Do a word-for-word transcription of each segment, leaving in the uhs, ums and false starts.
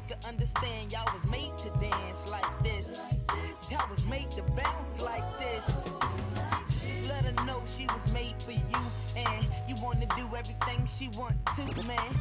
make her understand y'all was made to dance like this. Y'all was made to bounce like this. Just let her know she was made for you, and you wanna do everything she want to, man.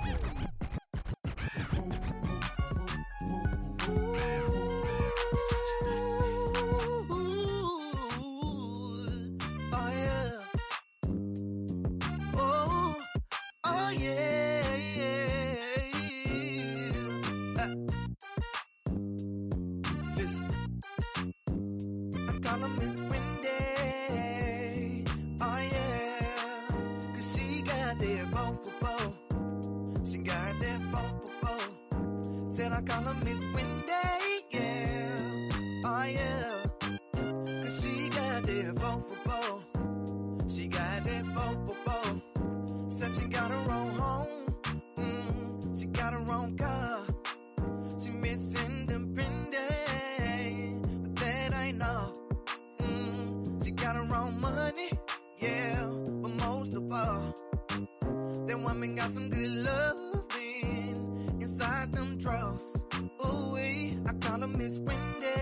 I call her Miss Wendy, yeah, oh yeah, cause she got that four for four, she got that four for four, said she got her own home, mm, she got her own car, she Miss Independent, but that ain't all, mm, she got her own money, yeah, but most of all, that woman got some good loving inside them drawers. Ooh, I call her Miss Wendy.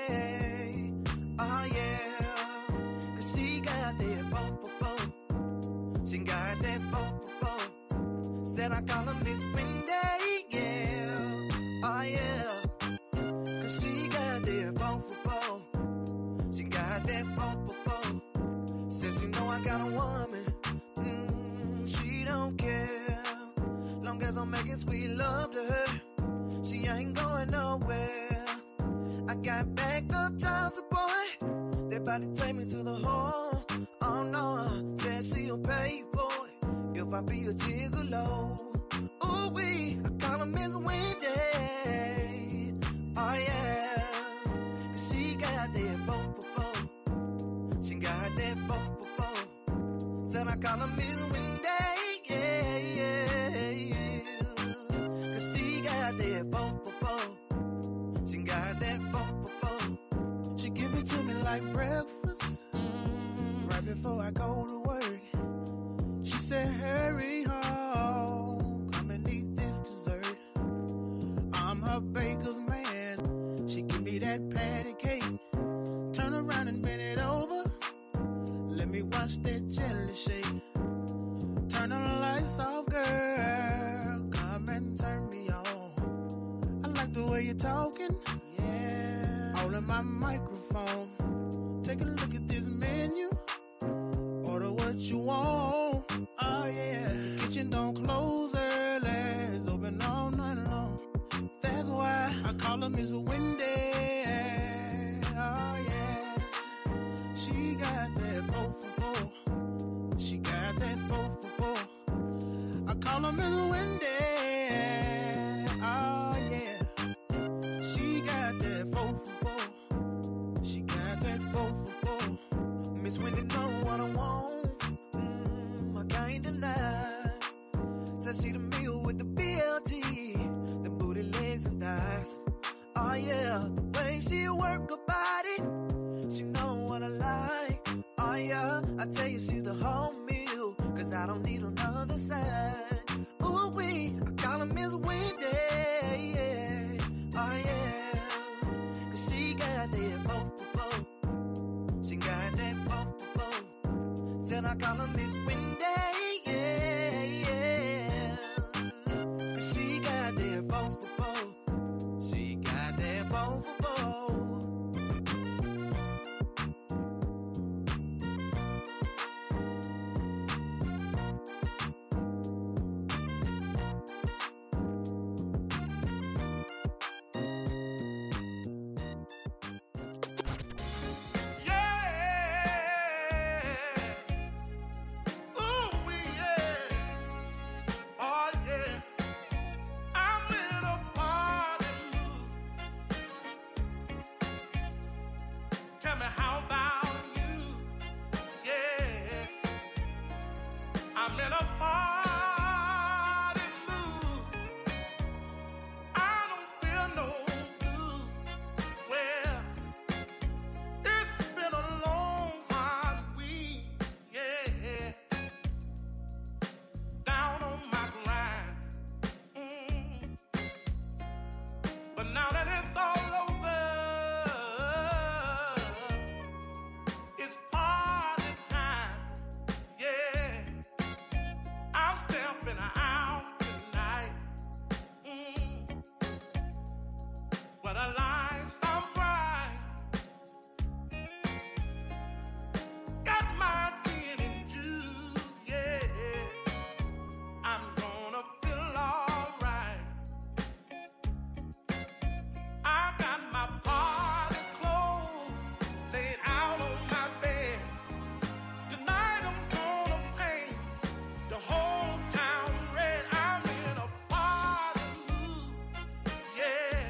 Oh yeah, cause she got that four for four. She got that four for four. Said I call her Miss Wendy. Yeah, oh yeah, cause she got that four for four. She got that four for four. Said she know I got a woman. Mm, she don't care, long as I'm making sweet love to her. She ain't going nowhere. I got backed up child support. They about to take me to the hole. Oh no, said she'll pay for it if I be a gigolo. Ooh wee, I call her Miss Wendy. Oh yeah, cause she got that four for four. She got that four for four. Said I call her Miss Wendy. Yeah, yeah, yeah. Cause she got that four for four. She got that four for four. She give it to me like breakfast, mm, right before I go to work. She said, hurry home, come and eat this dessert. I'm her baker's man. She give me that patty cake. Turn around and bend it over. Let me watch that jelly shake. Turn on the lights off, girl. Come and turn me on. I like the way you're talking, yeah. All in my microphone. Take a look at this menu. Order what you want. Oh yeah. The kitchen don't close early. It's open all night long. That's why I call her Miss Wendy. Oh yeah. She got that four for four. She got that four for four. I call her Miss Wendy. Oh yeah. She got that four for four. She got that four for four. Miss Wendy know what I want. Mm, I can't deny. Said she the meal with the B L T, the booty, legs and thighs. Oh yeah, the way she work her body, she know what I like. Oh yeah, I tell you she's the whole meal, cause I don't need another side. Ooh wee, I call her Miss Wendy. Yeah. Oh yeah, cause she got that four for four. She got that four for four. Said I call her Miss Wendy. Yeah, yeah, cause she got that four for four. She got that four for four. I'm in a party mood. I don't feel no blue. Well, it's been a long hard week, yeah. Down on my grind. Mm. But now that it's all over, it's party time. Yeah, I'm stepping out tonight. Mm. Where the lights are bright. Got my gin and juice. Yeah, I'm gonna feel alright. I got my party clothes laid out on my bed. Tonight I'm gonna paint the whole town red. I'm in a party mood, yeah.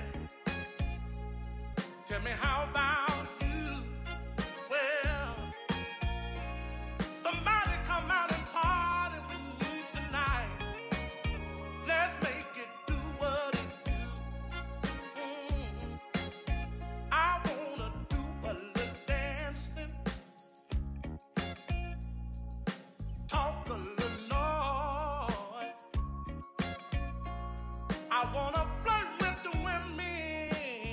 Tell me how about you? Well, somebody come out and party with me tonight. Let's make it do what it do. Mm. I wanna do a little dancing, talk a little noise. I wanna flirt with the women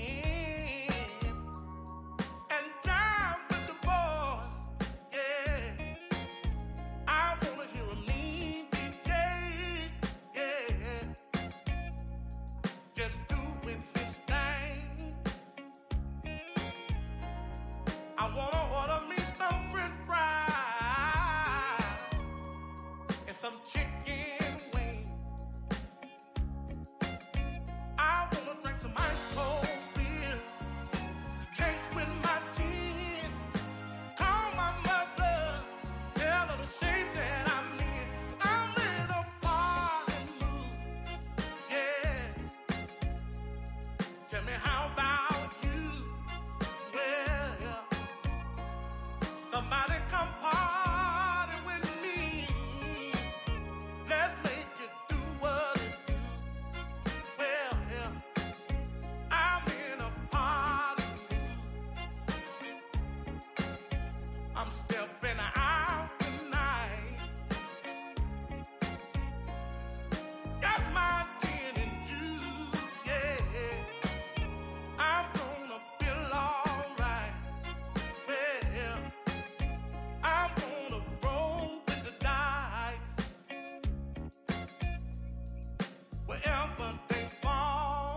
and drive with the boys. Yeah, I wanna hear a mean D J. Yeah, just doing his thing. I wanna order me some french fries and some chicken wings. I wanna drink some ice cold beer, chase with my gin. Call my mother, tell her the shape that I'm in. I'm in a party mood, yeah. Tell me how about you? Well, somebody come party with me. Let's make it do what it do. Well, yeah, I'm in a party mood. I'm stepping out tonight. Got my gin and juice, yeah. I'm gonna feel alright. Well, I'm gonna roll with the dice. Wherever they fall,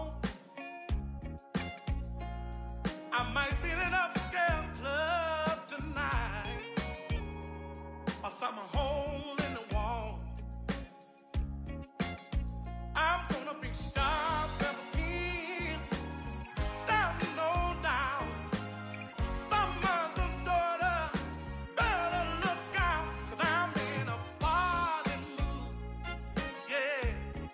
I might be in an upscale club tonight, or some hole in the wall. I'm gonna be sharp as a pin, down no doubt. Some mother's daughter better look out, 'cause I'm in a party mood, yeah.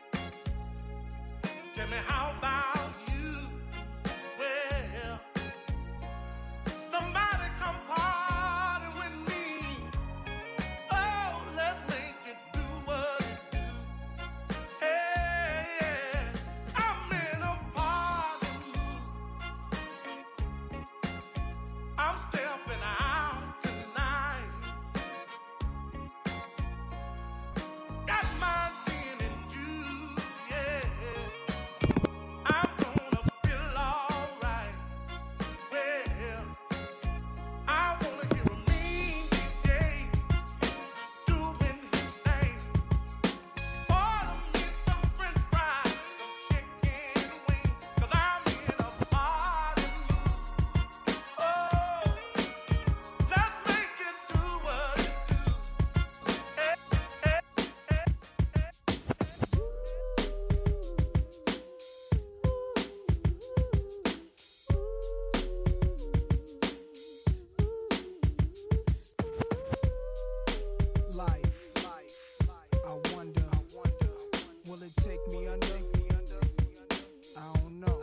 Tell me how about you? Well, somebody come party with me. Oh, let's make it do what it do. Hey, yeah, I'm in a party mood. I'm stepping out tonight. Got my gin and juice, yeah. I'm gonna feel alright. Well, I wanna hear a mean D J doing his thing. Order me some french fries, some chicken wings, 'cause I'm in a party mood. Oh, let's make it do what it do. Eh, eh, eh, eh. Life, I wonder, will it take me under? I don't know.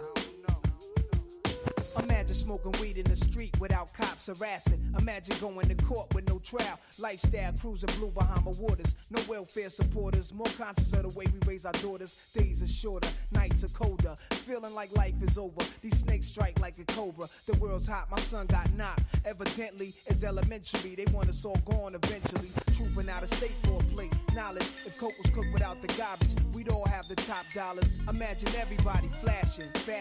Imagine smoking weed in the street without cops harassing. Imagine going to court with no trial. Lifestyle cruising blue Bahama waters. No welfare supporters. More conscious of the way we raise our daughters. Days are shorter, nights are colder. Feeling like life is over. These snakes strike like a cobra. The world's hot, my son got knocked. Evidently, it's elementary. They want us all gone eventually. Trooping out of state for a plate. Knowledge, if coke was cooked without the garbage, we'd all have the top dollars. Imagine everybody flashing, fashion.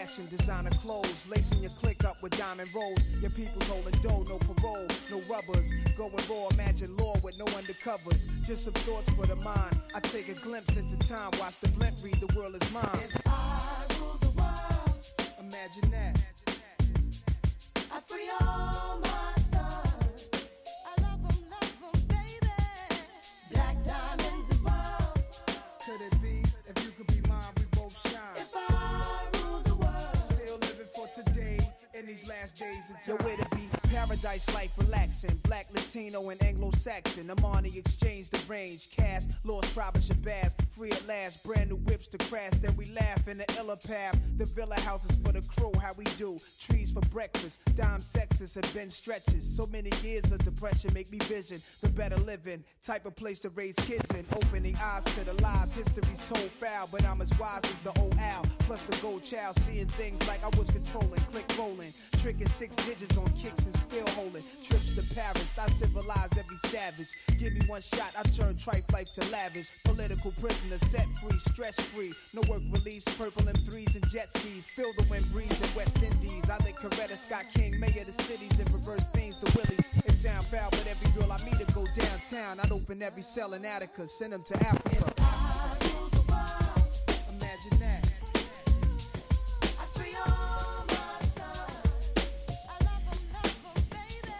fashion, designer clothes, lacing your click up with diamond rolls. Your people's holding dough, no parole, no rubbers. Going raw, imagine law with no undercovers. Just some thoughts for the mind. I take a glimpse into time, watch the blimp read, the world is mine. If I rule the world, imagine that. I free all my sons. I love them, love them, baby. Black diamonds and pearls. Could it be, if you could be mine, we both shine. If I rule the world, still living for today, in these last days until where to be. Paradise life relaxing, black, Latino, and Anglo-Saxon. Amani exchange the range, cash, lost tribe of Shabazz, free at last, brand new whips to crash. Then we laugh in the illa path. The villa houses for the crew, how we do. Trees for breakfast, dime sexes have been stretches. So many years of depression make me vision the better living, type of place to raise kids in. Opening eyes to the lies, history's told foul, but I'm as wise as the old owl. Plus the gold child, seeing things like I was controlling, click rolling, tricking six digits on kicks and still holding. Trips to Paris, I civilize every savage. Give me one shot, I turn trife life to lavish. Political prisoner, set free, stress free. No work release, purple M threes and jet skis. Feel the wind breeze in West Indies. I lick Coretta Scott King, mayor of the cities, and reverse things to Willies. It sound foul, but every girl I meet to go downtown. I'd open every cell in Attica, send them to Africa. I rule the world, imagine that. I free all my sons. I love them, love them, baby.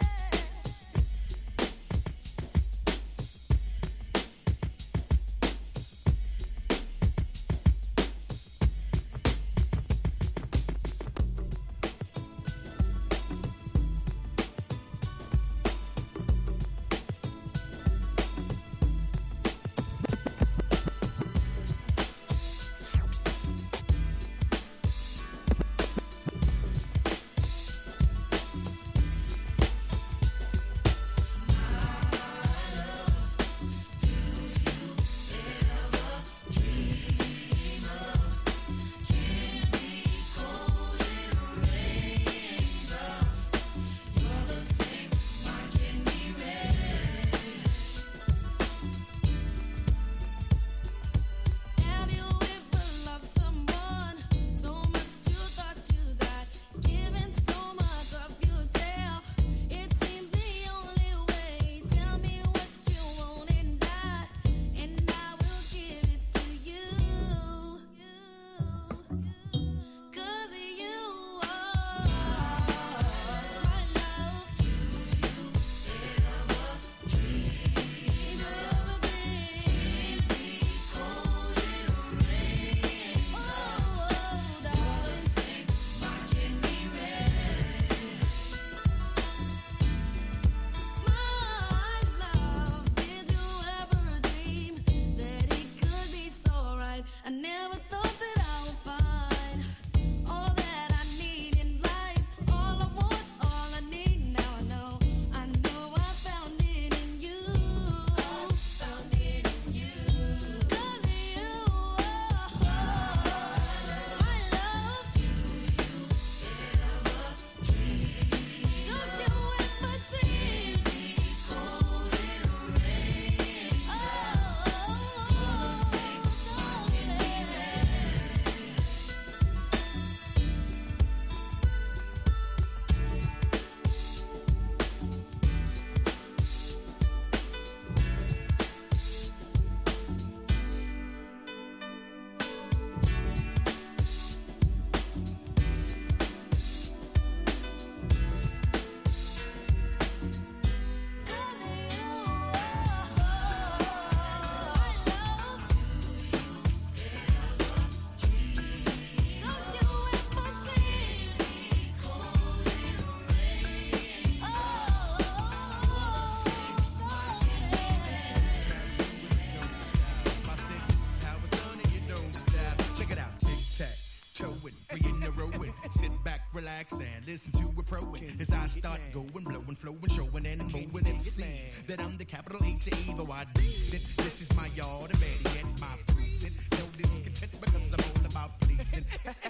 relax and listen to a pro as I start going, blowing, flowing, showing and moving M Cs that I'm the capital H A V Y decent. This is my yard and better yet my precinct. No discontent because I'm all about pleasing.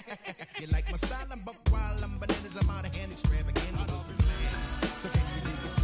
You like my style? I'm buck wild, I'm bananas, I'm out of hand, extravaganza. So can you dig it, man?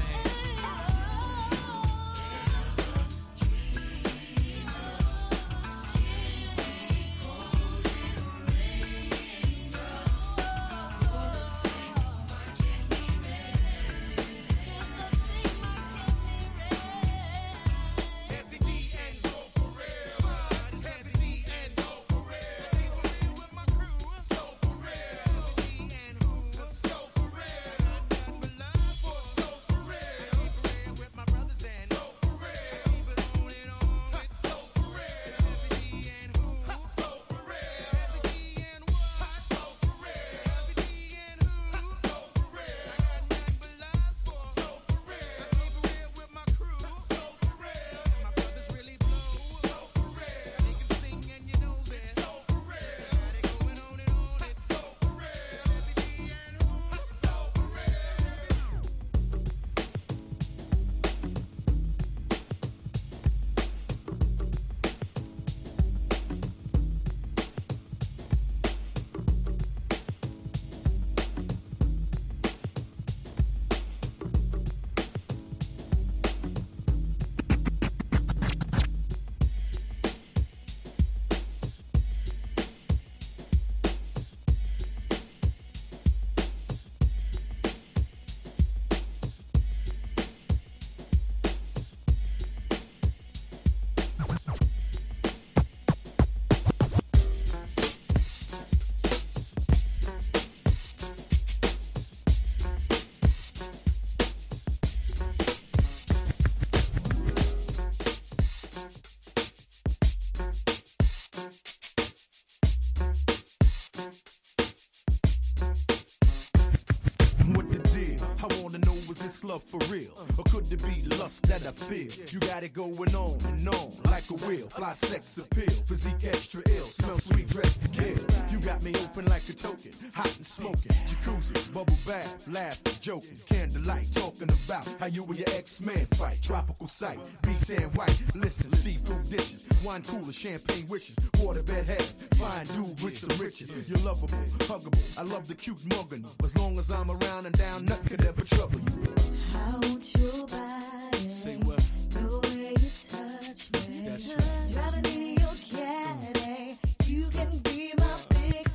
this love for real? Or could it be lust that I feel? You got it going on and on like a wheel. Fly sex appeal, physique extra ill. Smell sweet, dressed to kill. You got me open like a token, hot and smoking. Jacuzzi, bubble bath, laughing, joking. Candlelight, talking about how you and your ex-man fight. Tropical sight, be sand white. Listen, seafood dishes, wine cooler, champagne wishes. Waterbed head, fine dude with some riches. You're lovable, huggable. I love the cute mugging. As long as I'm around and down, nothing could ever trouble you. I want your body. Say what? The way you touch me. That's right. Driving in your caddy. You can be my big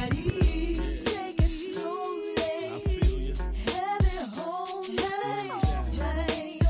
daddy. Take it slowly. I feel you. Have it home night. Driving in your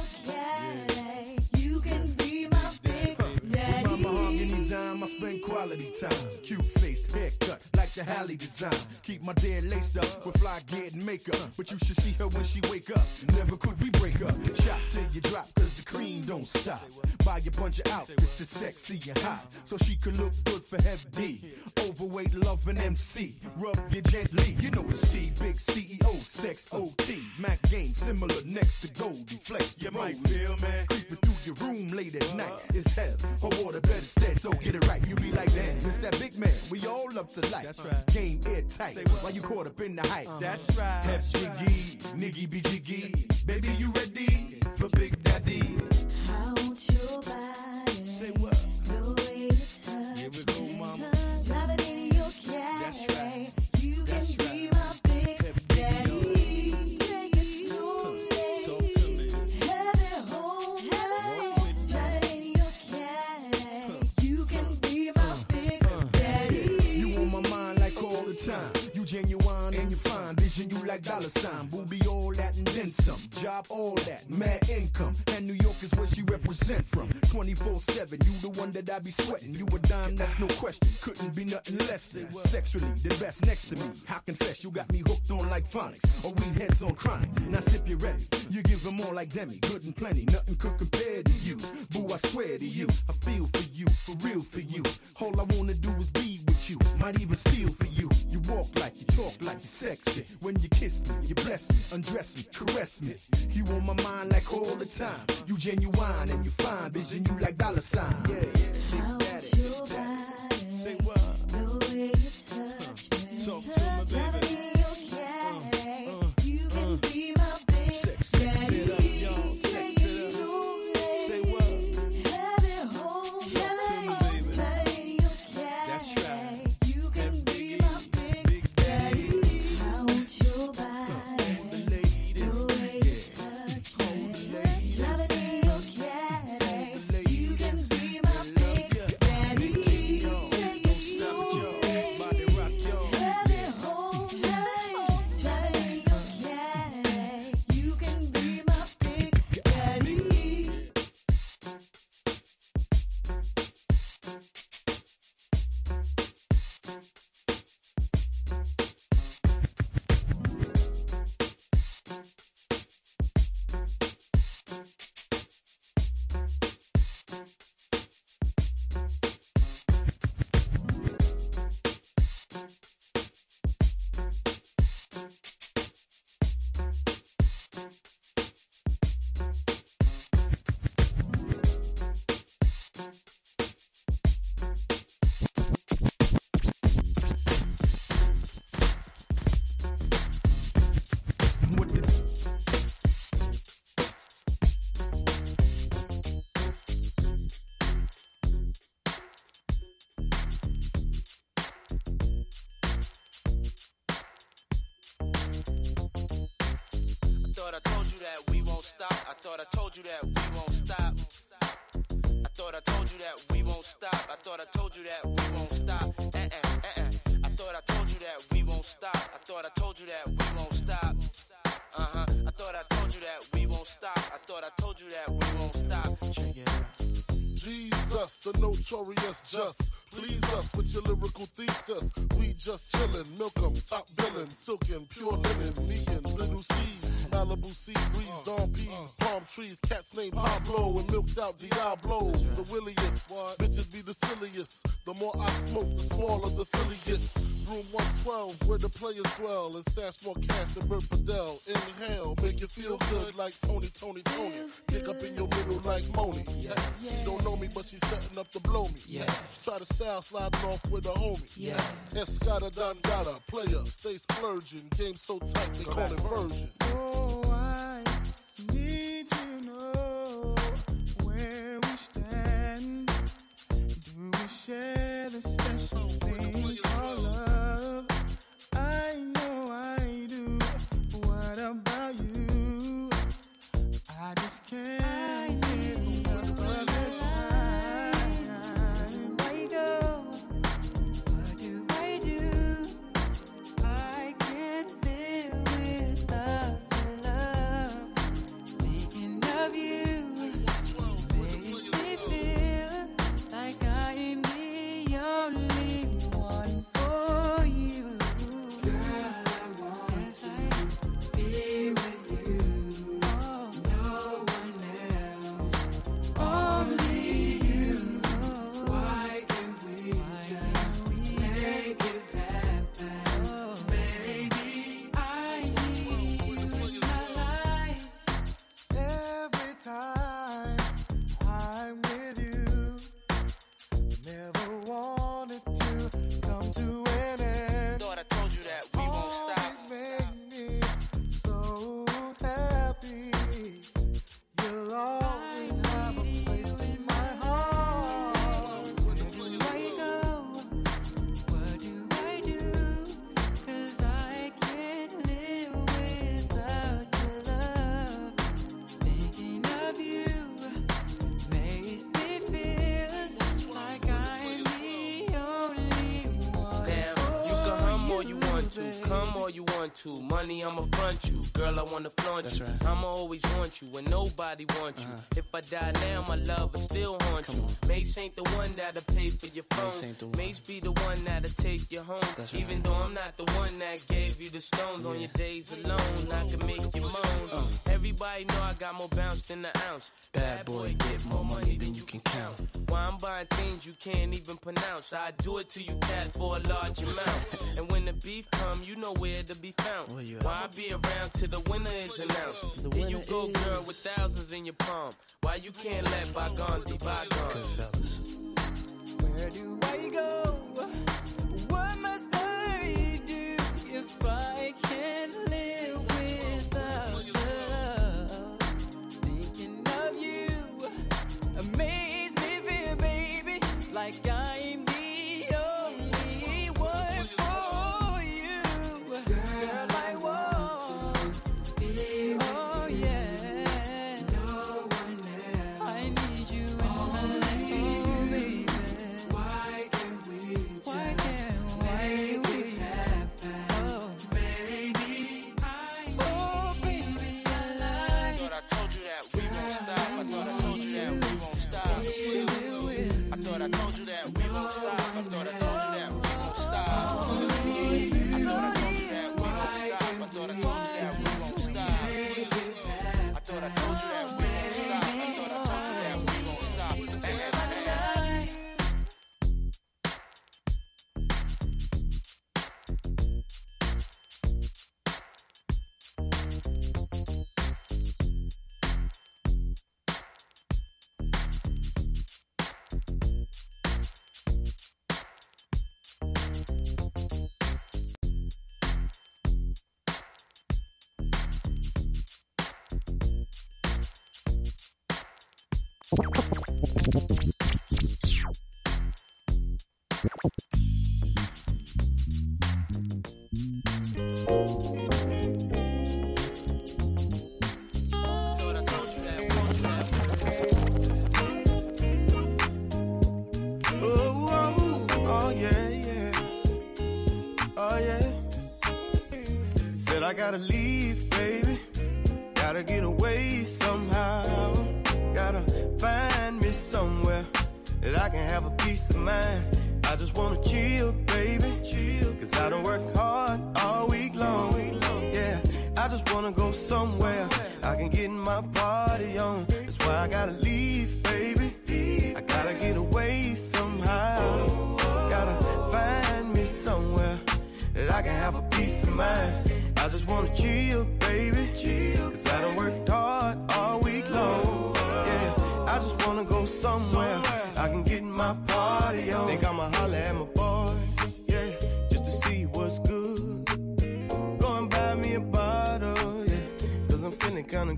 caddy. You can be my big daddy. With my mahogany dime, I spend quality time. Cute face, haircut, like the Halle design. Keep my dad laced up with fly gear and makeup. But you should see her when she wake up. Never could we break up. Shop till you drop, cause the cream don't stop. Buy a bunch of outfits that's sexy and hot. So she could look good for F D. Overweight, love and M C. Rub you gently. You know it's Steve, big C E O, sex O T. Mac game, similar next to Goldie Flex. You might feel, man. Creeping through your room late at night. It's hell. Her water bed instead, so get it right. You be like, damn, it's that big man. We all love to like. That's right. Game airtight. While you caught up in the hype. Uh-huh. That's right. That's jiggy, niggy be jiggy. Baby, you ready for Big Daddy? I want your body. Say what? The way you touch Here we go, mama. Driving in your caddy. That's right. You That's can right. be my big Pep daddy. Take it slowly. Talk to me. Have it home night. Driving in your caddy. You can be my big daddy. You on my mind like all the time. You genuine and you fine. Vision you like dollar sign. Booby all that and then some. Job all that. Mad income. And New York is where she represent from. twenty-four seven. You the one that I be sweating. You a dime, that's no question. Couldn't be nothing less than. Sexually, the best next to me. I confess you got me hooked on like phonics. Or weed heads on chronic. Now sip you ready. You give them more like Demi. Good and plenty. Nothing could compare to you. Boo, I swear to you. I feel for you. For real for you. All I wanna do is be with you. Might even steal for you. You walk like, you talk like, you're sexy. When you kiss me, you bless me, undress me, caress me. You on my mind like all the time. You genuine and you fine. Vision you like dollar sign. Yeah, yeah. I Big want daddy, your big daddy. body. Say what? The way you touch me. Talk to me, baby. Driving in your caddy. Uh, uh, You can uh. be my big Sex, sex daddy. it up, y'all. Take Sex it it up. slowly. Say what? Have it home Talk to me, night. baby. Driving in your caddy. That's right. You can And be Biggie, my big Big daddy. Daddy. I want your body. The ladies, The way you yeah. touch Hold me. the ladies. Driving in your caddy. Hold the ladies. You can be my They big love ya. daddy. They y'all. Take Don't it stop it, y'all. slowly. Body rock, y'all. Have it home night. Driving in your caddy. You can be my big daddy. What the I thought I told you that we won't stop. I thought I told you that we won't stop. I thought I told you that we won't stop. I thought I told you that we won't stop. Uh uh uh uh. I thought I told you that we won't stop. I thought I told you that we won't stop. Uh huh. I thought I told you that we won't stop. I thought I told you that we won't stop. Check it out. Jesus, the notorious just. Please us with your lyrical thesis. We just chillin', milk 'em, top billin', silkin', pure linen, me and little C's, Malibu sea breeze, dawn peas, palm trees, cats named Pablo and milked out Diablo. The williest, bitches be the silliest. The more I smoke, the smaller the silliest. Room one twelve, where the players dwell, and stash more cash than Bert Fidel. Inhale, make you feel good like Tony, Tony, Tony. Kick up in your middle like Moni. Yeah. She don't know me, but she's setting up to blow me. Yeah. She try to style sliding off with a homie. Yeah. Escada Dangada, player, stay splurging. Game so tight, they call it version. Oh, I need to know where we stand. Do we share the special thing called love? I know I do. What about you? I just can't get enough of this time. Where you go? What do I do? I can't live without your love. Thinking of you makes me feel like I am the only one for you. Girl, I want to be with you. Oh, no one else, only you. Why can't we just make it happen? Baby, I need you in my life. Every time I'm with you, never wanted to come to an end. Thought I told you that we won't stop. Always make me so happy. You'll always have a place in my heart. Where you go? What do I do? 'Cause I can't live without your love. Thinking of you makes me feel like I'm the only one. Damn, you can hum all you want to, come all you want to. Money, I'ma front you. Girl, I wanna flaunt That's you. right. I'ma always want you when nobody wants you. Uh-huh. If I die now, my love will still haunt Come you. on. Mace ain't the one that'll pay for your phone. Mace ain't the one. Mace be the one that'll take you home. That's Even right. though I'm not the one that gave you the stones on Yeah. your days alone, I can make you moan. Uh. Everybody know I got more bounce than the ounce. Bad boy, get more money than you can count. Why I'm buying things you can't even pronounce. I do it to you, cat, for a large amount. And when the beef come, you know where to be found. Where you at? Why I be around till the winner is announced? The Here you winner go, is- girl, with thousands in your palm. Why you can't let bygones be bygones? Good fellas. Where do I go? What must I do if I can't live without your love? Thinking of you amazes me, feel, baby, like I'm the only one for you. Girl, I want oh yeah. No one else. I need you in my life, oh baby. Why can't we? Why can't why we happen? Oh baby, I oh baby, I like. I thought I told you that we won't stop. I thought I told you that we won't stop. I thought I told you that we won't stop. I thought I told you that we won't stop. I thought I told you that we won't stop. I thought I told you that we won't stop. I thought I told you that we won't stop. I thought I told you that we won't stop. Eh, eh, eh. Thought I told you that, told you that. Oh, oh, oh, yeah, yeah. Oh, yeah. Said I gotta leave, baby. Gotta get away somehow. Gotta find me somewhere that I can have a peace of mind. I just wanna chill, baby. Chill. Cause I don't work hard all week long. Yeah, I just wanna go somewhere I can get my party on. That's why I gotta leave, baby. I gotta get away somehow. Gotta find me somewhere I can have a peace of mind. I just wanna chill, baby. Chill. Cause I done worked hard all week long. Yeah, I just wanna go somewhere I can get my party on. Think I'ma holler at my boys, yeah, just to see what's good. Go and buy me a bottle, yeah, cause I'm feeling kinda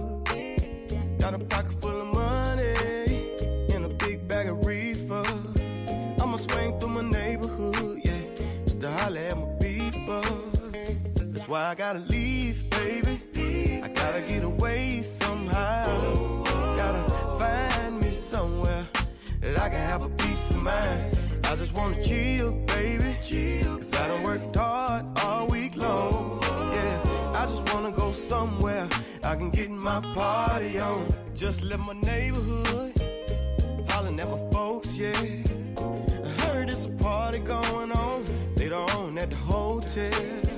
good. Got a pocket full of money and a big bag of reefer. I'ma swing through my neighborhood, yeah, just to holler at my people. That's why I gotta leave, baby. I gotta get away somehow. Gotta find me somewhere that I can have a peace of mind. I just wanna chill, baby. Cause I done worked hard all week long. Yeah, I just wanna go somewhere I can get my party on. Just left my neighborhood, hollering at my folks, yeah. I heard there's a party going on later on at the hotel.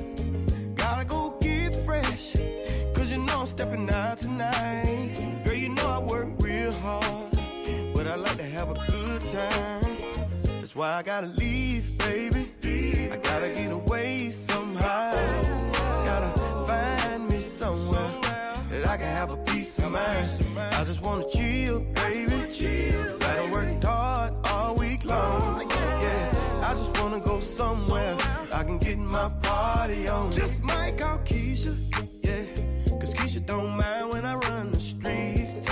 Gotta go get fresh, cause you know I'm stepping out tonight. Girl, you know I work real hard, but I like to have a good time. That's why I gotta leave, baby. I gotta get away somehow. Gotta find me somewhere that I can have a peace of mind. I just wanna chill, baby. Cause I done worked hard all week long. Yeah, I just wanna go somewhere I can get my party on. Just might call Keisha, yeah, cause Keisha don't mind when I run the streets.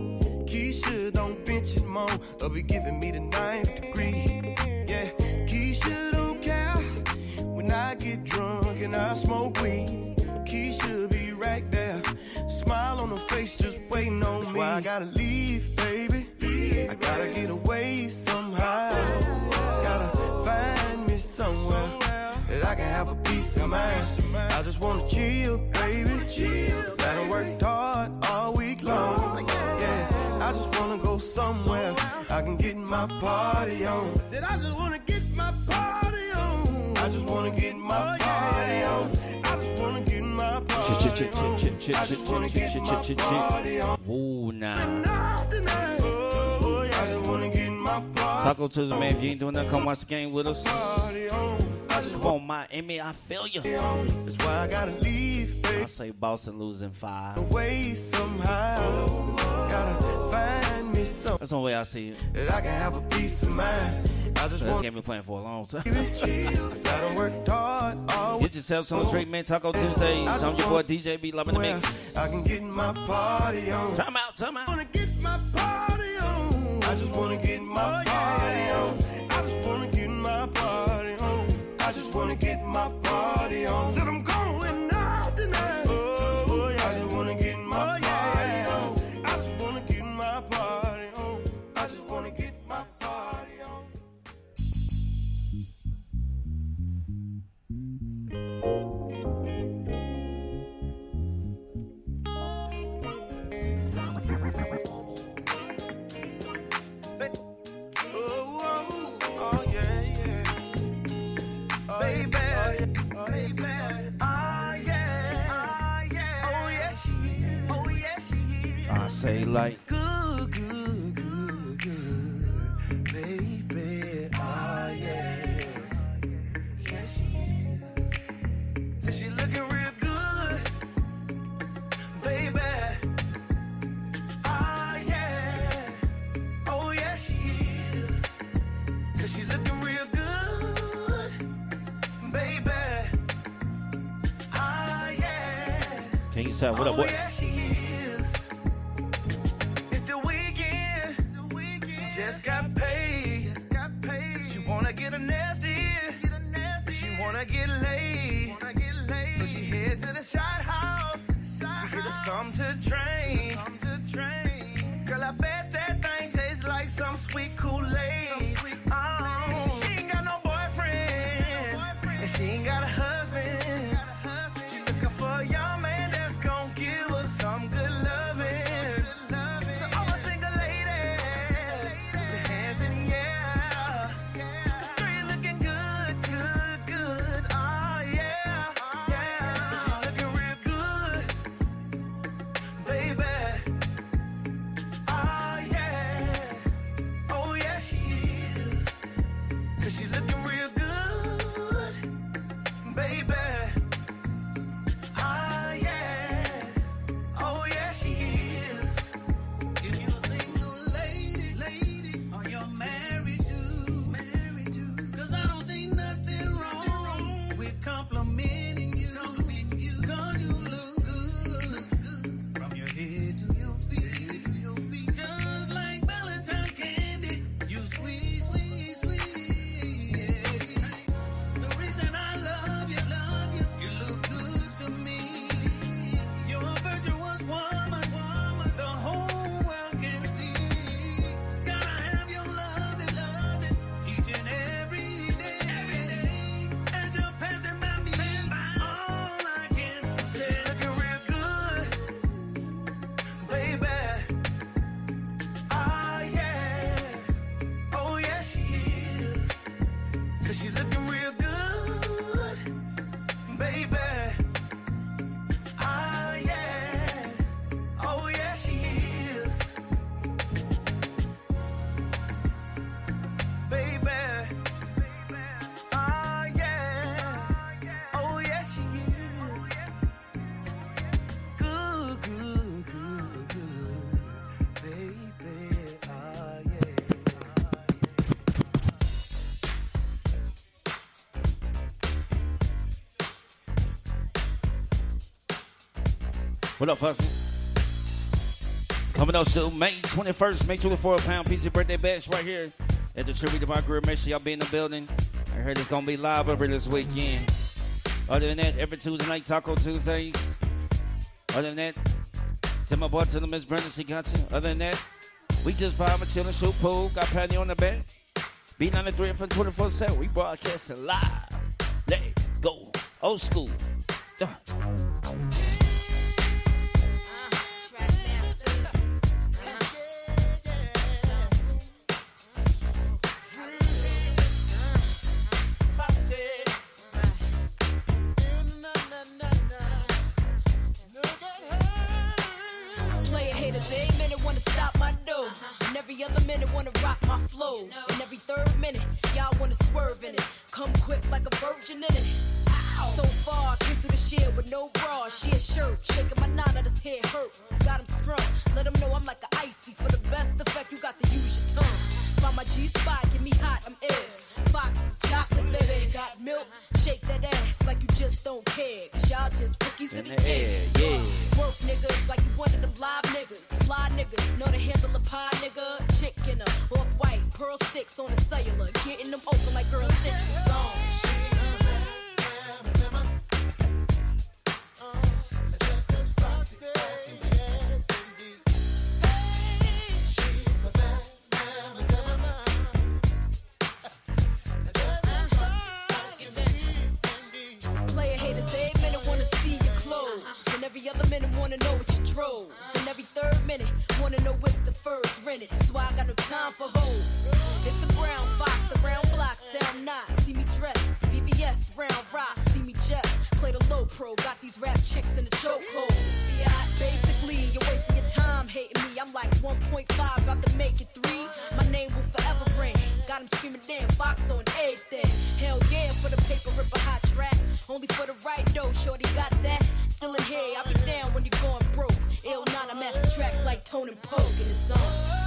Keisha don't bench it more or be giving me the ninth degree. Yeah, Keisha don't care when I get drunk and I smoke weed. Keisha be right there, smile on her face just waiting on me. That's why I gotta leave, baby. I gotta get away somehow. Gotta find me somewhere that I can have a peace of mind. I just wanna chill, baby. Cause I done worked hard all week long. Yeah, I just wanna go somewhere I can get my party on. Said I just wanna get my party on. I just wanna get my party on. I just wanna get my party on. I just wanna get my party on. Ooh, nah. Oh, I just wanna get my party. Taco Tuesday, man. If you ain't doing nothing, come watch the game with us. Come on, Miami, I feel you. That's why I gotta leave, baby. I say Boston losing five. Away somehow. Gotta find me some. That's the only way I see it. That I can have a peace of mind. I just This want game been playing for a long time. Cause I done worked hard all Get yourself some treatment. Taco Tuesdays. I'm your boy D J B, loving the mix. I can get my party on. Time out, time out. I wanna get my party on. I just wanna get my party on. I just wanna get my party on. I just wanna get my party on. Said I'm going out tonight. Oh, oh yeah. I just wanna get my party on. I just wanna get my party on. I just wanna get my party on. Oh, oh, oh yeah, yeah. Baby, oh, baby, ah yeah, ah yeah, oh yeah she is, oh yeah she is. I say like Good, good, good, good, baby, ah yeah, yeah she is. So she looking real good, baby, ah yeah, oh yeah she is. So she looking real good, baby. Ah, yeah. Can you say what up, Oh, what? yeah, she is. It's the weekend. She just got paid. She wanna get a nasty. She wanna get laid. So she head to the shot house. To get her something to train. Girl, I bet that thing tastes like some sweet Kool-Aid. Oh, she ain't got no boyfriend. And she ain't got a husband. She looking for a young man that's gon' give her some good loving. So all my single ladies, put your hands in the air. 'Cause straight looking good, good, good. Oh yeah, yeah. So she looking real good, baby. What up, Fussy? Coming up soon, May twenty-first, May twenty-fourth, Pound Pizza birthday bash right here at the Tribute to My Grill. Make sure y'all be in the building. I heard it's going to be live over this weekend. Other than that, every Tuesday night, Taco Tuesdays. Other than that, tell my boy, tell them Miss Brenda, she got you. Other than that, we just vibing, chilling, shoot pool, got Patty on the back. B ninety-three F M twenty-four seven, we broadcasting live. Let it go. Old school. Uh. And every other minute wanna rock my flow. And every third minute, y'all wanna swerve in it. Come quick like a virgin in it. Ow. So far, came through the shed with no bra, she a shirt. Shaking my knot out his head hurts. Got him strung, let him know I'm like a icy. For the best effect, you got to use your tongue. Find my G-spot, get me hot, I'm ill. Foxy, chocolate, baby, got milk. Shake that ass like you just don't care. Cause y'all just rookies in the air. Yeah. Work niggas like you one of them live niggas. Fly niggas, know to handle a pie nigga. Chick in a off-white, pearl sticks on a cellular. Getting them open like girl sticks. Gone. Every other minute wanna know what you drove. And every third minute wanna know if the fur's rented. That's why I got no time for hoes. It's the brown fox, the round block, sound knock. See me dress, B B S, round rock. See me jet, play the low pro. Got these rap chicks in the chokehold. Basically, you're wasting your time hating me. I'm like one point five, about to make it three. My name will forever ring. Got him screaming damn Fox on everything. Hell yeah, for the paper ripper hot track. Only for the right though, shorty got that. Still in here, I'll be down when you're going broke. Ill not a master tracks like Tone and Pogue in the song.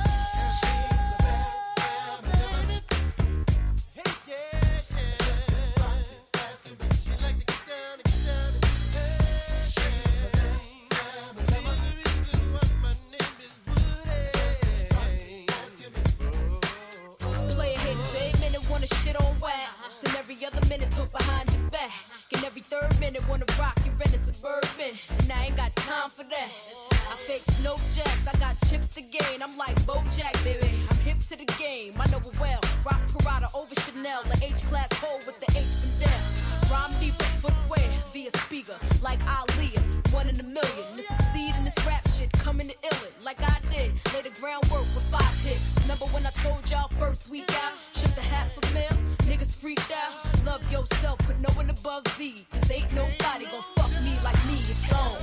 Shit on wax, and every other minute talk behind your back, and every third minute wanna rock your rent a suburban, and I ain't got time for that. I fake snow jacks, I got chips to gain. I'm like Bojack, baby. I'm hip to the game. I know it well. Rock Parada over Chanel, the H class hole with the H Fidel. Rhyme deep footwear via speaker, like Aaliyah, one in a million. To succeed in this rap shit, coming to ill it, like I did. Lay the groundwork with five hits. Remember when I told y'all first week out, shipped a half a mil? Niggas freaked out. Love yourself, put no one above thee. Cause ain't nobody gon' fuck me like me. It's on.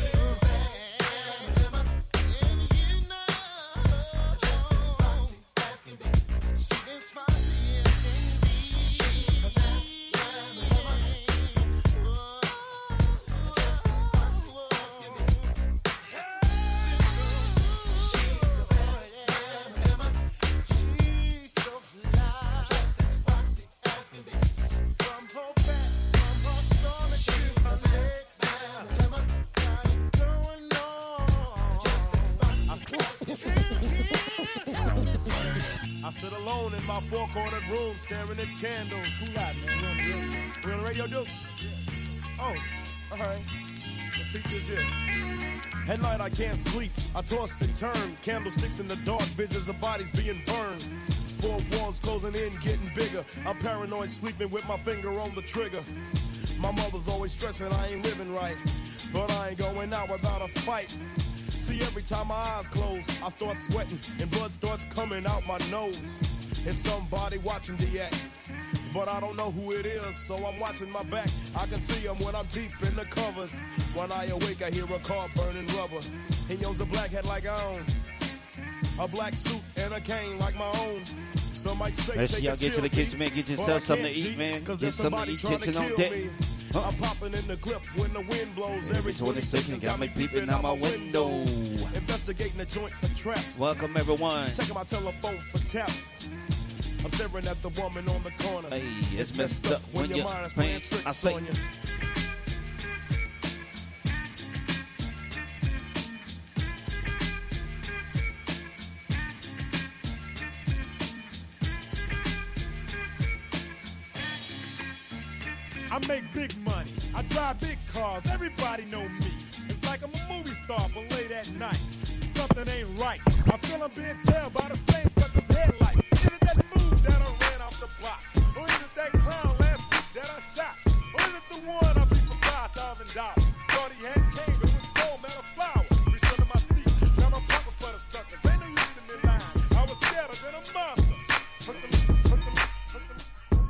Sit alone in my four-cornered room, staring at candles. Cool out, man. We on the radio, dude? Oh, all right. The features here. At night I can't sleep. I toss and turn. Candlesticks in the dark. Visions of bodies being burned. Four walls closing in, getting bigger. I'm paranoid, sleeping with my finger on the trigger. My mother's always stressing I ain't living right, but I ain't going out without a fight. See, every time my eyes close, I start sweating and blood starts coming out my nose. It's somebody watching the act, but I don't know who it is, so I'm watching my back. I can see him when I'm deep in the covers. When I awake, I hear a car burning rubber. He owns a black hat like I own, a black suit and a cane like my own. Some might say, make sure y'all get to the kitchen, man. Get yourself something to eat, man. Get something to eat, kitchen on deck. Huh? I'm popping in the clip when the wind blows. Every twenty seconds got me peeping out my window. Investigating the joint for traps. Welcome, everyone. Checking my telephone for taps. I'm staring at the woman on the corner. Hey, it's messed up when, when your mind's playing tricks I say. on you. I make big money. I drive big cars. Everybody know me. It's like I'm a movie star, but late at night, something ain't right. I feel I'm being tailed by the same sucker's headlights. Is it that move that I ran off the block? Or is it that clown last week that I shot? Or is it the one I beat for five thousand dollars? Thought he had came and was gold, man, a flower. Reached under my seat. Now I'm popping for the suckers. Ain't no use in their line. I was scared than a monster. Put the, put the, put the.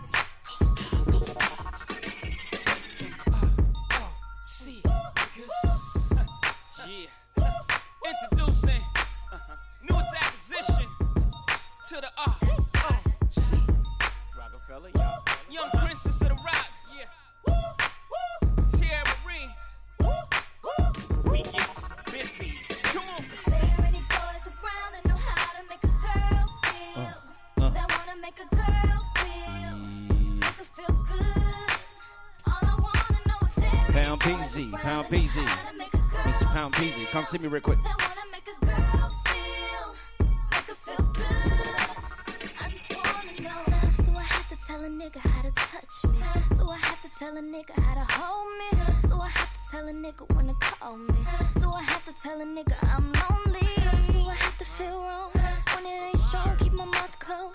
Yeah. Introducing newest acquisition to the uh, uh, shit. Rockefeller, y'all. Young princess of the rock, yeah. Thierry Marie. We get busy. Come on. There any boys around that know how to make a girl feel, that wanna make a girl feel, make her feel good. All I wanna know is there any Pound P Z, Pound P Z. Mister Pound P Z, come see me real quick. that wanna make a girl feel, make her feel good. I just wanna know, do I have to tell a nigga how to touch me? Do I have to tell a nigga how to hold me? Do I have to tell a nigga when to call me? Do I have to tell a nigga I'm lonely? Do I have to feel wrong when it ain't strong? Keep my mouth closed.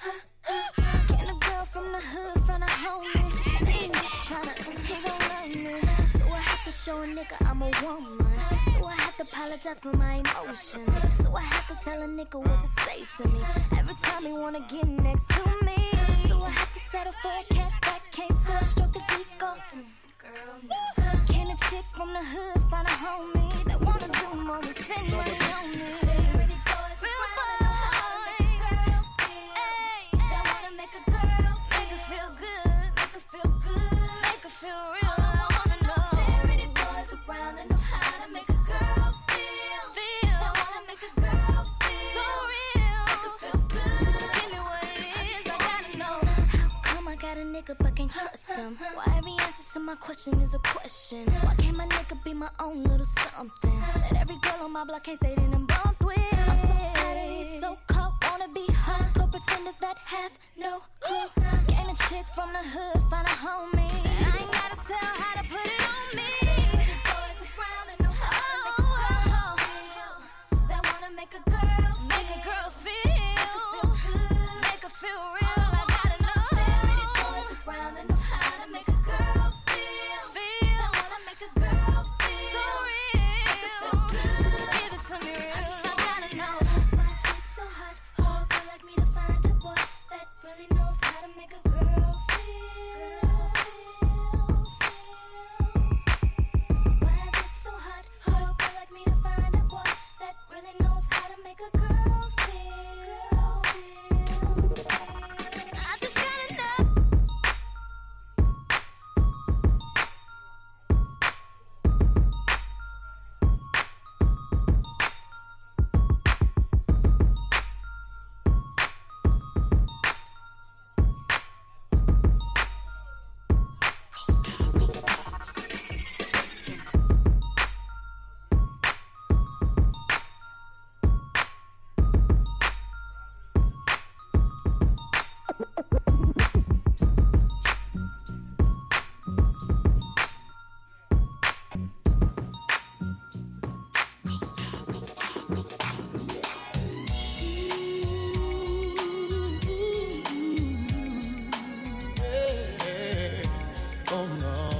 Can a girl from the hood find a homie? And ain't just tryna, he gon' love me. Do I have to show a nigga I'm a woman? Do I have to apologize for my emotions? Do I have to tell a nigga what to say to me every time he wanna get next to me? Do I have to settle for a cat that can't score, stroke his ego? Girl, no. Can a chick from the hood find a homie that wanna do more than spend money on me? Pretty boys around that that wanna make a girl make her feel good, make her feel good, make her feel real. I wanna know, pretty boys around that know how to make a girl feel, feel, that wanna make a girl feel so real, make her feel good. Give me what it is, I gotta know. How come I got a nigga but can't trust him? Why every answer to my question is a question? Why can't my nigga be my own little something that every girl on my block can't say they done bumped with? I'm so tired of these so-called wanna be hardcore pretenders that have no clue. Can a chick from the hood find a homie? I ain't gotta tell how to put it on me. Boys around that know how to make a girl feel, that wanna make a girl make a girl feel, make her feel real. I gotta know. Boys around that know how to make a girl feel, feel, that wanna make a girl feel so real, give it to me real. I gotta know. Why is it so hard for a girl like me to find a boy that really knows how to make a girl feel, feel, feel? Why is it so hard for a girl like me to find a boy that really knows how to make a girl feel, feel, feel? I just gotta know. Oh no,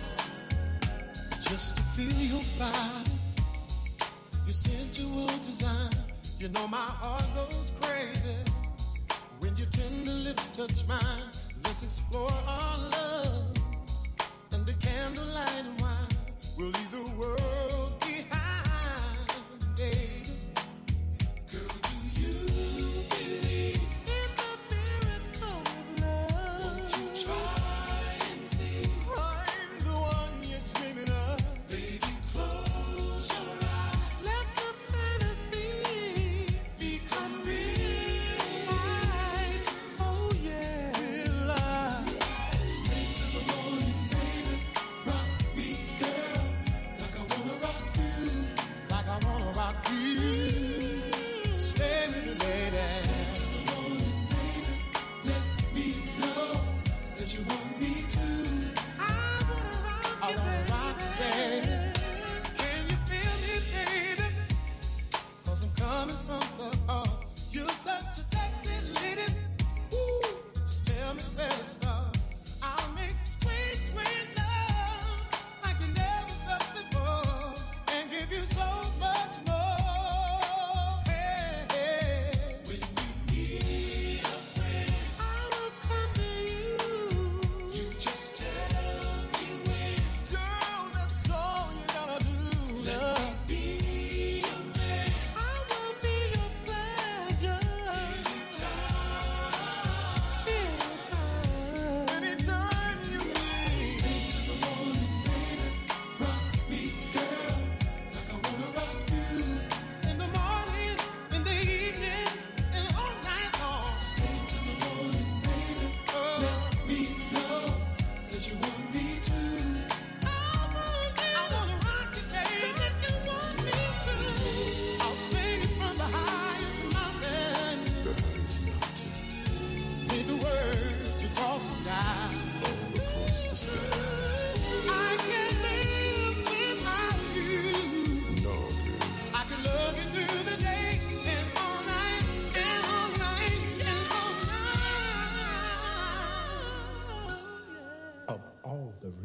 just to feel your body, your sensual design. You know my heart goes crazy when your tender lips touch mine. Let's explore our love under candlelight and wine. We'll leave the world behind, baby. Girl, do you believe in the miracle of love? Won't you try and see? I'm the one you're dreaming of. Baby, close your eyes. Let some fantasy become real. Oh yeah, feel alive. Stay till the morning, baby. Rock me, girl.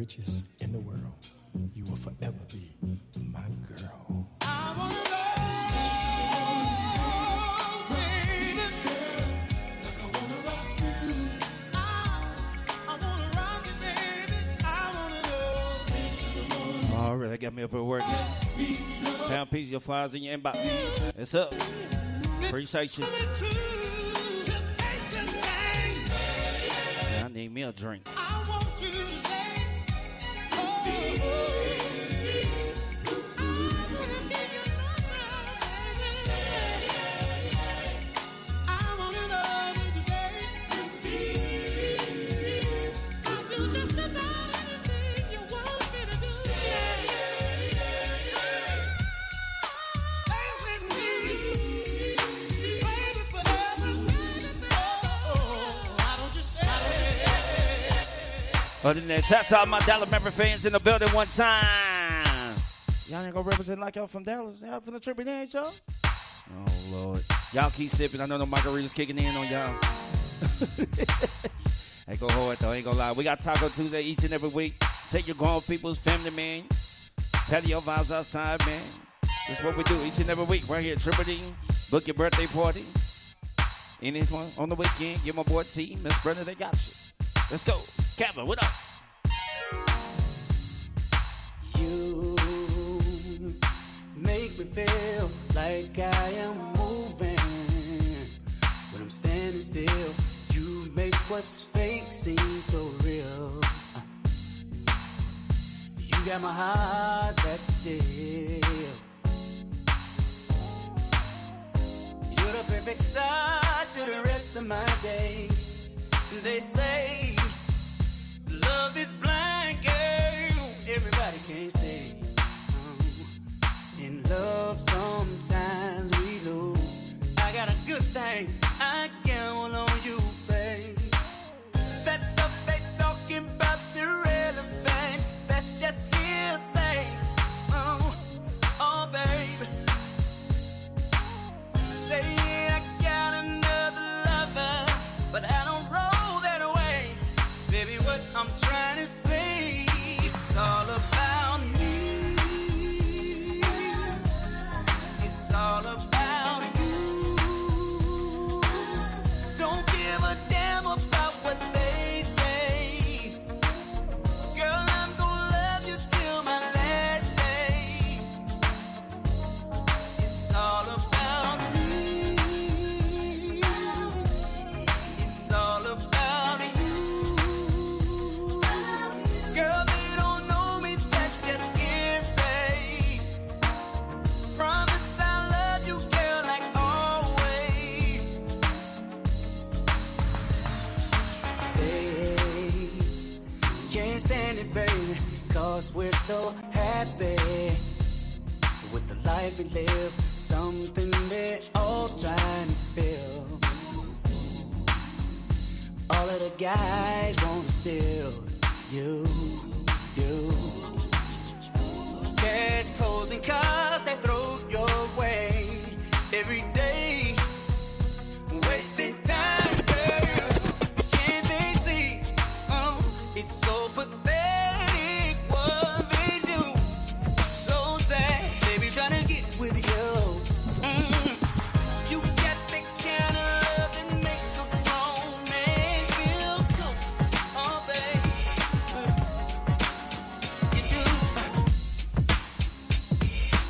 riches in the world, you will forever be my girl. I wanna love you, baby girl, like I wanna rock you. I, I wanna rock you, baby. I wanna love. Stay till the morning. All right, that got me up here working. Pound piece, your flyers in your inbox. It's up. Appreciate you. Yeah, I need me a drink. I want you to stay. Oh, Other than that, shout out my Dallas member fans in the building one time. Y'all ain't gonna represent like y'all from Dallas. Y'all from the Trippy Dance, y'all? Oh, Lord. Y'all keep sipping. I know no margaritas kicking in on y'all. Ain't go hard, though. Ain't gonna lie. We got Taco Tuesday each and every week. Take your grown people's family, man. Patio vibes outside, man. That's what we do each and every week right here at Triple D. Book your birthday party. Anyone on the weekend, get my boy T, Miss Brenda, they got you. Let's go. Kevin, what up? You make me feel like I am moving. When I'm standing still, you make what's fake seem so real. Uh, you got my heart, that's the deal. You're the perfect start to the rest of my day. They say love is blind, girl. Everybody can't say. Um, in love, sometimes we lose. I got a good thing. I count on you, babe. That stuff they talking about's irrelevant. That's just hearsay. Oh, oh, babe. Saying I got another lover, but I don't roll. Baby, what I'm trying to say, it's all about me. It's all about you. Don't give a damn about what they say. Girl, I'm gonna love you till my last day. It's all about me. It's all about you. Girl, they don't know me, that's just hearsay. Promise I love you, girl, like always. Hey, can't stand it, baby, cause we're so happy with the life we live, something they're all trying to feel. All of the guys wanna steal you, you. Cash, clothes, and cars they throw your way every day. Wasting time, girl. Can't they see? Oh, it's so pathetic what they do. So sad, they be trying to get with you. Mm. You got the kind of love that make a grown man feel cool. Oh, baby.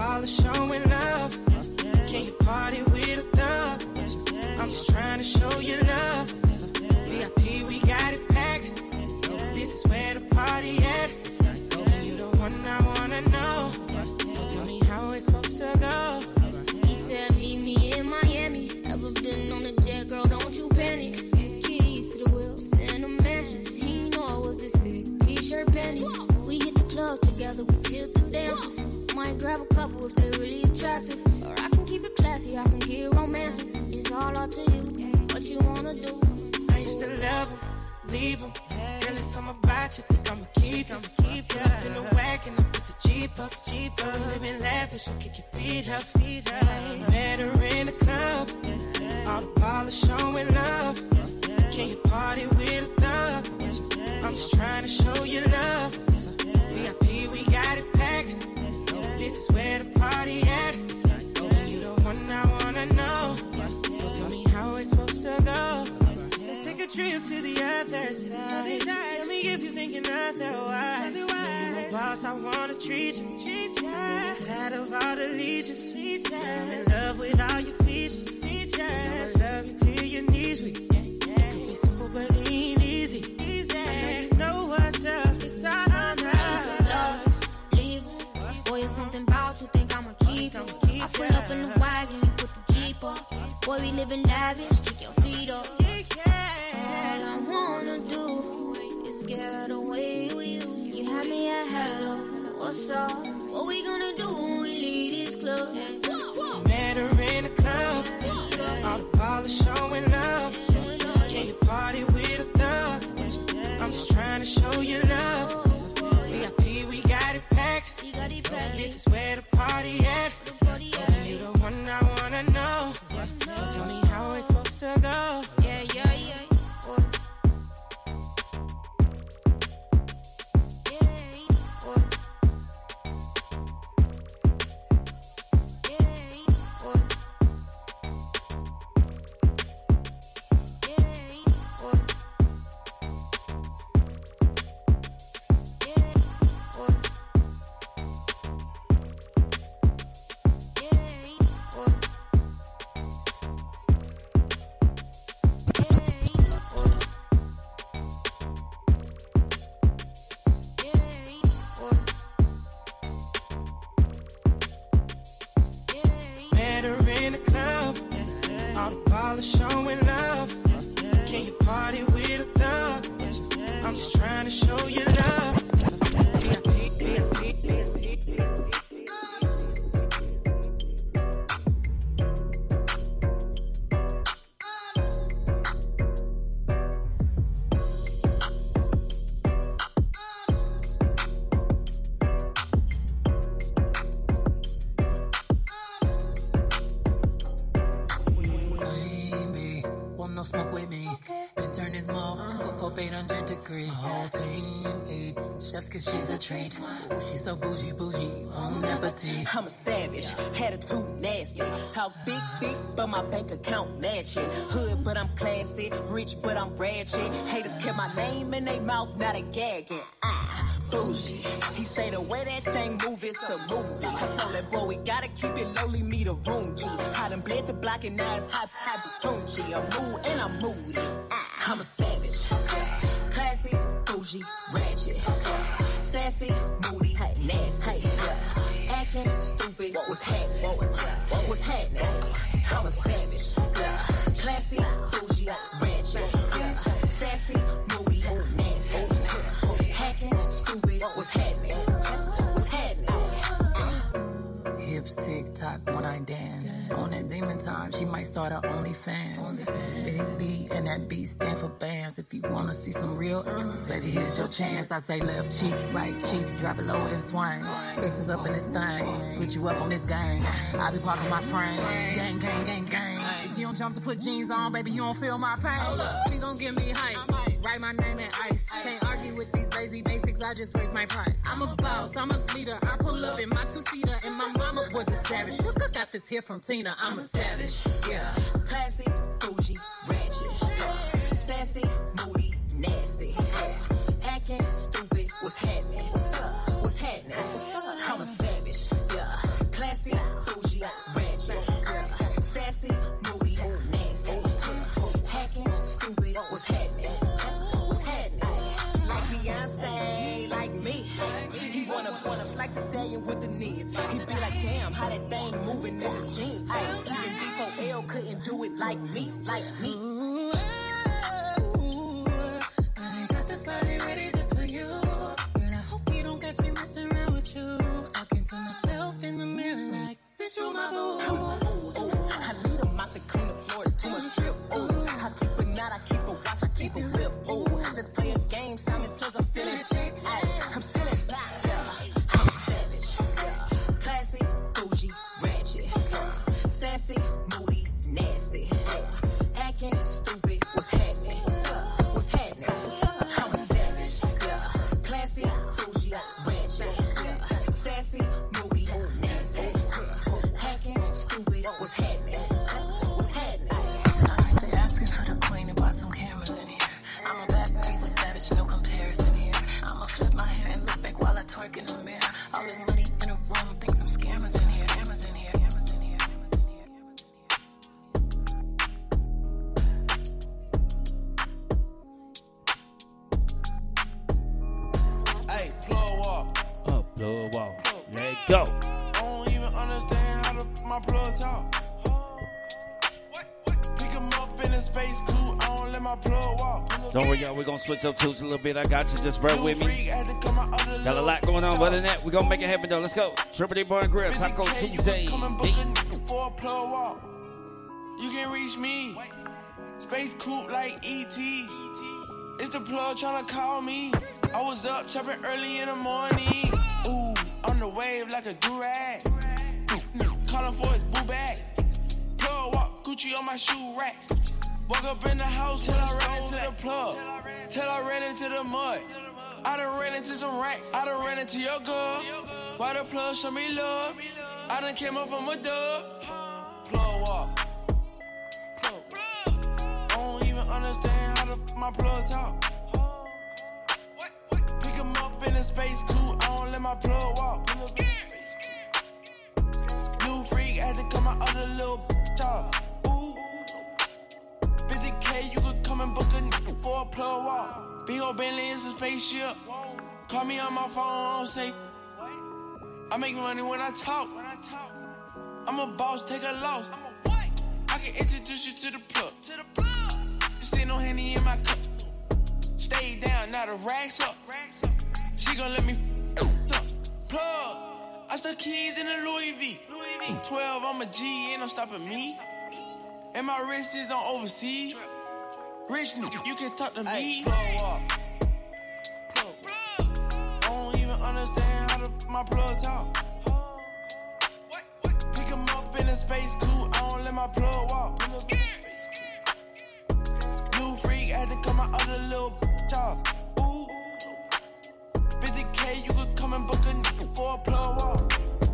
All the showing love. Can you party with a thug? I'm just trying to show you love. V I P, we got it packed. This is where the party at. You the one I wanna know. So tell me how it's supposed to go. He said meet me in Miami. Never been on a jet, girl, don't you panic. Keys to the wheels and the mansions. He know I was this thick. T-shirt panties. We hit the club together, we tilt the dances. Might grab a couple if they're really attractive. Or I can keep it classy, I can get romantic. It's all up to you, what you wanna do. I used to love him, leave him. Girl, it's something about you, think I'ma keep him. Keep you up in the wagon, I put the Jeep up, Jeep up. Living lavish, so kick your feet up, feet up. Met her in the club, all the polish showing love. Can you party with a thug? I'm just trying to show you love. V I P, we got it packed. This is where the party at. You the one I wanna know. So tell me how it's supposed to go. Let's take a trip to the other side. Tell me if you're thinking otherwise. You a boss, I wanna treat you. I'm tired of all the leeches. I'm in love with all your features. I'ma love you till your knees weak. Could be simple but it ain't easy. I know what's up. It's all I know. Leave. Boy, it's something about you, think I'ma keep it. I pull up in the wagon, you put the Jeep up. Boy, we living lavish, kick your feet up. All I wanna do is get away with you. You had me at hello, what's up? What we gonna do when we leave this club? Met her in the club, all the polish showing love. Can you party with a thug? I'm just trying to show you love. V I P, we got it packed. This is where the party at. You the one I wanna know. So tell me how it's supposed to go. Yeah, yeah, yeah. Met her in the club, all the polish showing love. Can you party with a thug? I'm just trying to show you love. Smoke with me, then turn this mo up eight hundred degree. Whole team eat chefs cause she's a treat. Ooh, she's so bougie, bougie, bon appetit. I'm a savage, attitude nasty. Talk big, big, but my bank account match it. Hood, but I'm classy. Rich, but I'm ratchet. Haters kept my name in their mouth, not a gagging. Ah, bougie. He say the way that thing move, it's a movie. I told that boy we gotta keep it lowly, me the room key. I done bled the block and now it's hot, hot Tunchi. I'm mood and I'm moody. Ah, I'm a savage. Classy, bougie, ratchet. Sassy, moody, nasty. Acting stupid, what's happening? What's happening? I'm a savage. Classy, bougie, ratchet. Sassy, moody, nasty. Hacking, stupid, what's happening? What's happening? Hips tick tock when I dance. On that demon time, she might start her OnlyFans. Big B and that B stand for bands. If you wanna see some real earnings, baby, here's your chance. I say left cheek, right cheek, drop it low and swing. Texas up in this thing, put you up on this game. I be parking my frame, gang, gang, gang, gang. If you don't jump to put jeans on, baby, you don't feel my pain. Please don't give me hype. Write my name in ice. Can't argue with these lazy basics, I just raise my price. I'm a boss, I'm a leader. I pull up in my two-seater, and my mama was a savage. Look, I got this here from Tina, I'm a savage. Yeah. Classy, bougie, ratchet. Sassy, moody, nasty. Acting stupid, what's happening? What's happening? I'm a savage. Yeah. Classy, He be like, damn, how that thing moving in the jeans. Ay, even D four L couldn't do it like me, like me. Ooh, ooh, I got this body ready just for you. Girl, I hope you don't catch me messing around with you. Talking to myself in the mirror like, since you my boo. Ooh, ooh, I need a mop to clean the floors, too much drip. Ooh, I keep a knot, I keep a watch, I keep a whip. Ooh, let's play a game. Simon says I'm still in check. I'm still in black. Yeah, I'm savage. Yeah, classy, bougie, ratchet. Yeah, sassy, moody, nasty. Yeah, acting stupid. What's happening? What's happening? I'm a savage. Yeah, classy, bougie, ratchet. Yeah, sassy, moody, nasty. Yeah, acting stupid. What's happening? What's happening? They asking for the queen and buy some cameras in here. I'm a bad piece of savage, no comparison here. I'ma flip my hair and look back while I twerk in the mirror. All this money in a room, think some scammers in here. Scammers in here. Scammers in here. Hey, plug walk. Up, blow walk. Let it go. I don't even understand how the, my plug talk. Pick him up in a space coupe. I don't let my plug walk. Don't worry, y'all. We're going to switch up tunes a little bit. I got you. Just roll with me. Got a lot going on. But other than that, we're going to make it happen, though. Let's go. Triple D Bar and Grill. Taco Tuesday. For a plug walk. You can reach me. Space coupe like E T. It's the plug trying to call me. I was up chopping early in the morning. Ooh, on the wave like a do-rag. Calling for his boo bag. Plug walk, Gucci on my shoe rack. Woke up in the house till I ran into the plug. Till I ran into the mud. I done ran into some racks. I done ran into your girl. Why the plug show me love? I done came up from a dub. Plug walk. Plug. I don't even understand how the, my plug talk. Pick him up in a space coupe. I don't let my plug walk. New freak had to come out of the little job. fifty K, you could come and book a n- for a plug walk. Big ol' Bentley is a spaceship. Call me on my phone, I don't say. I make money when I talk. I'm a boss, take a loss. I can introduce you to the plug. You see no Henny in my cup. Stay down, now the racks up. She gon' let me f- up. Plug. I stuck keys in the Louis V. twelve, I'm a G, ain't no stopping me. And my wrist is on overseas. Rich nigga, you can talk to me. Plug walk. Plug. I don't even understand how the, my plug talk. Pick him up in a space coupe. I don't let my plug walk. New freak had to come out of the little job. Ooh. fifty K, you could come and book a n- for a plug walk.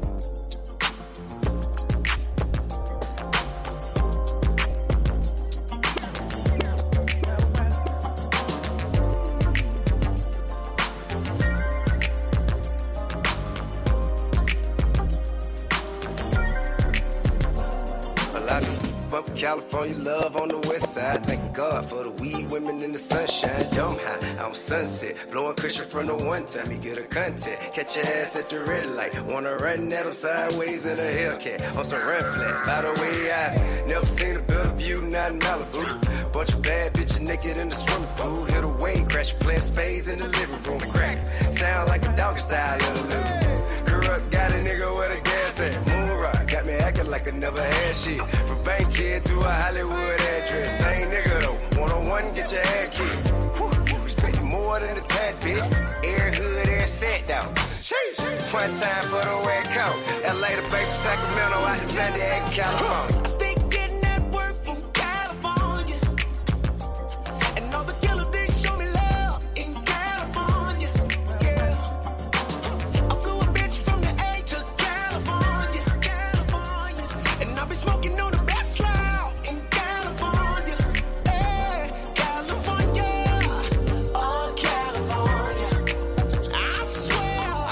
Bump California love on the west side. Thank God for the weed women in the sunshine. Dumb high on Sunset. Blowing cushion from the one time you get a contact. Catch your ass at the red light. Wanna run at them sideways in a Hellcat. On some run flat. By the way, I've never seen a better view, not in Malibu. Bunch of bad bitches naked in the swimming pool. Hit a wave crash, playing spades in the living room. Crack. Sound like a doggy style in the living room. Corrupt, got a nigga with a gas at. Moon rock, got me acting like I never had shit. From Bankhead to a Hollywood address. Same nigga though, one on one, get your head kicked. Whew, respect you more than a tad bit. Air hood, air set down. Sheesh. One time for the red coat. L A to Bay from Sacramento, out to San Diego, California.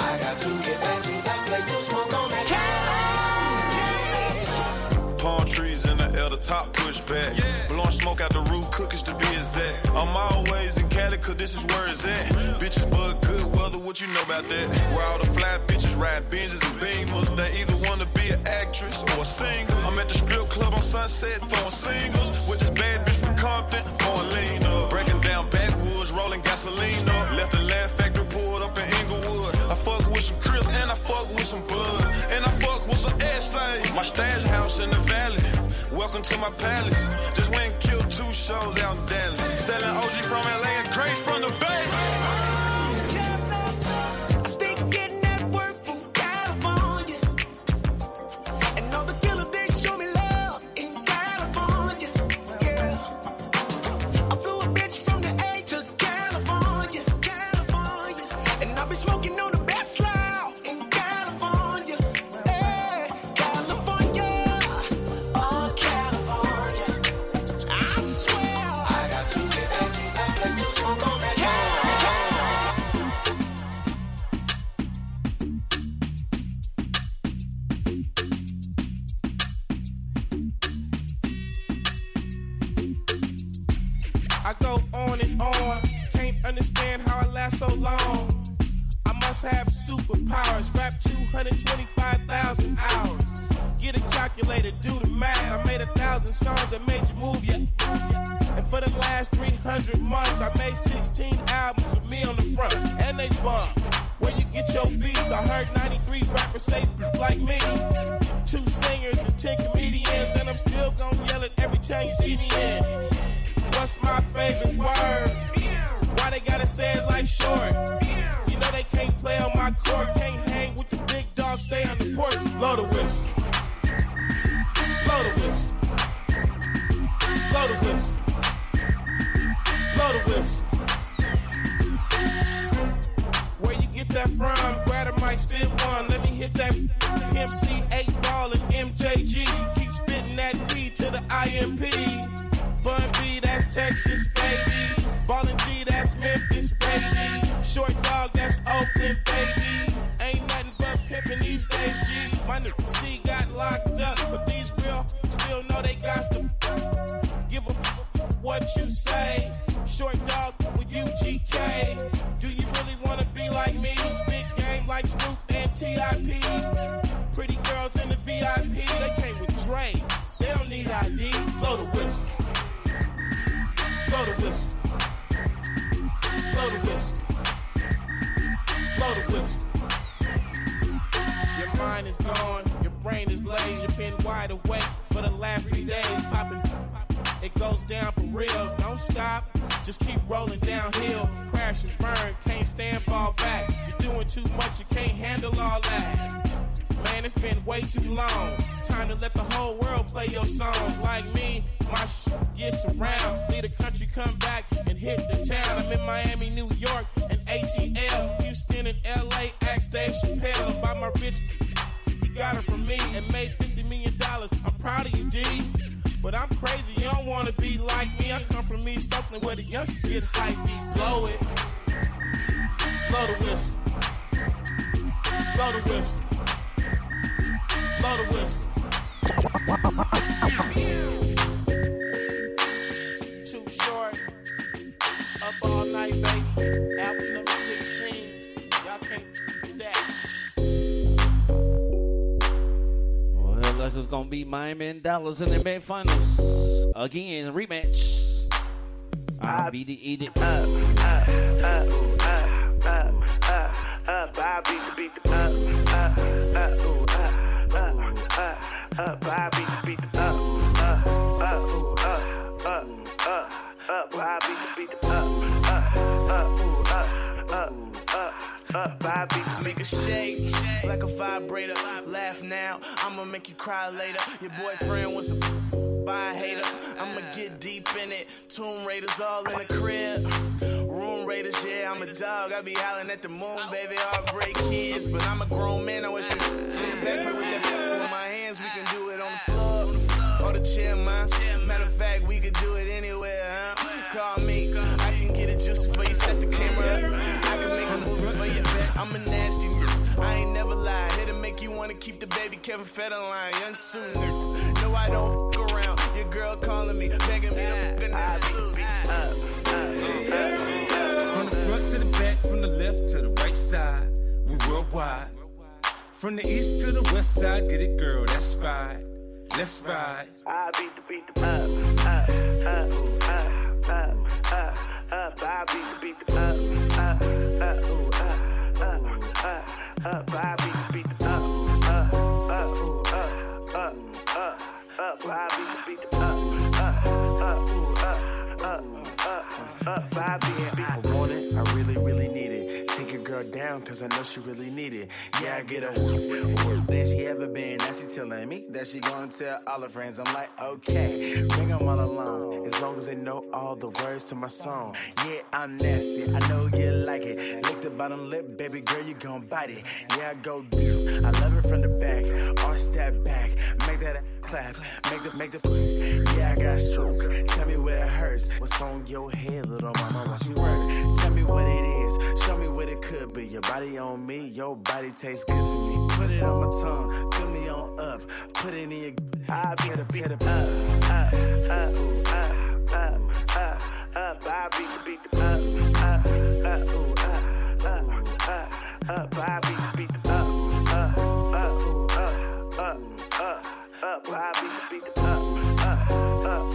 Palm trees top push back. Blowing smoke out the roof, cookies to be exact. I'm always in Cali, cause this is where it's at. Bitches bug good weather, what you know about that? Where all the fly bitches ride Benzes and Beamers. They either wanna be an actress or a singer. I'm at the strip club on Sunset throwing singles with this bad bitch from Compton, pouring lean up. Breaking down backwoods, rolling gasoline up. Left the Laugh Factory pulled up in Inglewood. I fuck with some Crips and I fuck with some Bud. And I fuck with some S A. My stash house in the valley. Welcome to my palace. Just went and killed two shows out in Dallas. Selling O G from L A and Grace from the Bay. I go on and on, can't understand how I last so long. I must have superpowers, rap two hundred twenty-five thousand hours. Get a calculator, do the math. I made a thousand songs that made you move, yeah. And for the last three hundred months, I made sixteen albums with me on the front, and they bump. Where you get your beats? I heard ninety-three rappers say like me. Two singers and ten comedians, and I'm still gonna yell it every time you see me in. What's my favorite word? Why they gotta say it like short? You know they can't play on my court, can't hang with the big dogs, stay on the porch. Blow the whistle. Blow the whistle. Blow the whistle. Blow the whistle. Where you get that from? Grab a mic, spit one. Let me hit that Pimp C, eight ball and M J G. Keep spitting that B to the I M P. Bun B, that's Texas, baby. Ballin' D, that's Memphis, baby. Short dog, that's Oakland, baby. Ain't nothing but pimpin' these days, G. My nigga C got locked up, but these real still know they got to give a what you say. Short dog with U G K. Do you really wanna be like me? Spit game like Snoop and T I P. Pretty girls in the V I P, they came with Dre. They don't need I D. Blow the whistle. Blow the whistle. Blow the whistle. Blow the whistle. Your mind is gone, your brain is blazed. You've been wide awake for the last three days. Popping, it goes down for real. Don't stop, just keep rolling downhill. Crash and burn, can't stand, fall back. You're doing too much, you can't handle all that. Man, it's been way too long. Time to let the whole world play your songs. Like me, my shit gets around. Leave the country, come back and hit the town. I'm in Miami, New York, and A T L. Houston and L A, ask Dave Chappelle about my rich. He got it from me and made fifty million dollars. I'm proud of you, D. But I'm crazy, you don't wanna be like me. I come from East Oakland where the youngsters get hypey. Blow it. Blow the whistle. Blow the whistle. Blow the whistle. Too short. Up all night, baby. Album number sixteen. Y'all can't do that. Well, it looks like it's gonna be Miami and Dallas in the big finals again. Rematch. I'll be the eat it up, up, up, up, up, up, up. I'll beat the beat the up, up, up, ooh, up, up, up, up. I'll beat the beat the up, up, up, ooh, up, up, up, up. I'll beat the beat the up, up, up, ooh, up, up, up, up. I'll beat the Make a shake, like a vibrator. Laugh now, I'ma make you cry later. Your boyfriend was a by a hater. I'ma get deep in it. Tomb Raiders all in the crib. Room Raiders, yeah, I'm a dog. I be howling at the moon, baby. Heartbreak kids, but I'm a grown man. I wish we from the back with that with my hands. We can do it on the floor or the chair, man. Matter of fact, we could do it anywhere, huh? Call me, I can get it juicy for you. Set the camera up. I can make a movie for you. I'm a nasty, I ain't never lie. Here to make you wanna keep the baby Kevin Federline. Young Sue, no, I don't f*** around. Your girl calling me, begging me to fuck another suit. From the front to the back, from the left to the right side, we worldwide. From the east to the west side, get it, girl, that's right. Let's ride. I beat the beat the up, up, up, up, up, up, up. I beat the beat the up, up, up, up, up, up, up. I beat the beat the up, up, up, up, up, up, up. I beat the beat the up, up, up, up, up, up, up. I beat the beat I want it, I really, really need it. Take your girl down, cause I know she really need it. Yeah, I get a whoop, than she ever been. Now she telling me that she gonna tell all her friends. I'm like, okay, bring them all along, as long as they know all the words to my song. Yeah, I'm nasty, I know you like it. Lick the bottom lip, baby girl, you gon' bite it. Yeah, I go deep, I love it from the back. Arch that back, make that clap, make the, make the squeeze. Yeah, I got stroke, tell me where it hurts. What's on your head, little mama, watch me work. Tell me what it is, show me what it could be. Your body on me, your body tastes good to me. Put it on my tongue, fill me on up. Put it in your, I beat the beat the up, up, up, up, up, up, up. I beat the beat the up, up, up, up, up, up, up. I beat the beat the up, up, up, up, up, up, up. I beat the beat the up, up, up,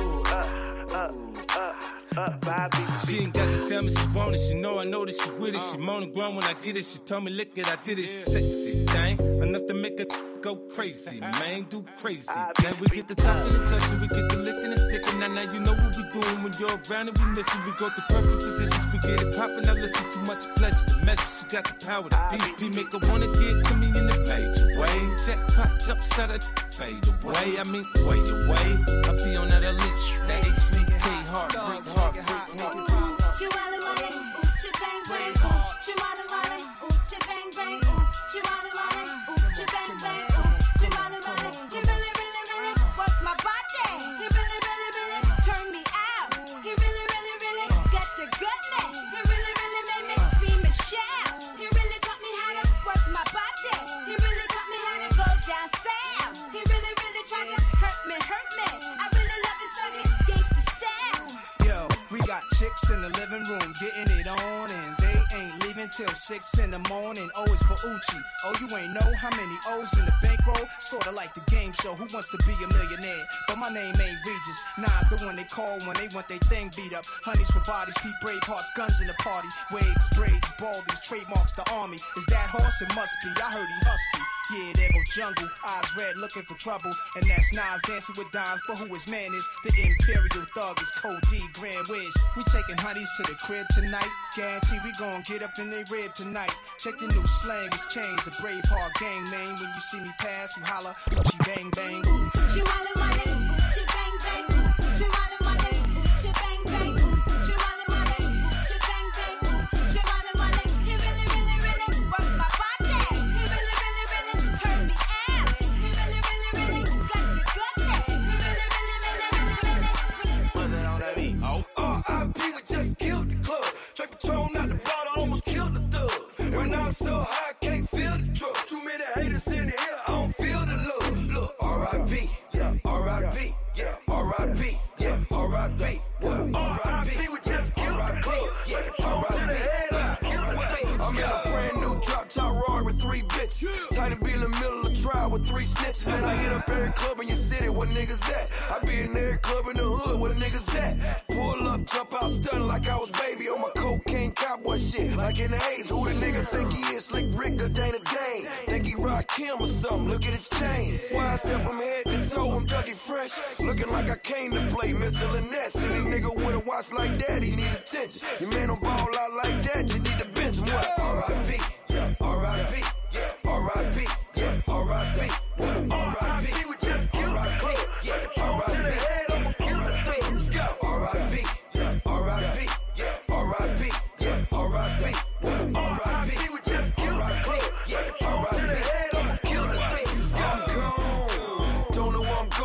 up, up, up, up. I beat the She ain't got to tell me she want it. She know I know that she with it. She moaning grown when I get it. She told me lick it, I did it. Sexy thing, enough to make her go crazy. Man, do crazy. Then we get the talking and touching, we get the licking and sticking. Now, now you know what we doing when you're around and we missing. We go through perfect positions, we get it popping. Now listen, too much pleasure. The message, she got the power to beat. Be make her wanna get to me in the major way. Jackpot, jump shot, it fade away. I mean, way away. I be on that elite, that H B K heartbreak, heartbreak, heartbreak. You wanna run it, ooh, you bang bang, ooh, you wanna run it, ooh, you bang bang, ooh, you wanna run it, ooh, you bang bang, ooh, you wanna run it. You really, really, really work my body. You really, really, really turn me out. You really, really, really get the goodness. You really, really made me scream and shout. You really taught me how to work my body. You really taught me how to go down south. You really, really tried to hurt me, hurt me. I really love it, so it gangsta style. Yo, we got chicks in the living room getting it on, and they ain't leaving till six in the morning. O is for Uchi. Oh, you ain't know how many O's in the bankroll? Sorta like the game show, Who Wants to Be a Millionaire? But my name ain't Regis. Nas the one they call when they want their thing beat up. Honeys for bodies, Pete Bravehearts, guns in the party. Waves, braids, baldies, trademarks the army. Is that horse? It must be. I heard he husky. Yeah, there go jungle, eyes red looking for trouble. And that's Nas dancing with dimes, but who his man is? The Imperial Thug is Code D, Grand Wiz. We taking honeys to the crib tonight. Guarantee we gon' get up in their rib tonight. Check the new slang, it's changed. The Braveheart gang name. When you see me pass, you holla, Uchi bang bang. Ooh. You wanna run it, Uchi bang bang. You wanna run it, Uchi bang bang. You wanna run it, Uchi bang bang. You wanna run it. You really, really, really work my body. You really, really, really turn me out. You really, really, really got the goodness. You really, really, really scream it, scream it. Buzz it on that beat. Oh, R I P, we just killed the club. Track Patron out the bottle, almost killed the thug. When I'm so high, I can't feel the drug. Too many haters in the air, I don't feel the love. Look, R I P, yeah, R I P, yeah, R I P, yeah, R I P, what? R I P, we just killed the club. Yeah, R I P, killed the thug. I'm in a brand new drop top Rory with three bitches. Tight and be in the middle of trial with three snitches. And I hit up every club in your city, where niggas at? I be in every club in the hood, where the niggas at? Pull up, jump out, stun like I was baby on my cocaine cowboy shit. Like in the A's, who the nigga think he is? Slick Rick or Dana Dane? Think he rock Kim or something? Look at his chain. Why I said from head to toe, I'm Dougie Fresh. Looking like I came to play Mitchell and Ness. Any nigga with a watch like that, he need attention. Your man don't ball out like that, you need to bench him. What? R I P, yeah, R I P, yeah, R I P, yeah, R I P, what? R I P, we just killed the club. Yeah, R I P, to the head, almost killed the thing. Let's go. R I P, yeah, R I P, yeah, R I P, yeah, R I P, what? R I P, we just killed the club. Yeah, R I P, to the head, almost killed the thing. Let's go. I'm gone, don't know where I'm going.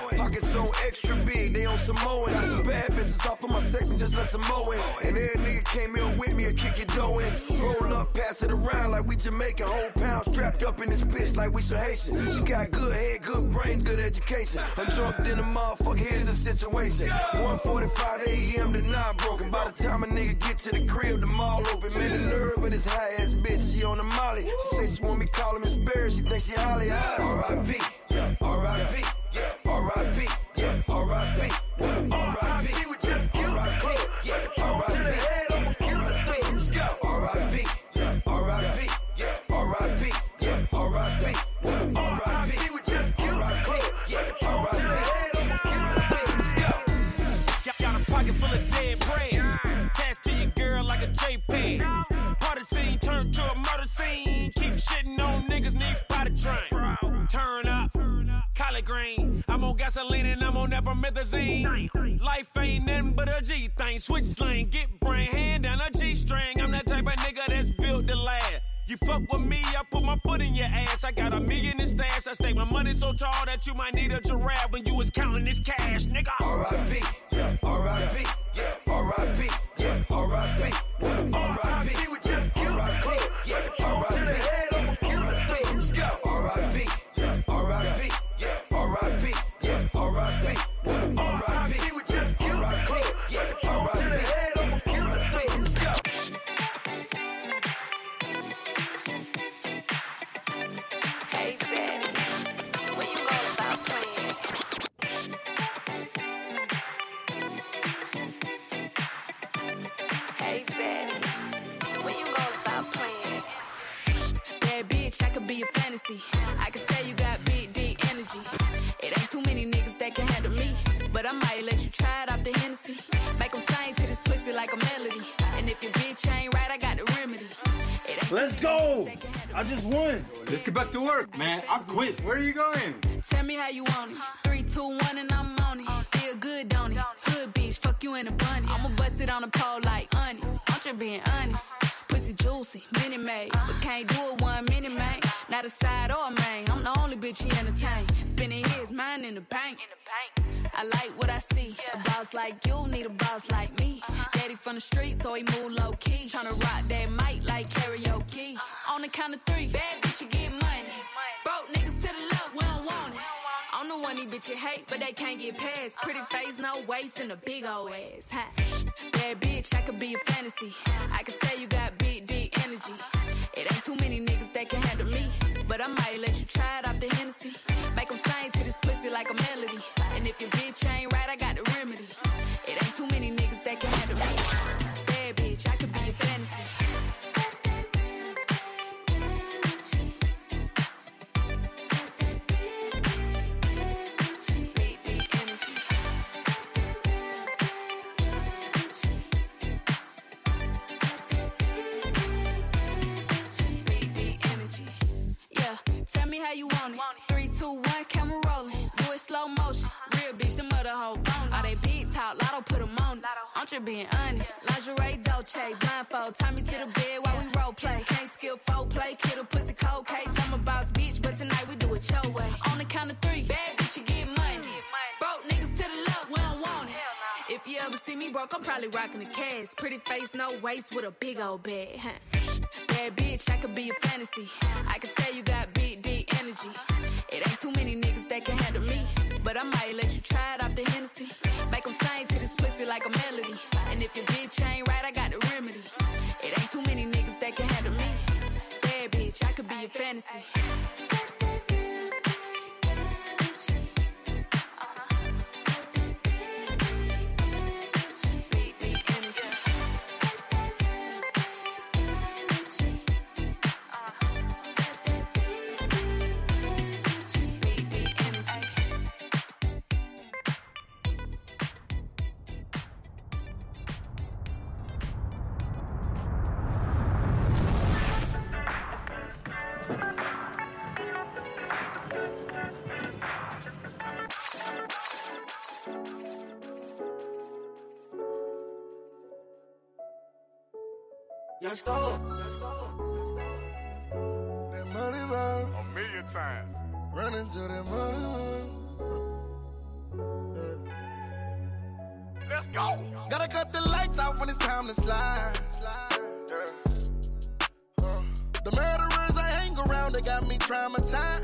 Pockets on extra big, they on Samoan. Got some bad bitches off of my section, just let some mow in. And every nigga came in with me and kick it dough in. Roll up, pass it around like we Jamaican. Whole pound strapped up in this bitch like we some Haitian. She got good head, good brains, good education. I'm drunk in the motherfucker, here's the situation. one forty-five a m to nine broken. By the time a nigga get to the crib, the mall open. Man, the nerve of this high ass bitch, she on the molly. She say she want me call her Miss Barry, she think she Holly. R I P, R I P, R I P, R I P, R I P. We just killed the club. R I P, to the head, almost killed the thing. Let's go. R I P, R I P, R I P, R I P, R I P. We just killed the club. R I P, to the head, almost killed the thing. Let's go. Got a pocket full of dead bread. Cash to your girl like a JPEG. Party scene turned to a murder scene. Keep shitting on niggas, need potty train. Turn up, collard green. I'm on gasoline and I'm on that promethazine. Life ain't nothing but a G thing. Switch slang, get brain, hand down a G string. I'm that type of nigga that's built to last. You fuck with me, I put my foot in your ass. I got a million in stash. I stake my money so tall that you might need a giraffe when you was counting this cash, nigga. R I P, R I P, R I P, R I P, R I P. We just killed the club. R I P, to the head, almost killed the thing. Let's go. R I P, R I P, R I P, R I P, R I P. We just killed the club. R I P, to the head, almost killed the thing. Let's go. Hey, Daddy, when you gonna stop playing? Hey, Daddy, when you gonna stop playing? Bad bitch, I could be a fantasy. I could tell you got big, deep energy. It ain't too many niggas that can handle me. But I might let you try it off the Hennessy. Make them sing to this pussy like a melody. And if your bitch ain't right, I got the remedy. Let's go! I just won. Let's get back to work, man. I quit. Where are you going? Tell me how you want it. Three, two, one, and I'm on it. Feel good, don't it? Hood bitch, fuck you in a bunny. I'ma bust it on the pole like honest. I'm just being honest. Pussy juicy, mini made. But can't do it one minute, man. Not a side or a main. I'm the only bitch he entertain. Spending his mind in the bank. I like what I see. A boss like you need a boss like me. Daddy from the street, so he move low key. Tryna rock that mic like karaoke. On the count of three, bad bitch, you get money. Broke niggas to the left, we don't want it. I'm the one these bitches hate, but they can't get past. Pretty face, no waist, and a big old ass. Huh? Bad bitch, I could be a fantasy. I could tell you got big, deep energy. It ain't too many niggas that can handle me. But I might let you try it off the Hennessy. Make them sing to this pussy like a melody. And if your bitch ain't right, I got the remedy. It ain't too many niggas that can handle me. Bad bitch, I could be a fantasy. How you want it? Three, two, one, camera rolling. Do it slow motion. Real bitch, the mother hoe bone. All they big talk, lotto put them on it. I'm just being honest. Lingerie, Dolce, blindfold. Tie me to the bed while we role play. Can't skill folk play, kid a pussy cold case. I'm a boss bitch, but tonight we do it your way. On the count of three, bad bitch, you get money. Broke niggas to the left, we don't want it. If you ever see me broke, I'm probably rocking a cast. Pretty face, no waist, with a big old bag. Huh? Bad bitch, I could be a fantasy. I could tell you got big, deep energy. It ain't too many niggas that can handle me. But I might let you try it off the Hennessy. Make them sing to this pussy like a melody. And if your bitch ain't right, I got the remedy. It ain't too many niggas that can handle me. Bad bitch, I could be a fantasy. Young Star. That money ball. A million times. Running to that money ball. go. Gotta cut the lights off when it's time to slide. Yeah. Uh, the murderers I hang around, they got me traumatized.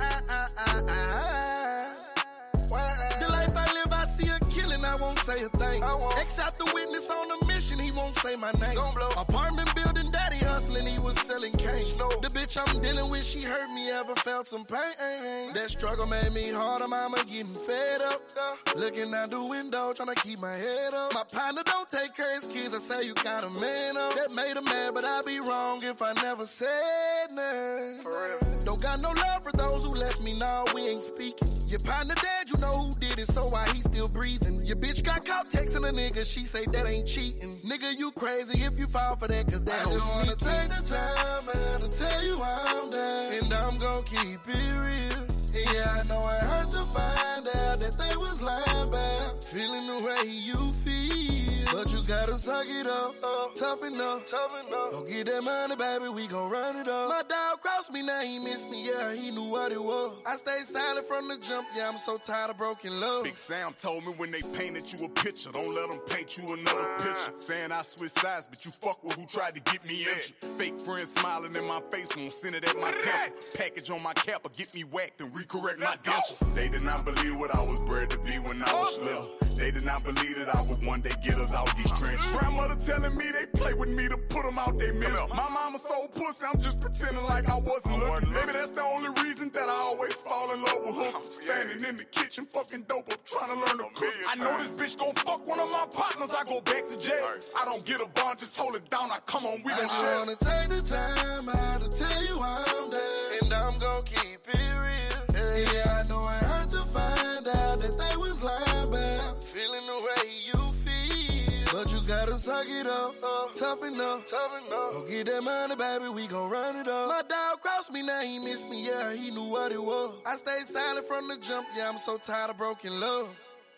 The life I live, I see a killing, I won't say a thing. Except the witness on a mission, he won't say my name. Apartment building, daddy hustling, he was selling cane. The bitch I'm dealing with, she hurt me, ever felt some pain. That struggle made me harder, mama getting fed up. Looking out the window, trying to keep my head up. My partner don't take care of his kids, I say you got a man up. That made him mad, but I'd be wrong if I never said nothing. For real. Don't got no love for those who left me, nah, we ain't speaking. Your partner dead, you know who did it, so why he still breathing? Your bitch got caught texting a nigga, she say that ain't cheating. Nigga, you crazy if you fall for that, cause that I just wanna take the time out to tell you I'm down, and I'm gon' keep it real. Yeah, I know it hurt to find out that they was lying about feeling the way you feel, but you gotta suck it up, up, toughen up, toughen up. Don't get that money, baby, we gon' run it up. My dog crossed me, now he missed me, yeah, he knew what it was. I stayed silent from the jump, yeah, I'm so tired of broken love. Big Sam told me when they painted you a picture, don't let them paint you another picture. Saying I switched sides, but you fuck with who tried to get me injured. Fake friends smiling in my face, won't send it at my temple. Package on my cap or get me whacked and recorrect my dentures. They did not believe what I was bred to be when I was little. They did not believe that I would one day get us out these trenches. Grandmother telling me they play with me to put them out they middle. My mama so pussy, I'm just pretending like I wasn't looking. Maybe that's the only reason that I always fall in love with hookers. Standing in the kitchen, fucking dope up, trying to learn to cook. I know this bitch gon' fuck one of my partners, I go back to jail. I don't get a bond, just hold it down, I come on, we gon' share. I just wanna take the time out to tell you I'm down, and I'm gon' keep it real. Yeah, I know it hurt to find out that they was lying about feeling the way you feel, but you gotta suck it up, up, toughen up, toughen up. Don't get that money, baby, we gon' run it up. My dog crossed me, now he missed me, yeah, he knew what it was. I stayed silent from the jump, yeah, I'm so tired of broken love.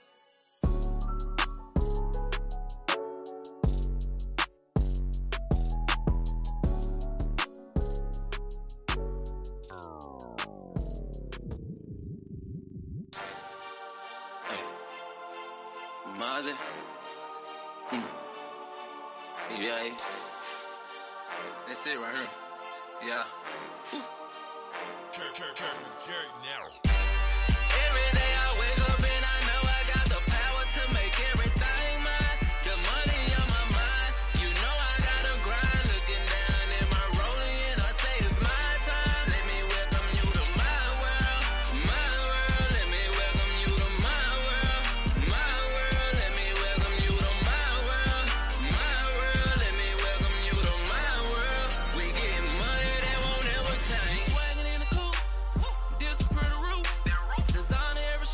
Mozzie. Mm. Yeah. That's it right here. Yeah. Every day I wake up and I know I got the power to make everything mine. The money on my mind. You know I gotta grind. Looking down at my rolling and I say it's my time. Let me welcome you to my world. My world. Let me welcome you to my world. My world. Let me welcome you to my world. My world. Let me welcome you to my world. We get money that won't ever change. Swagging in the coupe. This pretty roof. Designer every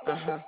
Uh-huh.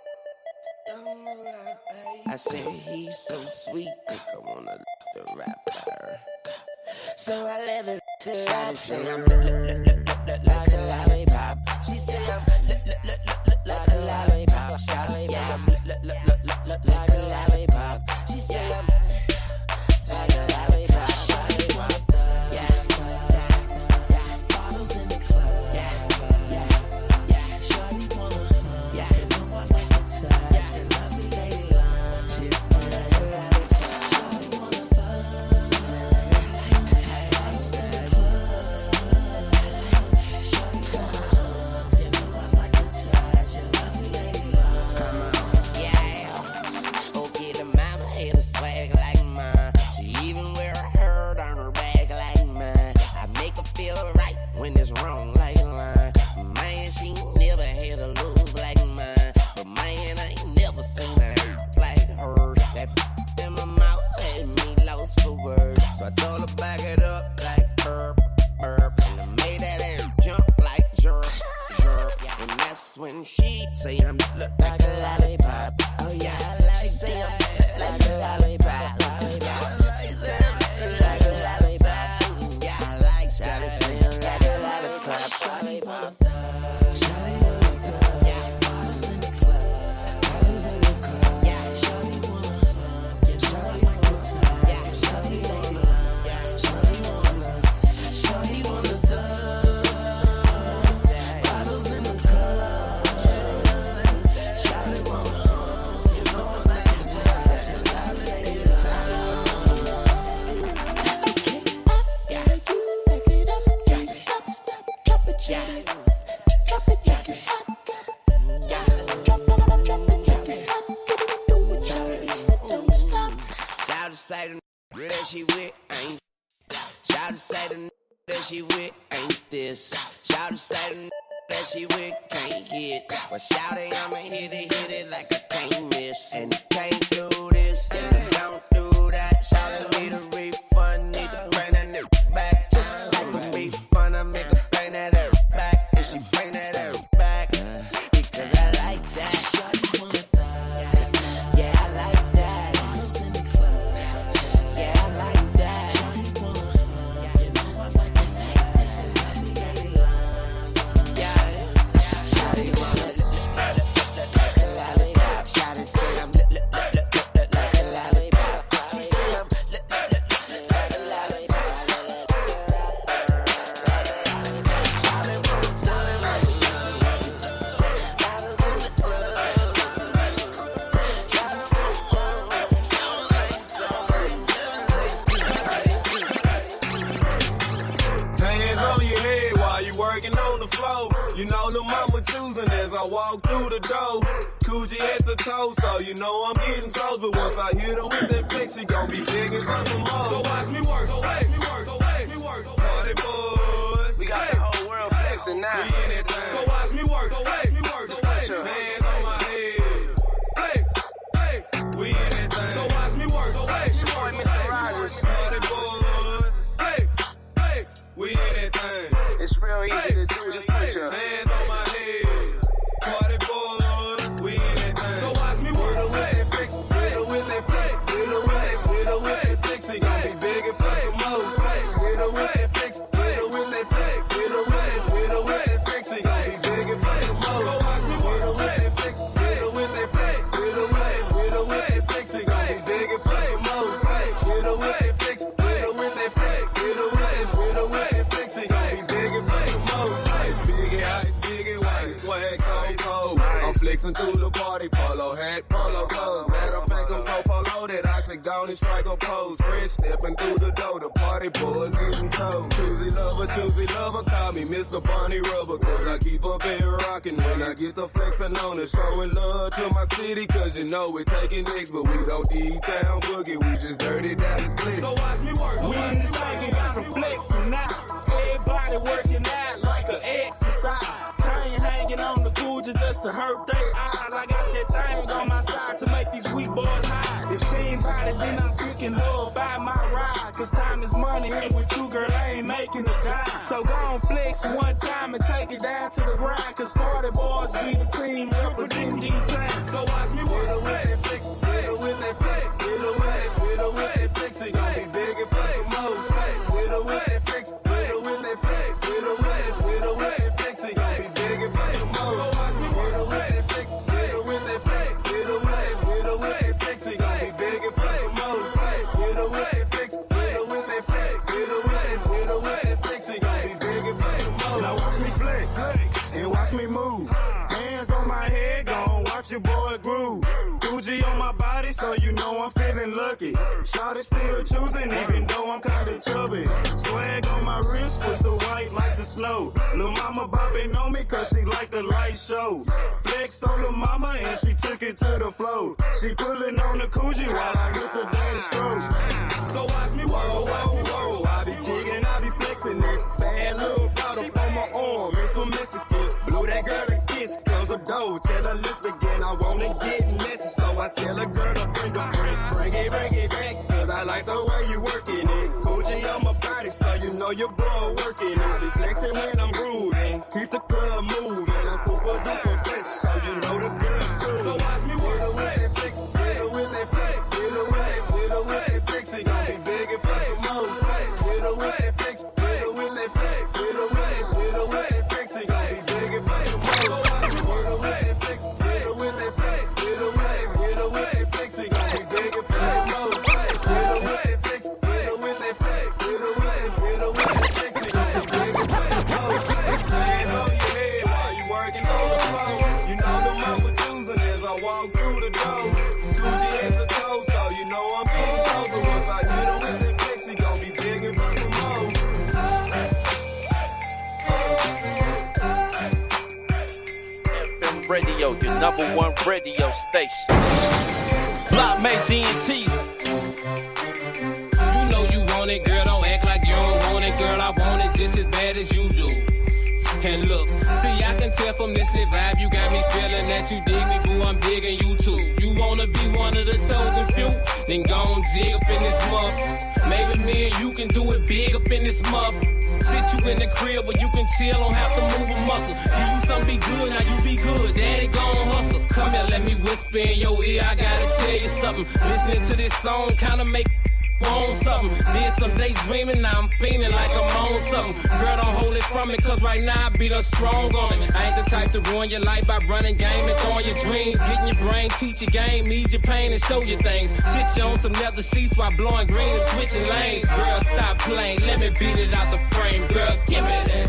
I said he's so sweet, think I wanna the rapper. So I let her Shawty say I'm like a lollipop. She say I'm like a lollipop. Shawty say I'm like a lollipop. She say I'm like a lollipop. Shawty want a thug. Yeah. Bottles in the club. Yeah. Shawty want a hug. Yeah. You know I like to touch. She love me, lady long. She want a lollipop. Shawty want a thug. Bottles in the club. Shawty want a hug. You know I like to touch. She love me, lady long. Come on. Yeah. Okay, the mama had a swag like mine. She even wear a hurt on her back like mine. I make her feel right when it's wrong like line. Man, she never had a lose like mine. But man, I ain't never seen a hurt like her. That in my mouth had me lost for words. So I told her back it up like burp, burp. And I made that air jump like jerk, jerk. And that's when she say I'm look like a lollipop. Oh yeah, I like she say I'm like a lollipop. Lollipop. She say I'm like a lollipop. Yeah, I like Shawty say I'm like a lollipop. Shawty want a thug. Shawty want a thug. Yeah, bottles in the club. Bottles in the club. Yeah, Shawty want a hug. Yeah, Shawty like to touch. Yeah, Shawty want a love. Yeah, Shawty want a love. Shawty want a thug. Bottles in the club. Shawty want a hug. You know I like to touch. You love it, lady love. Yeah, you back it up. Don't stop. Drop it, yeah. Drop it, drop it, hot. Yeah, drop it, drop it, drop it, hot. Do it, drop it, don't stop. Shawty say the n- that she with ain't. Shawty say the n- that she with ain't this. Shawty say the n- that she with can't hit. But shawty, I'ma hit it, hit it like I can't miss. And you can't do this, and you don't do that. Shawty need a refund, need to bring that nigga back. Just like a refund, I make her bring that air back. And she bring that air back, because I like that. Shawty want a thug. Yeah, I like that. Bottles in the club. Yeah, I like that. Shawty want a hug. You know I like to touch. She love me, lady long. Yeah, Shawty want a like a lollipop. Shawty say I'm like a lollipop. She say I'm like a lollipop. Hands on your head while you working on the floor. You know the mama choosing as I walk through the door. Coochie at the toe, so you know I'm getting close. But once I hit her with that flex, she gon' be begging for some more. So watch me work, so watch me work, so watch me work. Party boys, we got the whole world flexing now. We in that thing. So watch me work, so watch me work. Just put your hands on my head. Flex, flex, we in that thing. So watch me work, so watch me work. Mister Rogers, party boys, flex, flex, we in that thing. It's real easy to do, just put your hands on my head. Party boys, we in that thing. So watch me work with that flex, fiddle with that flex, fiddle with that, fiddle with that flex. He gon' be begging for some more. Fiddle with that flex, fiddle with that flex, fiddle with that, fiddle with that flex. He gon' be begging for some more. So watch me work with that flex, fiddle with that flex, fiddle with that, fiddle with that flex. He gon' be begging for some more. Fiddle with that flex, fiddle with that flex, fiddle with that, fiddle with that flex. He gon' be begging for some more. Ice big and ice big and white, swag so cold. I'm flexing through the party, polo hat, polo clothes. Matter of fact, I'm so polo that I should go and strike a pose. Chris stepping through the door, the party boys getting told. Choosy lover, choosy lover, call me Mister Barney Rubber. Cause I keep up here rocking when I get the flexing on it. Showing love to my city, cause you know we're taking nicks. But we don't need town boogie, we just dirty down the slick. So watch me work. We in this thing got from flexing now. Everybody working out like an exercise. Chain hanging on the coochie just to hurt their eyes. I got that thing on my side to make these weak boys high. If she ain't body, then I'm picking her by my ride. Cause time is money, and with you, girl, I ain't making making a dime. So go on flex one time and take it down to the grind. Cause party boys be the team representing these times. So watch me with a way, flex, fiddle with that flex, fiddle with that, fiddle with that flex, it gon' be big and flex, more flex, fiddle with that flex, fiddle with that flex, fiddle with that, fiddle with that flex, it gon' be big and flex, more. So watch me with a way, flex, fiddle with that flex, fiddle with that, fiddle with that flex, it gon' be big and flex, more flex, fiddle with that flex, fiddle with that flex, fiddle with that, fiddle with that flex, it gon' be big and flex, more. Now watch me flex and watch me move. Hands on my head, gon' watch your boy groove. Gucci on my body, so you know I'm feeling lucky. Shawty still choosing, even though I'm kinda chubby. Swag on my wrist, crystal white like the snow. Lil' mama bopping on me, cause she like the light show. Flex on lil' mama, and she took it to the floor. She pulling on the Gucci while I hit the daddy stroke. So watch me whirl, watch me whirl. I be jigging, I be flexing it. Bad little bottle on my arm, it's from Mexican. Blew that girl a kiss, close the door, tell her let's begin. I wanna get messy, so I tell a girl to bring a friend. Bring it, bring it back, cause I like the way you working it. Gucci on my body, so you know your boy working it. Be flexing when I'm grooving, keep the club moving. I'm super duper fresh, so you know the girls too. So watch me with a way, flex, fiddle with that flex, fiddle with that, fiddle with that flex, it gon' be big and flex, more flex, fiddle with that flex, fiddle with that flex, fiddle with that, fiddle with that flex, it gon' be big and flex, more. So watch me with a way, flex, fiddle with that flex, fiddle with that, fiddle with that flex, it gon' be big and flex, more flex, fiddle with that flex, fiddle with that flex, fiddle with that, fiddle with that flex, it gon' be big and flex, more flex. Hands on your head while you working on the floor. You know the mama choosing as I walk through the door. Gucci at the toe, so you know I'm getting close. But once I hit her with that flex, she gon' be big and for some more. F M Radio, your number one radio station. Block Macy and T. You know you want it, girl, don't act like you don't want it. Girl, I want it just as bad as you do. And look, see, I can tell from this lit vibe, you got me feeling that you dig me, boo, I'm digging you too. You wanna be one of the chosen few? Then go and dig up in this mug. Maybe me and you can do it big up in this mug. Sit you in the crib where you can chill, don't have to move a muscle. Give you something be good, now you be good, daddy gon' hustle. Come here, let me whisper in your ear, I gotta tell you something. Listening to this song kinda make on something. Did some daydreaming, now I'm feeling like I'm on something. Girl, don't hold it from me, cause right now I be the strong on it. I ain't the type to ruin your life by running game and throwing your dreams. Getting your brain, teach your game, ease your pain and show you things. Sit you on some leather seats while blowing green and switching lanes. Girl, stop playing, let me beat it out the frame. Girl, give me that.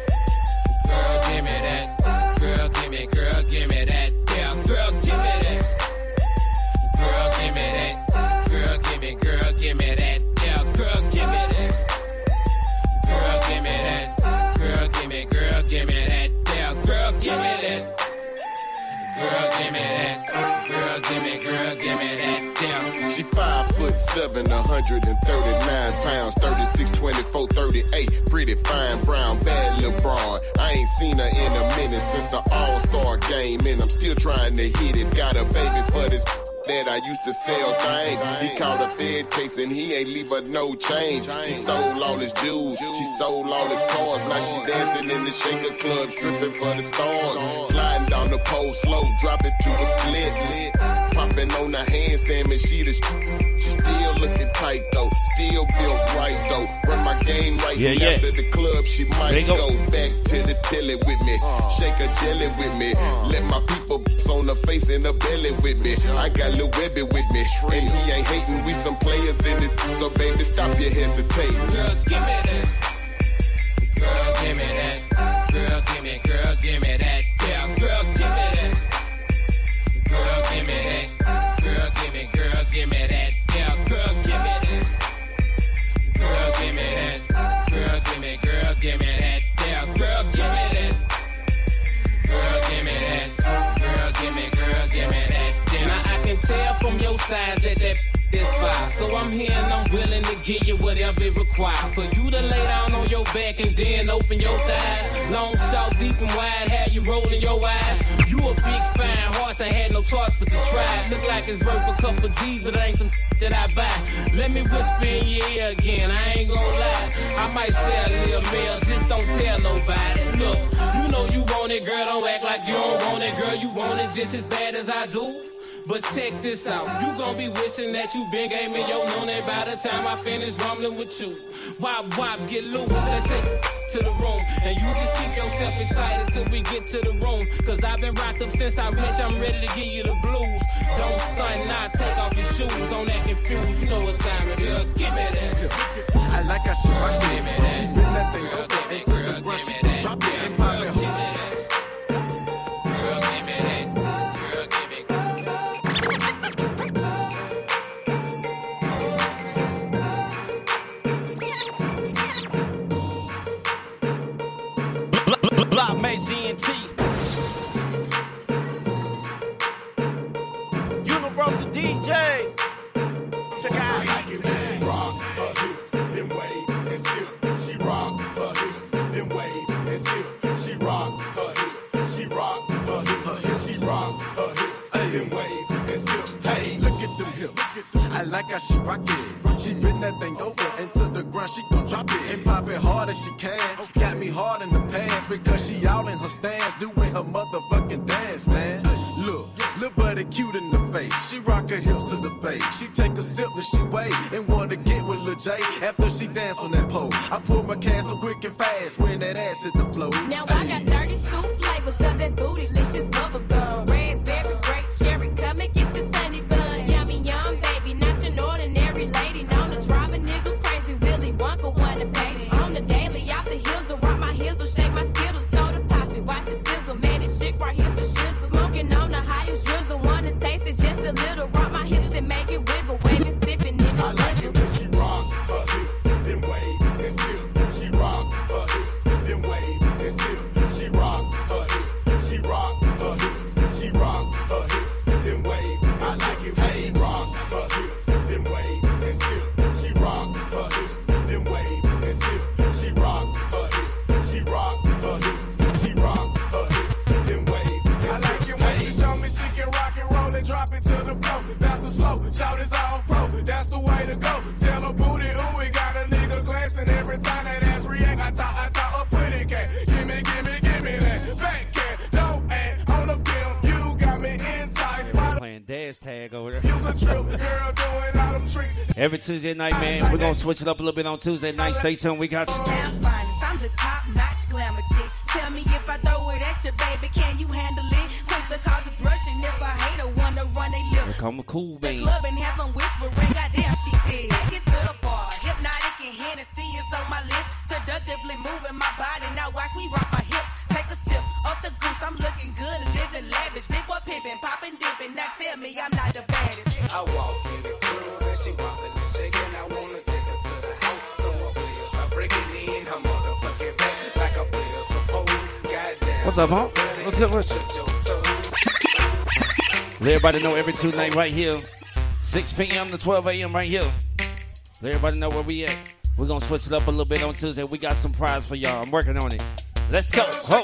Girl, give me that. Girl, give me, girl, give me that. Yeah, girl, give me that. Girl, give me that. Girl, give me, girl, give me that. Yeah, girl, give me that. Girl, give me that. Girl, give me, girl, give me that. Yeah, girl, give me that. Girl, give me that. Girl, give me, girl, give me that. Yeah. She five foot seven, one hundred thirty-nine pounds, thirty-six, twenty-four, thirty-eight. Pretty fine, brown, bad little broad. I ain't seen her in a minute since the All-Star game, and I'm still trying to hit it. Got a baby for this that I used to sell things. He caught a Fed case and he ain't leave her no change. She sold all his jewels, she sold all his cars. Now she dancing in the shaker club, stripping for the stars. Sliding down the pole slow, drop it to a split. Popping on the handstand, man, she the she still looking tight though, still built right though. Run my game right yeah, yeah. after the club, she might go. go back to the telly with me, shake a jelly with me. Let my people on the face and the belly with me. I got Lil Webby with me, and he ain't hating. We some players in this, so baby, stop your hesitating. Girl, give me that. Girl, give me that. Girl, give me, girl, give me that. Yeah, girl, give me that. Girl, give me that. Girl, give me, girl, give me that. Yeah, girl, give me that. Girl, give me that. Girl, give me, girl, give me that. Yeah, girl, give me that. Girl, give me that. Girl, give me, girl, give me that. Now I can tell from your signs that that is fire. so I'm here and I'm willing to give you whatever it requires. For you to lay down on your back and then open your thighs. Long, short, deep and wide, have you rolling your eyes. You a big fine horse, I had no choice but to try. Look like it's worth a couple G's, but it ain't some that I buy. Let me whisper in your ear again, I ain't gon' lie. I might share a little mail, just don't tell nobody. Look, you know you want it, girl, don't act like you don't want it. Girl, you want it just as bad as I do. But check this out, you gon' be wishing that you been gave me your money by the time I finish rumbling with you. Wop, wop, get loose, let's take to the room. And you just keep yourself excited till we get to the room. Cause I've been rocked up since I met you, I'm ready to give you the blues. Don't stunt, now take off your shoes, don't act confused. You know what time it is, give me that. I like how she rock it. She bring that thing over into the ground, she drop it and pop it home. Z N T. Universal D Js. Check out. I like it when she rock her hips, then wave and sip. She rock her hips, then wave and sip. She rock her hips, she rock her hips, she rock her hips, then wave and sip. Hey, look at them hips. I like how she rock it. She bring that thing over into the ground, she gon' drop it and pop it hard as she can. Got me hard in the pants because she out in her stance doing her motherfucking dance, man. Look, little buddy cute in the face. She rock her hips to the bass. She take a sip and she wait and wanna get with Lil J after she dance on that pole. I pull my can so quick and fast when that ass hit the floor. Now I got thirty-two flavors of that bootylicious bubble gum. Raspberry, grape, cherry, come and get the sunny bun. Yummy, yum, baby, not your ordinary lady. Known to drive a nigga crazy, Willy Wonka wanna pay. On the daily, off the hills, to rock my heels, to shake my skittles, soda poppy, watch the sizzle. Man, this shit right here's for shizzle. Smoking on the highest drizzle, wanna taste it just a little. Rock my hips and make it wiggle, waving, sipping it. I like it when she rock her hips, then wave and sip. She rock her hips, then wave and sip. She rock her hips, she rock her hips, she rock her hips, then wave. I like it when she rock her hips, then wave and sip. She rock her hips, then wave and sip. She rock her hips, she rock her hips, she rock her hips, then wave. I like it when she show me she can rock and roll and drop it to the floor. That's a slow, shout is all pro. That's the way to go. Tell her booty, ooh, we got a nigga glancing every time that ass react. I talk, I talk a pretty cat. Give me, give me, give me that back cat. Don't act on the film. You got me enticed by the Playing dance tag over there. use a trip. Girl doing all them tricks. Every Tuesday night, man, we're gonna switch it up a little bit on Tuesday night. Stay tuned, we got you. I'm the top-notch glamour chick. Tell me if I throw it at you, baby, can you handle it? Quick to cause it's rushing. If I hate her, wanna run they Here lips. come a cool The bean. club and have them whispering, goddamn she did. Take it to the bar, hypnotic and Hennessy is on my list. Seductively moving my body, now watch me rock my hips. Take a sip of the goose, I'm looking good and living lavish. Big boy pimping, popping, dipping. Now tell me I'm not the baddest. I walk in the club and she wobbling and shaking. I wanna take her to the house, so I will start breaking in her motherfucking back like a player supposed. Goddamn. What's up, huh? What's good, Rich? Let everybody know every Tuesday night right here, six p.m. to twelve a.m. right here. Let everybody know where we at. We're gonna switch it up a little bit on Tuesday. We got some prize for y'all. I'm working on it. Let's go. Ho.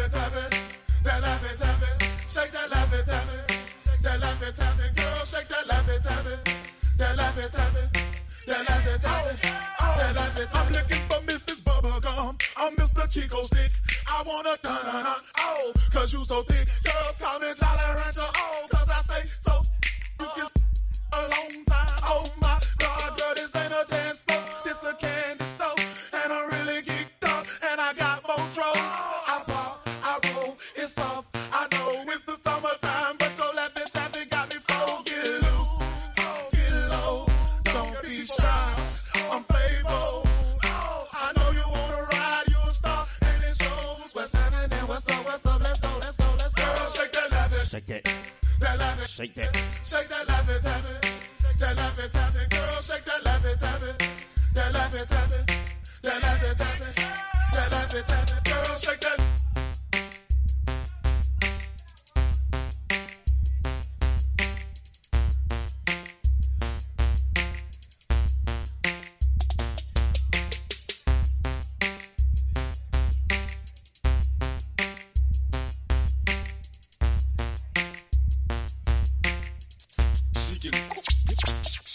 I'm looking for Missus Bubblegum. I'm Mister Chico Stick. I wanna dun dun dun. Oh, cause you so thick. Girls call me Jolly Rancher. Oh, cause I stay so you can a long time. Oh my God, girl, this ain't a dance floor. This a candy store. And I'm really geeked up. And I got more trouble. I pop, I roll, it's soft. I know it's the summertime, but your laughing tapping got me froze. Get loose, get low. Don't be shy. I'm playful. Oh, I know you wanna ride, you a star, and it shows. What's happening? What's up? What's up? Let's go, let's go, let's go. Girl, shake that laughing, Shake that. that laughing, Shake that. shake that laughing, tapping, that laughing, tapping. Girl, shake that laughing, tapping, that laughing, tapping, that laughing, tapping, that laughing, tapping. Girl, shake that.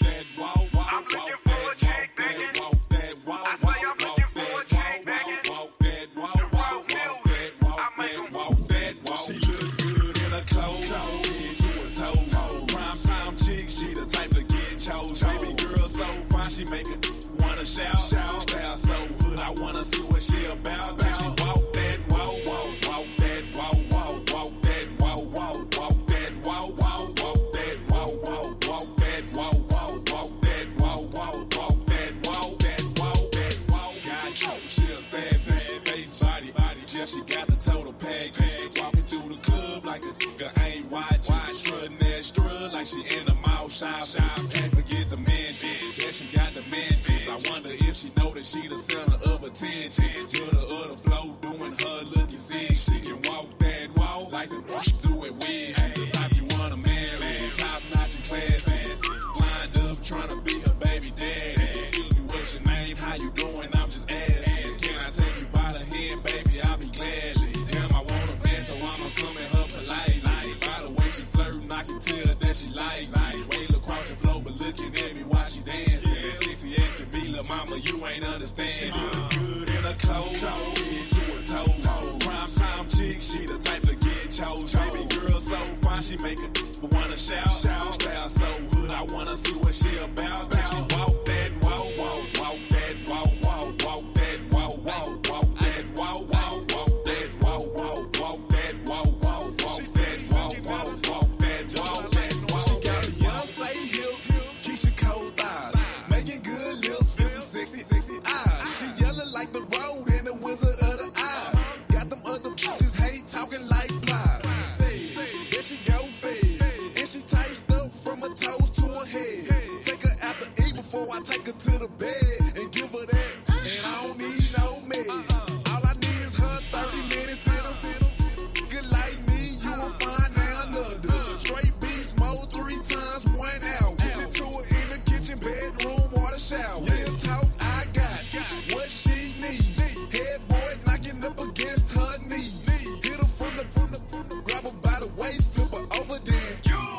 that walk, walk, walk that, walk that, walk that, walk, walk, walk that, walk, walk that, walk, walk, walk that, walk that, walk that, walk. She look good in a coat, head to a toe. Prime time chick, she the type to get chose. Baby girl so fine, she make it wanna shout. Style so hood, I wanna see what she about. Then she walk that, walk, walk, walk that, walk, walk, walk that, walk, walk, walk that, walk, walk, walk that, walk, walk, walk that, walk, walk, walk that, walk, walk, walk that, walk that, walk that, walk. Got you, she a sad, sad face, body, body. Yeah, she got the total package. Walking through the club like a nigga ain't watching. Strutting that strut like she in the mouth shop. Can't forget the mentions. Yeah, she got the mentions. I wonder if she know that she the center of attention. To the other flow, doing her looking sick. She can walk that walk like the rush do it with. The type you wanna marry, top notch and classy. Blind up, trying to be her baby daddy. Excuse me, what's your name? How you doing? I'm just asking. Can I take you by the hand, baby? I'll be gladly. Damn, I want a man, so I'ma come at her politely. By the way she flirting, I can tell that she like me. Way across the floor, but looking at me while she dancing. Sissy asking me, lil' mama, you ain't understand. She look good in a coat, head to a toe. Prime time chick, she the type to get chose. Baby girl so fine, she make it wanna shout. Style so hood, I wanna see what she about. Then she walk that, walk, walk, walk that, walk, walk, walk that, walk, walk, walk that, walk, walk, walk that, walk, walk, walk that, walk, walk, walk that, walk, walk, walk that, walk that, walk. She got Beyonce hips, Keisha Cole thighs, making good lips and some sexy, sexy eyes. She yelling like the road and the Wizard of the Eyes. Got them other bitches hate talking like flies. Say, there she go fed, and she tight stuff from her toes to her head. Take her out to eat before I take her to the bed and give her that. And I don't need no meds. All I need is her thirty minutes in her. Good like me, you will find now another. Straight beast mode three times, one out. Get it to her in the kitchen, bedroom, or the shower. Real talk, I got what she need. Headboard knocking up against her knees. Hit her from the, from the, from the, grab her by the waist, flip her over then.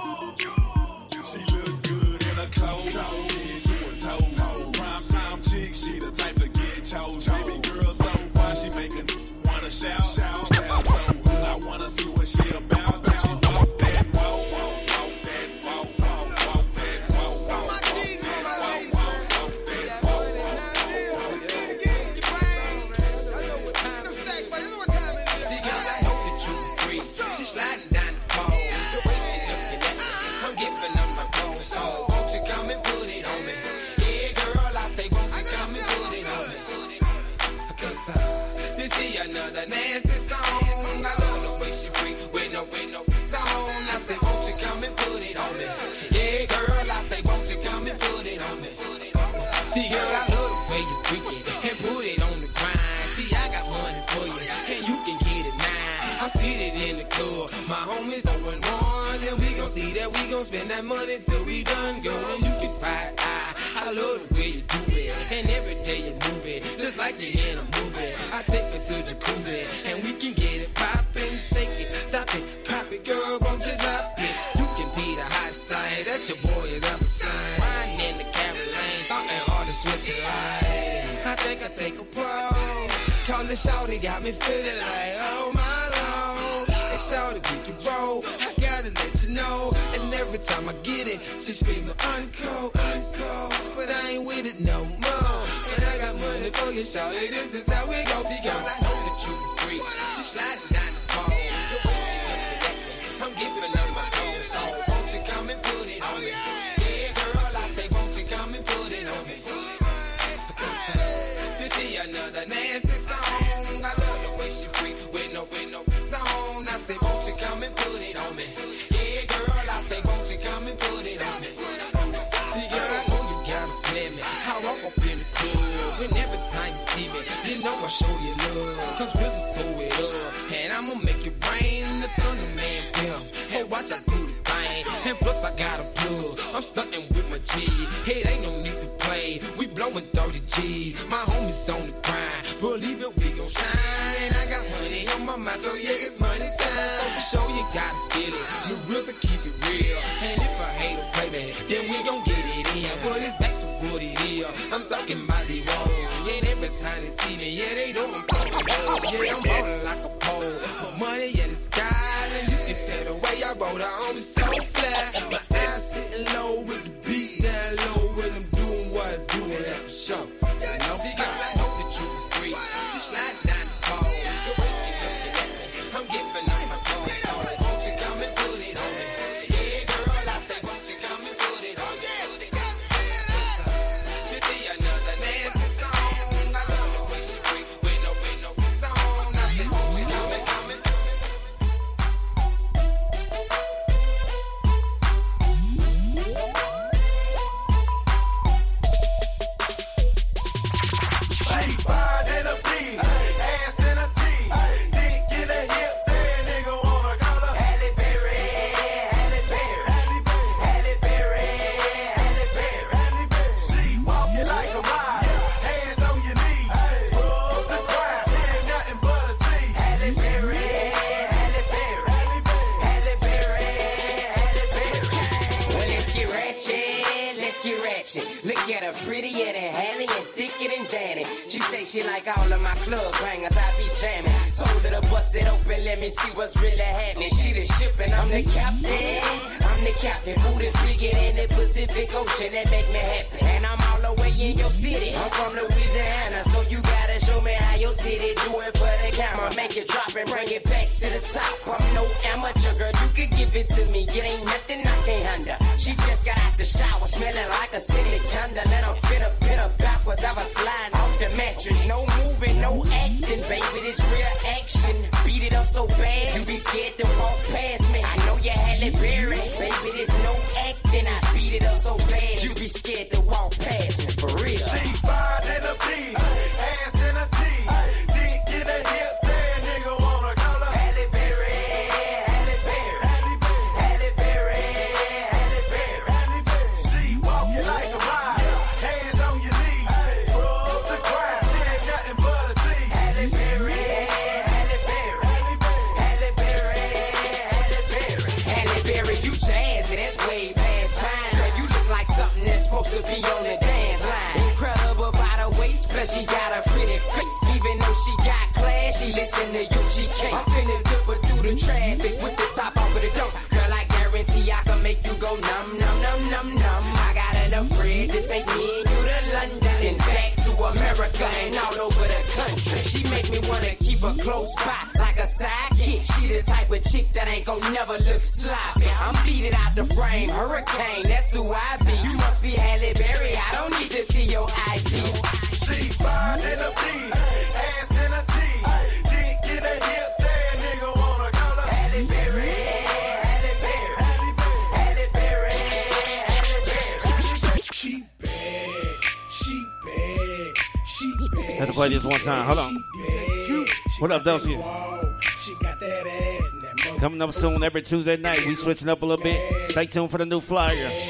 She look good in a coat, head to a toe. Prime time chick, she the type to get chose. Baby girl so fine, she make a wanna shout. Style so hood, I wanna see what she about. Then she walk that, walk, walk, walk that, walk, walk, walk that, walk, walk, walk that, walk, walk, walk that, walk, walk, walk that. She sliding down the pole. The way she looking at me, I'm giving her my phone. So won't you come and put it on me? Yeah, girl, I say won't you come and put it on me? Cause uh, this is another nasty song. I love the way she freak with no, with no tone. I say won't you come and put it on me? Yeah, girl, I say won't you come and put it on me? See, girl, I love the way you freak it and put it on the grind. See, I got money for you and you can get it now. I spit it in the club, my homies throwing one, and we gon' see that we gon' spend that money till we done, girl. And you can fight, I, I love the way you do it, and every day you move it, just like you're in a movie. I take her to jacuzzi, and we can get it poppin', shake it, stop it, pop it, girl, won't you drop it? You can be the hot thing that your boy is ever seen. Riding in the Carolines, starting hard to switch it life. I think I take a pause, call it shawty, got me feeling like, oh my lord. And shawty, we can roll, I gotta let you know. And every time I get it, she screaming uncle, uncle, but I ain't with it no more. And I got money for you, shawty, this is how we go. See, girl, I know that you a freak. She sliding down the pole, the way she looking at me, I'm giving up my own. So won't you come and put it on me? Yeah, girl, I say won't you come and put it on me? Because uh, this is another nasty song. I love the way she freak with no, with no tone. I say won't you come and put it on me? Yeah, girl, I say won't you come and put it on me? See, girl, I know you gotta smell me. I walk up in the club, and every time you see me, you know cause we'll throw it up. And I'ma make it rain, the thunder man pimp. Hey, watch I do the thing. And plus I got a plug, I'm stunting with my G. Hey, ain't no need to play, we blowing thirty G. My homies on the grind, believe it, we gon' shine. And I got money on my mind, so yeah, it's money time. So for sure you gotta feel it, you real to keep it real. And if I hate a playback, then we gon' get it in. But it's back to what it is, I'm talking about the wall. And every time they see me, yeah, they know I'm talking about. Yeah, I'm ballin' like a pole, put money in the sky. And you can tell the way I roll, I'm so fly. My eyes sitting low with the beat down low. When I'm doing what I do, and that's for sure. You know, see, girl, I hope that you free. She sliding down the pole, the way she looking at me, I'm giving up my phone. So won't you come and put it on me? Yeah, girl, I say, won't you come and put it on me? This is another nasty song. I love the way she freak with no, with no tone. I say, won't you come and come and look at her prettier than Hallie and thicker than Janet. She say she like all of my club bangers, I be jamming. Told her to bust it open, let me see what's really happening. She the ship and I'm the captain. I'm the captain, booty bigger than the Pacific Ocean, that make me happy. And I'm all the way in your city, I'm from Louisiana, so you gotta show me how your city do it for the camera. Make it drop and bring it back to the top. I'm no amateur, girl, you could give it to me. It ain't nothing I can't handle. She just got out the shower, smelling like a city candle. Let her fit up, fit up backwards, I was sliding off the mattress. No moving, no acting, baby, this real action. Beat it up so bad, you be scared to walk past me. I know you Halle Berry, baby, this no acting. I beat it up so bad, you be scared to walk past me, for real. She fine in a B, ass in a T, dick in a hip, say a nigga wanna call her Halle Berry, Halle Berry, Halle Berry, Halle Berry. She walking like a ride, hands on your knees, scrub the ground, she ain't nothing but a T. Halle Berry, Halle Berry, Halle Berry, Halle Berry, Halle Berry, you jazzy, that's way past fine. Girl, you look like something that's supposed to be on the dance line. Incredible by the waist, plus she got a pretty face. Even though she got class, she listen to U G K. I'm finna dip her through the traffic with the top off of the dome. Girl, I guarantee I can make you go numb, numb, numb, numb, numb. I got enough bread to take me and you to London and back to America and all over the country. She make me wanna keep her close by like a sidekick. She the type of chick that ain't gon' never look sloppy. I'm beat it out the frame, hurricane, that's who I be. You must be Halle Berry, I don't need to see your I D. She fine in a B, ass in a T, dick in a hip, say a nigga wanna call her Halle Berry, Halle Berry, Halle Berry, Halle Berry. She bad, she bad, she bad. Have to play this one time. Hold on. What up, don't you? She got that ass and that mother. Coming up soon every Tuesday night. We switching up a little bit. Stay tuned for the new flyer.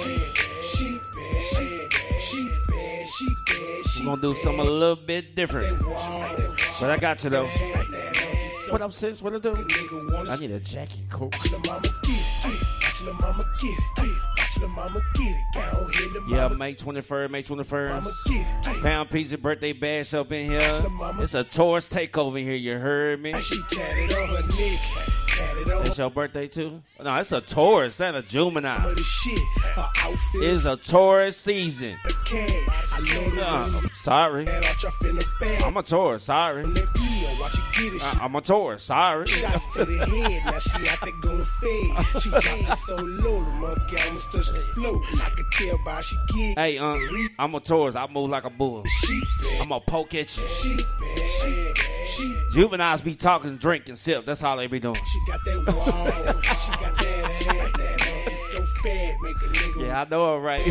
We're gonna do something a little bit different. But I got you though. What up, sis? What I do? I need a jacket coat. Yeah, May twenty-first, May twenty-first. Pound Pizza birthday bash up in here. It's a Taurus takeover here, you heard me? It's your birthday too? No, it's a Taurus, that's a Gemini. It's a Taurus season. Uh, sorry. I'm a Taurus, sorry. Uh, I'm a Taurus, sorry. Hey, um, I'm a Taurus, I move like a bull. I'm gonna poke at you. Juveniles be talking, drink, and sip. That's all they be doing. Yeah, I know it, right?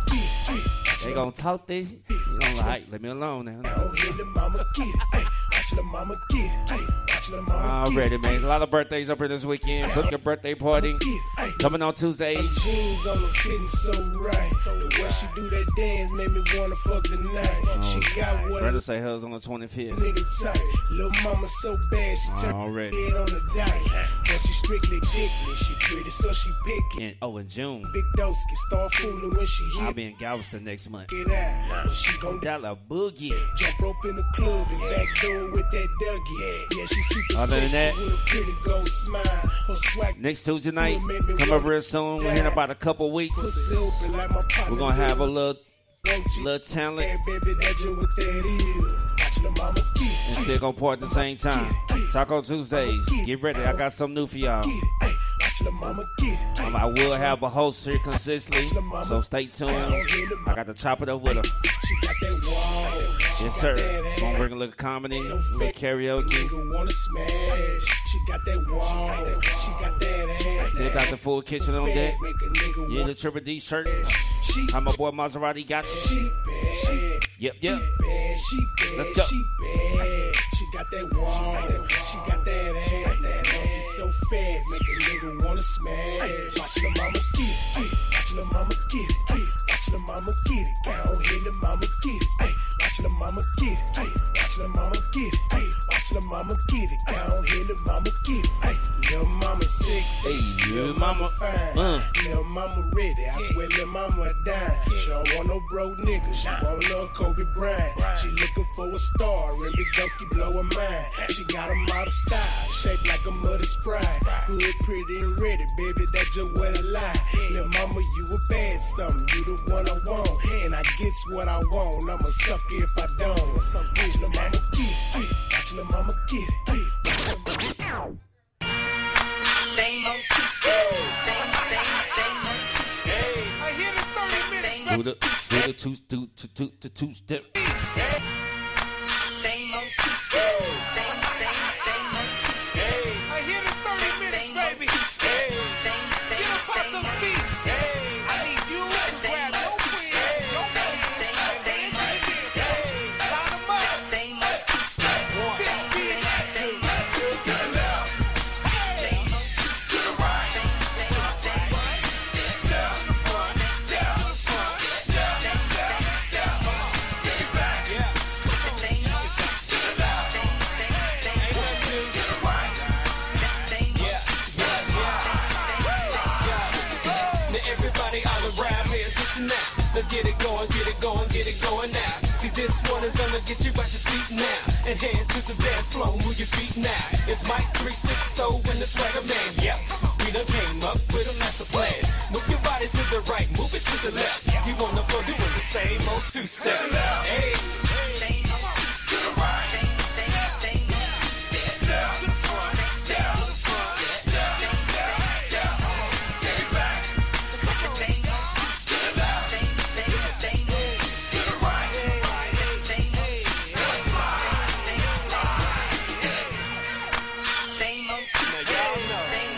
They gonna talk this. You know, like, let me alone now. Watch the mama get it. Hey, watch the mama Already, man. A lot of birthdays up here this weekend. Book your birthday party. Coming on Tuesday. Jeans on her fitting so right. The way she do that dance made me wanna fuck the night. She got what Brother say hers on the twenty-fifth. nigga tight. Little mama so bad she turned Already. head on the dice. But she strictly dickless. She pretty so she picky. And, oh, in June. Big Dosky start fooling when she hit. I'll be in Galveston next month. Get out. She gon' Dollar boogie. jump rope in the club and back door with that Dougie. Yeah, she super Other than that, sexy with a pretty gold smile. Her swag next Tuesday night, come up real soon. We're in about a couple weeks. open like my We're gonna have a little, little talent, Hey, baby, that's just what that is. Watch the mama get it. and still gonna pour at the same time. Taco Tuesdays. Get ready. I got something new for y'all. Watch the mama get it. Um, I will have a host here consistently, so stay tuned. I got to chop it up with her. She got that wall. Yes, sir. So I'm bringing a little comedy, a little karaoke. Nigga wanna smash. She got that wall. She got that ass. Still got the full kitchen on deck. Yeah, the Triple D shirt. How my boy Maserati got you. Yep, yep. Let's go. She bad. She got that wall. She got that ass. That monkey so fat, make a nigga wanna smash. Watch the mama get it. Watch the mama get it. Watch the mama get it. Go ahead, the mama get it. Watch the mama get it. Watch the mama get it. Watch the mama get it. Go ahead, the mama get it. Little mama sexy. Hey, little mama fine. uh. Little mama ready. I swear, little mama a dime. She don't want no broke nigga. She want love Kobe Bryant. She looking for a star. And Big Dusky blow her mind. She got him out of style. Shaped like a muddy sprite. Hood pretty and ready, baby. That's just what I like. Little mama, you a bad something. You the one I want. And I gets what I want. I'm a sucker if I don't. Watch the mama get it. Watch the mama get it. Same old two step. Same, same, same old two step. I hear the thirty minutes. Do the, do the two, two, two, two, two, two step. Same old two step. Same, same, same old two step. I hear the thirty minutes, baby. Same, same, same old two step. I need you to grab your friends, your friends, same, same old two step. Line them up. Same old two step. Same, same, same old two step. To the left. Same old two step. To the right. Same, same, same old two step. Step to the front. Step to the front. Step, step, step, step. Take it back. Yeah. Same old two step. To the left. Same, same, same old two step. To the right. Same, yeah, yeah, yeah. Now everybody all around me, attention now. Let's get it going, get it going, get it going now. See, this one is gonna get you out your seat now. And head to the dance floor, move your feet now. It's Mike three sixty and the Swagger Man, yep. We done came up with a master plan. Move your body to the right, move it to the left. You on the floor doing the same old two-step. Hey, Same old two step. To the right. Same, same, same old two step. step to the front, step to the front, step, step, step. Take it back. Same old two step. To the left. Same, same, same old two step. To the right. Same old two step. Same old two step. Now y'all know. Same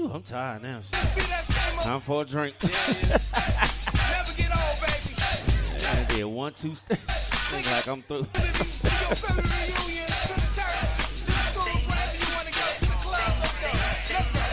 Whew, I'm tired now. Time for a drink. Never get old, baby. I did one, two steps. Seems like I'm through. To your family reunion, to the church, to the schools, wherever you want to go, to the club, let's go. Let's go.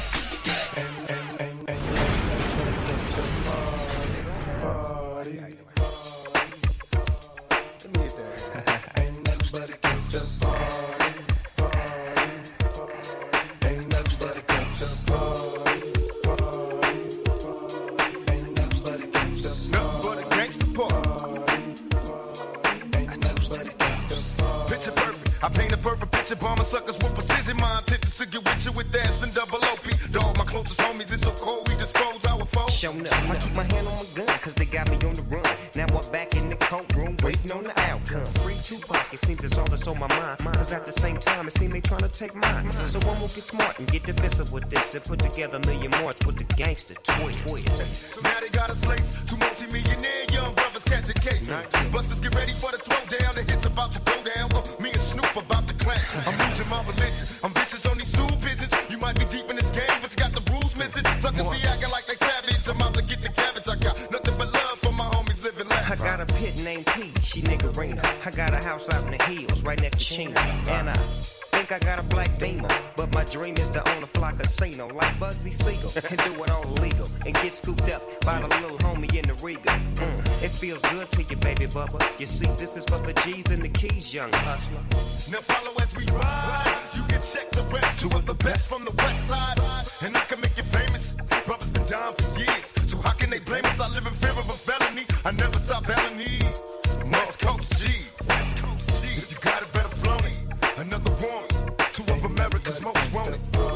I paint a perfect picture, bombing suckers with precision. My intentions to get with you with ass and double O P. Dog, my closest homies, it's so cold, we dispose our foes. Showing up, I keep my hand on my gun, cause they got me on the run. Now I'm back in the courtroom, waiting on the outcome. Free Tupac, it seems that's all that's on my mind. Cause at the same time, it seems they trying to take mine. So I'm gonna get smart and get defensive with this and put together a million more, put the gangster twist. Now they got us laced, two multi-millionaire young brothers catching cases. Busters get ready for the throwdown, the hits about to go down. Uh, me and Snoop about to clap. I'm losing my religion, I'm vicious on these stool pigeons. You might be deep in this game, but you got the rules missing. Suckers be acting like they savage, I'm out to get the cabbage. I got nothing but love for my homies living life. I got a pit named P, she niggerina. I got a house out in the hills, right next to Chino. And I think I got a black Beamer, but my dream is to own a fly casino like Bugsy Siegel and do it all illegal and get scooped up by the little homie in the Riga. Mm, it feels good to you, baby bubba. You see, this is for the G's and the keys, young hustler. Now follow as we ride. You can check the rest. Two of the best from the west side, and I can make you famous. Brothers been down for years, so how can they blame us? I live in fear of a felony. I never stop having needs. West Coast G's. If you got it, better flow me. Another one. Two of America's most wanted.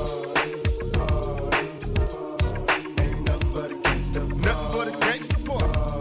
Ain't nothing but a gangster. Nothing but a gangster boy.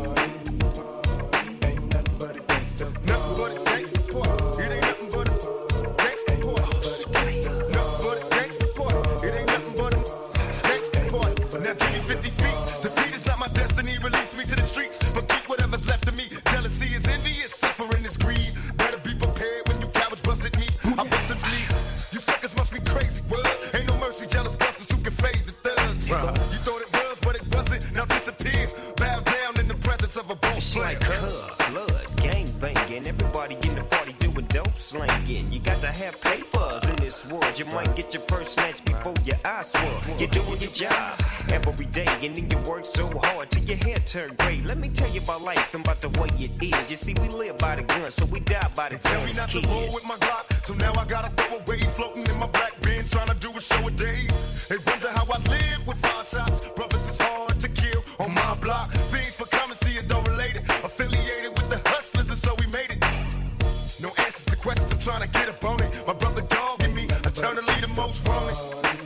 Ain't nothing but a gangster. Nothing but a gangster boy. It ain't nothing but a gangster boy. Nothing but a gangster boy. It ain't nothing but a gangster boy. Now give me fifty feet. Defeat is not my destiny. Release me to the streets, but keep whatever's left of me. Jealousy is envy, it's suffering is greed. Better be prepared when you cowards bust at me. I bust and bleed. You suckers must be crazy, word. Ain't no mercy, jealous busters who can fade the thugs. You thought it was, but it wasn't. Now disappear. Bow down in the presence of a boss player. Like cuz, blood, gang banging. Everybody in the party doing dope slanging. You got to have papers in this world. You might get your purse snatched before your eyes swirl. You're doing your job every day, and then you work so hard till your hair turn gray. Let me tell you about life and about the way it is. You see, we live by the gun, so we die by the Tell me not to roll with my Glock, so now I gotta throw away. Floating in my black bin, trying to do a show a day. They wonder how I live with five shots. Brothers is hard to kill on my block. Things for currency and don't relate it. Affiliated with the hustlers, and so we made it. No answers to questions, I'm trying to get up on it. My brother dog and me, eternally the most wanted.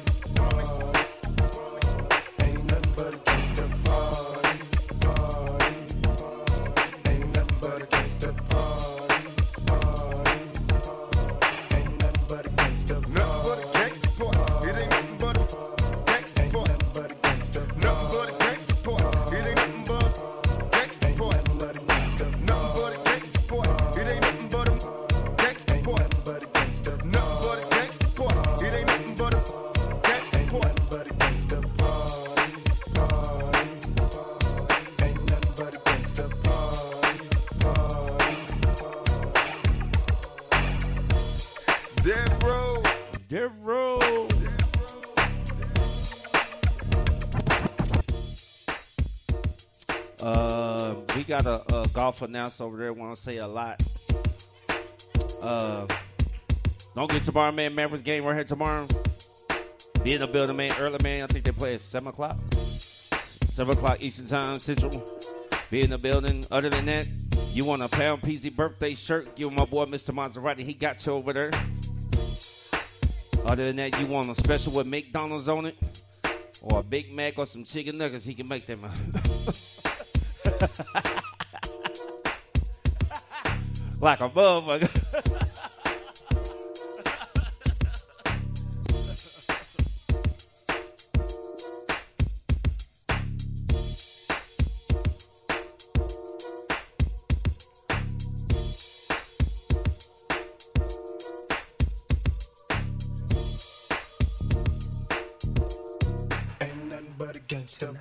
Ain't nothing but a gangster party, party, party. Ain't nothing but a gangster party, party. Ain't nothing but a gangster party. Nothing but a gangster party. It ain't nothing but a gangster party. Nothing but a gangster party. Nothing but a gangster party. It ain't nothing but a gangster party. Nothing but a gangster. Nothing but a gangster party. It ain't nothing but a gangster party. Nothing but a gangster. Nothing but a gangster party. It ain't nothing but a gangster party. Nothing but a gangster party. Party. Ain't nothing but a gangster party. Party. Death Row. Death Row. Uh, we got a, a golf announcer over there. Want to say a lot. Uh, don't get tomorrow, man. Mavericks game right here tomorrow. Be in the building, man. Early, man. I think they play at seven o'clock. seven o'clock Eastern Time, Central. Be in the building. Other than that, you want a Pound P Z birthday shirt? Give my boy Mister Maserati. He got you over there. Other than that, you want a special with McDonald's on it? Or a Big Mac or some chicken nuggets? He can make them. Like a motherfucker. Ain't gangster.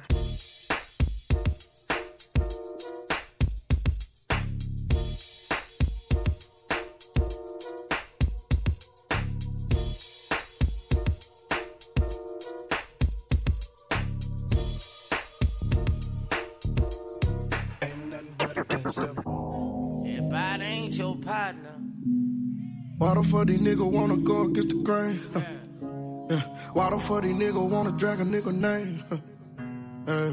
Everybody ain't your partner. Why the fuck these niggas wanna go against the grain? Huh. Yeah. Why the fuck these niggas wanna drag a nigga name? Huh. Yeah.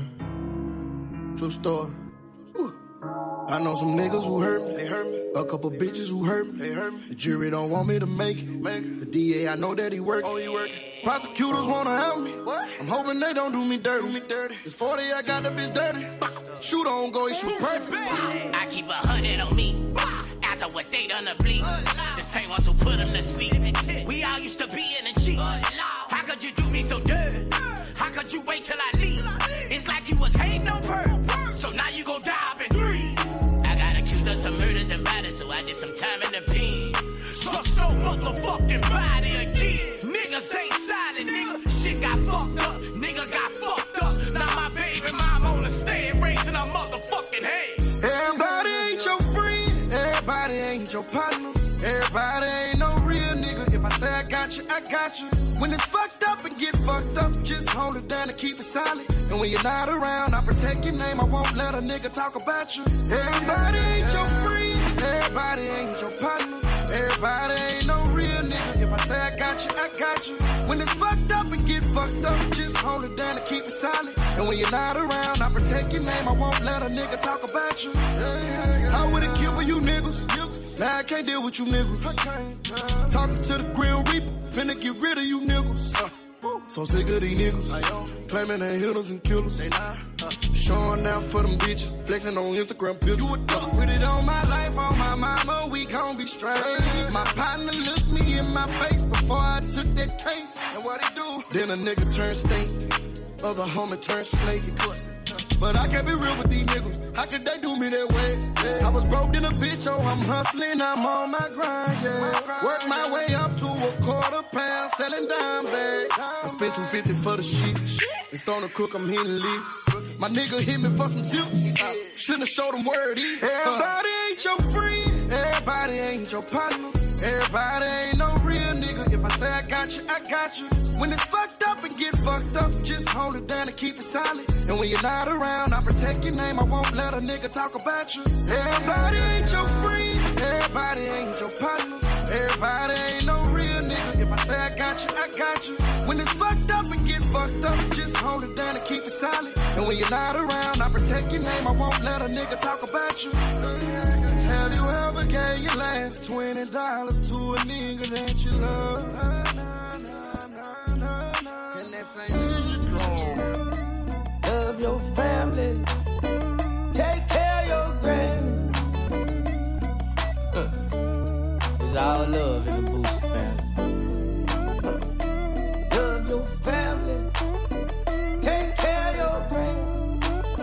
True story. Woo. I know some niggas who hurt me, they hurt me. A couple bitches who hurt me, they hurt me. The jury don't want me to make it, make it. The D A, I know that he working. Oh, he working. Prosecutors wanna help me. What? I'm hoping they don't do me dirty. Do me dirty. It's forty, I got the bitch dirty. Shoot on go, he shoot perfect. I keep a hundred on me. After what they done to bleed. The same ones who put them to sleep. We all used to be in a cheat. How could you do me so dirty? How could you wait till I leave? It's like you was hating on her. So now you gon' die up in three. I got accused of some murders and bodies, so I did some time in the pen. Trust no motherfucking body again. Niggas ain't silent, nigga. Shit got fucked up. Nigga got fucked up. Now my baby mom on the stand raising her motherfucking head. Everybody ain't your friend. Everybody ain't your partner. Everybody ain't no real nigga. If I say I got you, I got you. When it's fucked up and get fucked up, just hold it down and keep it solid. And when you're not around, I protect your name. I won't let a nigga talk about you. Everybody ain't your friend. Everybody ain't your partner. Everybody ain't no real nigga. If I say I got you, I got you. When it's fucked up and get fucked up, just hold it down and keep it solid. And when you're not around, I protect your name. I won't let a nigga talk about you. I would've killed for you niggas. Now I can't deal with you niggas. Talking to the Grim Reaper, finna get rid of you niggas. Uh, so sick of these niggas, claiming they hitters and killers. They not uh, showing out for them bitches, flexing on Instagram pictures. You a dog. Put it on my life, on my mama, we gon' be straight. My partner looked me in my face before I took that case. And what he do? Then a nigga turned stink, other homie turned snake. But I can't be real with these niggas. How could they do me that way? Yeah. I was broke in a bitch, oh, I'm hustling, I'm on my grind, yeah. Work my way up to a quarter pound, selling dime bags. I spent two fifty for the shit. It's starting to cook, I'm hitting leaks. My nigga hit me for some tips. I shouldn't have showed him where it is. Everybody ain't your friend. Everybody ain't your partner. Everybody ain't no real nigga. If I say I got you, I got you. When it's fucked up and get fucked up, just hold it down and keep it solid. And when you're not around, I protect your name. I won't let a nigga talk about you. Everybody ain't your friend. Everybody ain't your partner. Everybody ain't no real nigga. If I say I got you, I got you. When it's fucked up and get fucked up, just hold it down and keep it solid. And when you're not around, I protect your name. I won't let a nigga talk about you. Have you ever gave your last twenty dollars to a nigga that you love? And that's Love your family. Take care of your granny. Huh. It's all love in the Boosie family. Love your family. Take care of your granny.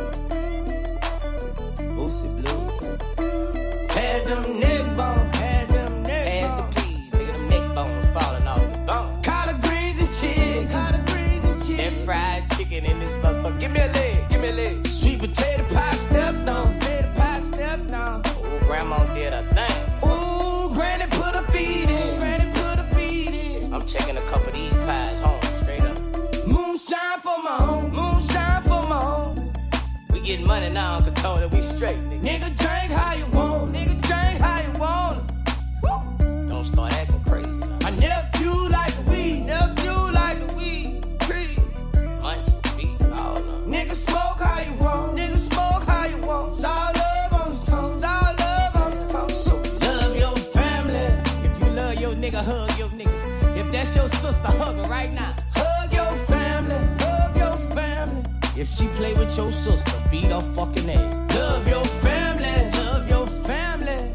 Boosie Blue. Had them neck bones. Had them neck bones. Pass the please, nigga, them neck bones falling off the bone. Collard greens and chicken. Collard greens and chicken. And fried chicken in this motherfucker. Give me a leg, give me a leg. Sweet potato pie stepped on. Potato pie stepped on. Ooh, grandma did a thing. Ooh, granny put her feet in. Granny put her feet in. I'm taking a couple of these pies home, straight up. Moonshine for my home. Moonshine for my home. We getting money now, Uncle Tony, we straight, nigga. Nigga, drink how you want. Nigga, drink how you want. Woo. Don't start acting crazy. I nephew like a weed. Nephew like a weed tree. Lunch, beat, all of them. Nigga, smoke how you want. Nigga, smoke how you want. It's all love on this tongue. It's all love on this tongue. So love your family. If you love your nigga, hug your nigga. If that's your sister, hug her right now. Hug your family. Hug your family. If she play with your sister, beat her fucking ass. Love your family. Love your family.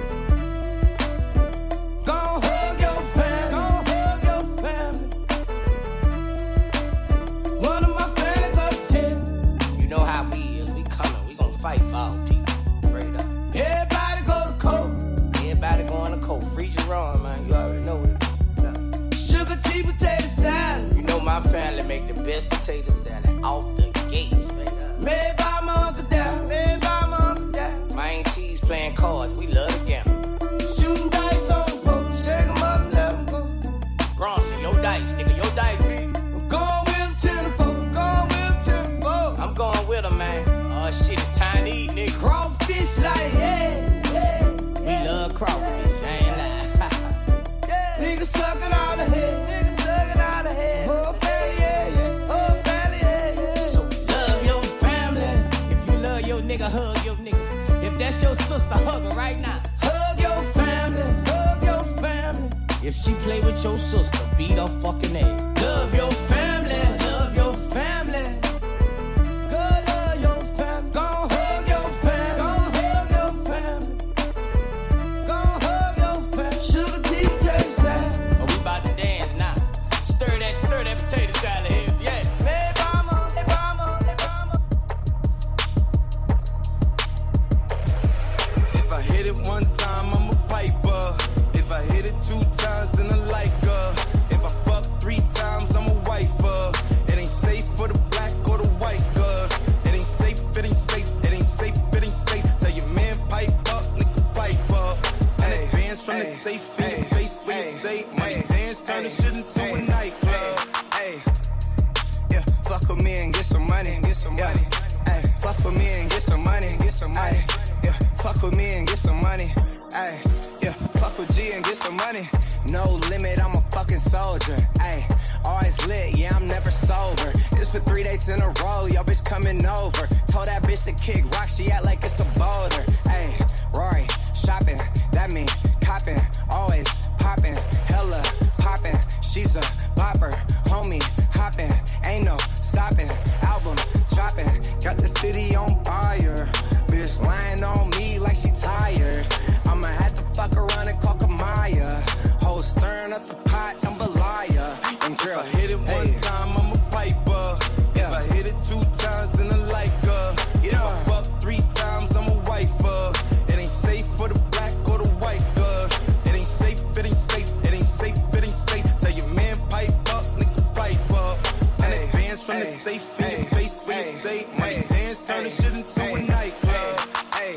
Go hug your family. Go hug your family. One of my family got ten. You know how we is. We coming. We gonna fight for our people. Straight up. Everybody go to court. Everybody going to court. Free Jerome, man. You already know it. Sugar tea, potato salad. You know my family Sally make the best potato salad off the gate. Made by my Uncle Dad, made by my Uncle Dad. Mine T's playing cards, we love the gamble. Shooting dice on the floor, shake 'em up and let 'em go. Bronson, your dice, nigga, your dice, man. I'm going with him to the floor, going with him to the floor. I'm going with him, man. Oh shit, it's time to eat, nigga. Crawfish like, yeah, yeah. We love crawfish, I ain't lying. Yeah. Niggas sucking all the head, niggas sucking all the head. Oh, family, yeah, yeah. Oh, family, yeah, yeah. So love your family. If you love your nigga, hug your nigga. If that's your sister, hug her right now. Hug your family, hug your family. If she play with your sister, beat her fucking ass. Love your family, love your family. Girl, love your family. Gon' hug your family. Gon' hug your family. Gon' hug your family. Sugar tea, potato salad. Oh, we about to dance now. Stir that, stir that potato salad here. Yeah. Made by my, made by my, made by my. If I hit it one time, I'm a piper. If I hit it two times, then I like her. If I fuck three times, I'm a wifer. It ain't safe for the black or the white girl. It ain't safe, it ain't safe, it ain't safe, it ain't safe. Tell your man pipe up, nigga pipe up. And advance from the safe in your face when you say money dance, turn the shit into a nightclub. Hey, yeah, fuck with me and get some money, get some money. Hey, fuck with me and get some money, get some money. Yeah, fuck with me and get some money. Hey, yeah, fuck with G and get some money. No limit, I'm a fucking soldier. Ay, always lit, yeah, I'm never sober. It's for three days in a row, yo bitch coming over. Told that bitch to kick rock, she act like it's a boulder. Ay, Rory, shopping, that mean copping, always popping, hella popping. She's a bopper, homie, hopping, ain't no stopping. Album dropping, got the city on fire. Bitch lying on me like she tired. I'ma have to fuck around and call Kamaya. Whole stirring up the pot, jambalaya. And girl, If I hit it one hey. time, I'm a piper. Yeah. If I hit it two times, then I like her. If Yeah. I fuck three times, I'm a wifer. It ain't safe for the black or the white girl. It ain't safe, it ain't safe, it ain't safe, it ain't safe. Tell your man pipe up, nigga pipe up. And Hey, advance from the hey, safe in hey, your face when you hey, say money hey, dance, turn the hey, shit into hey, a nightclub. Hey,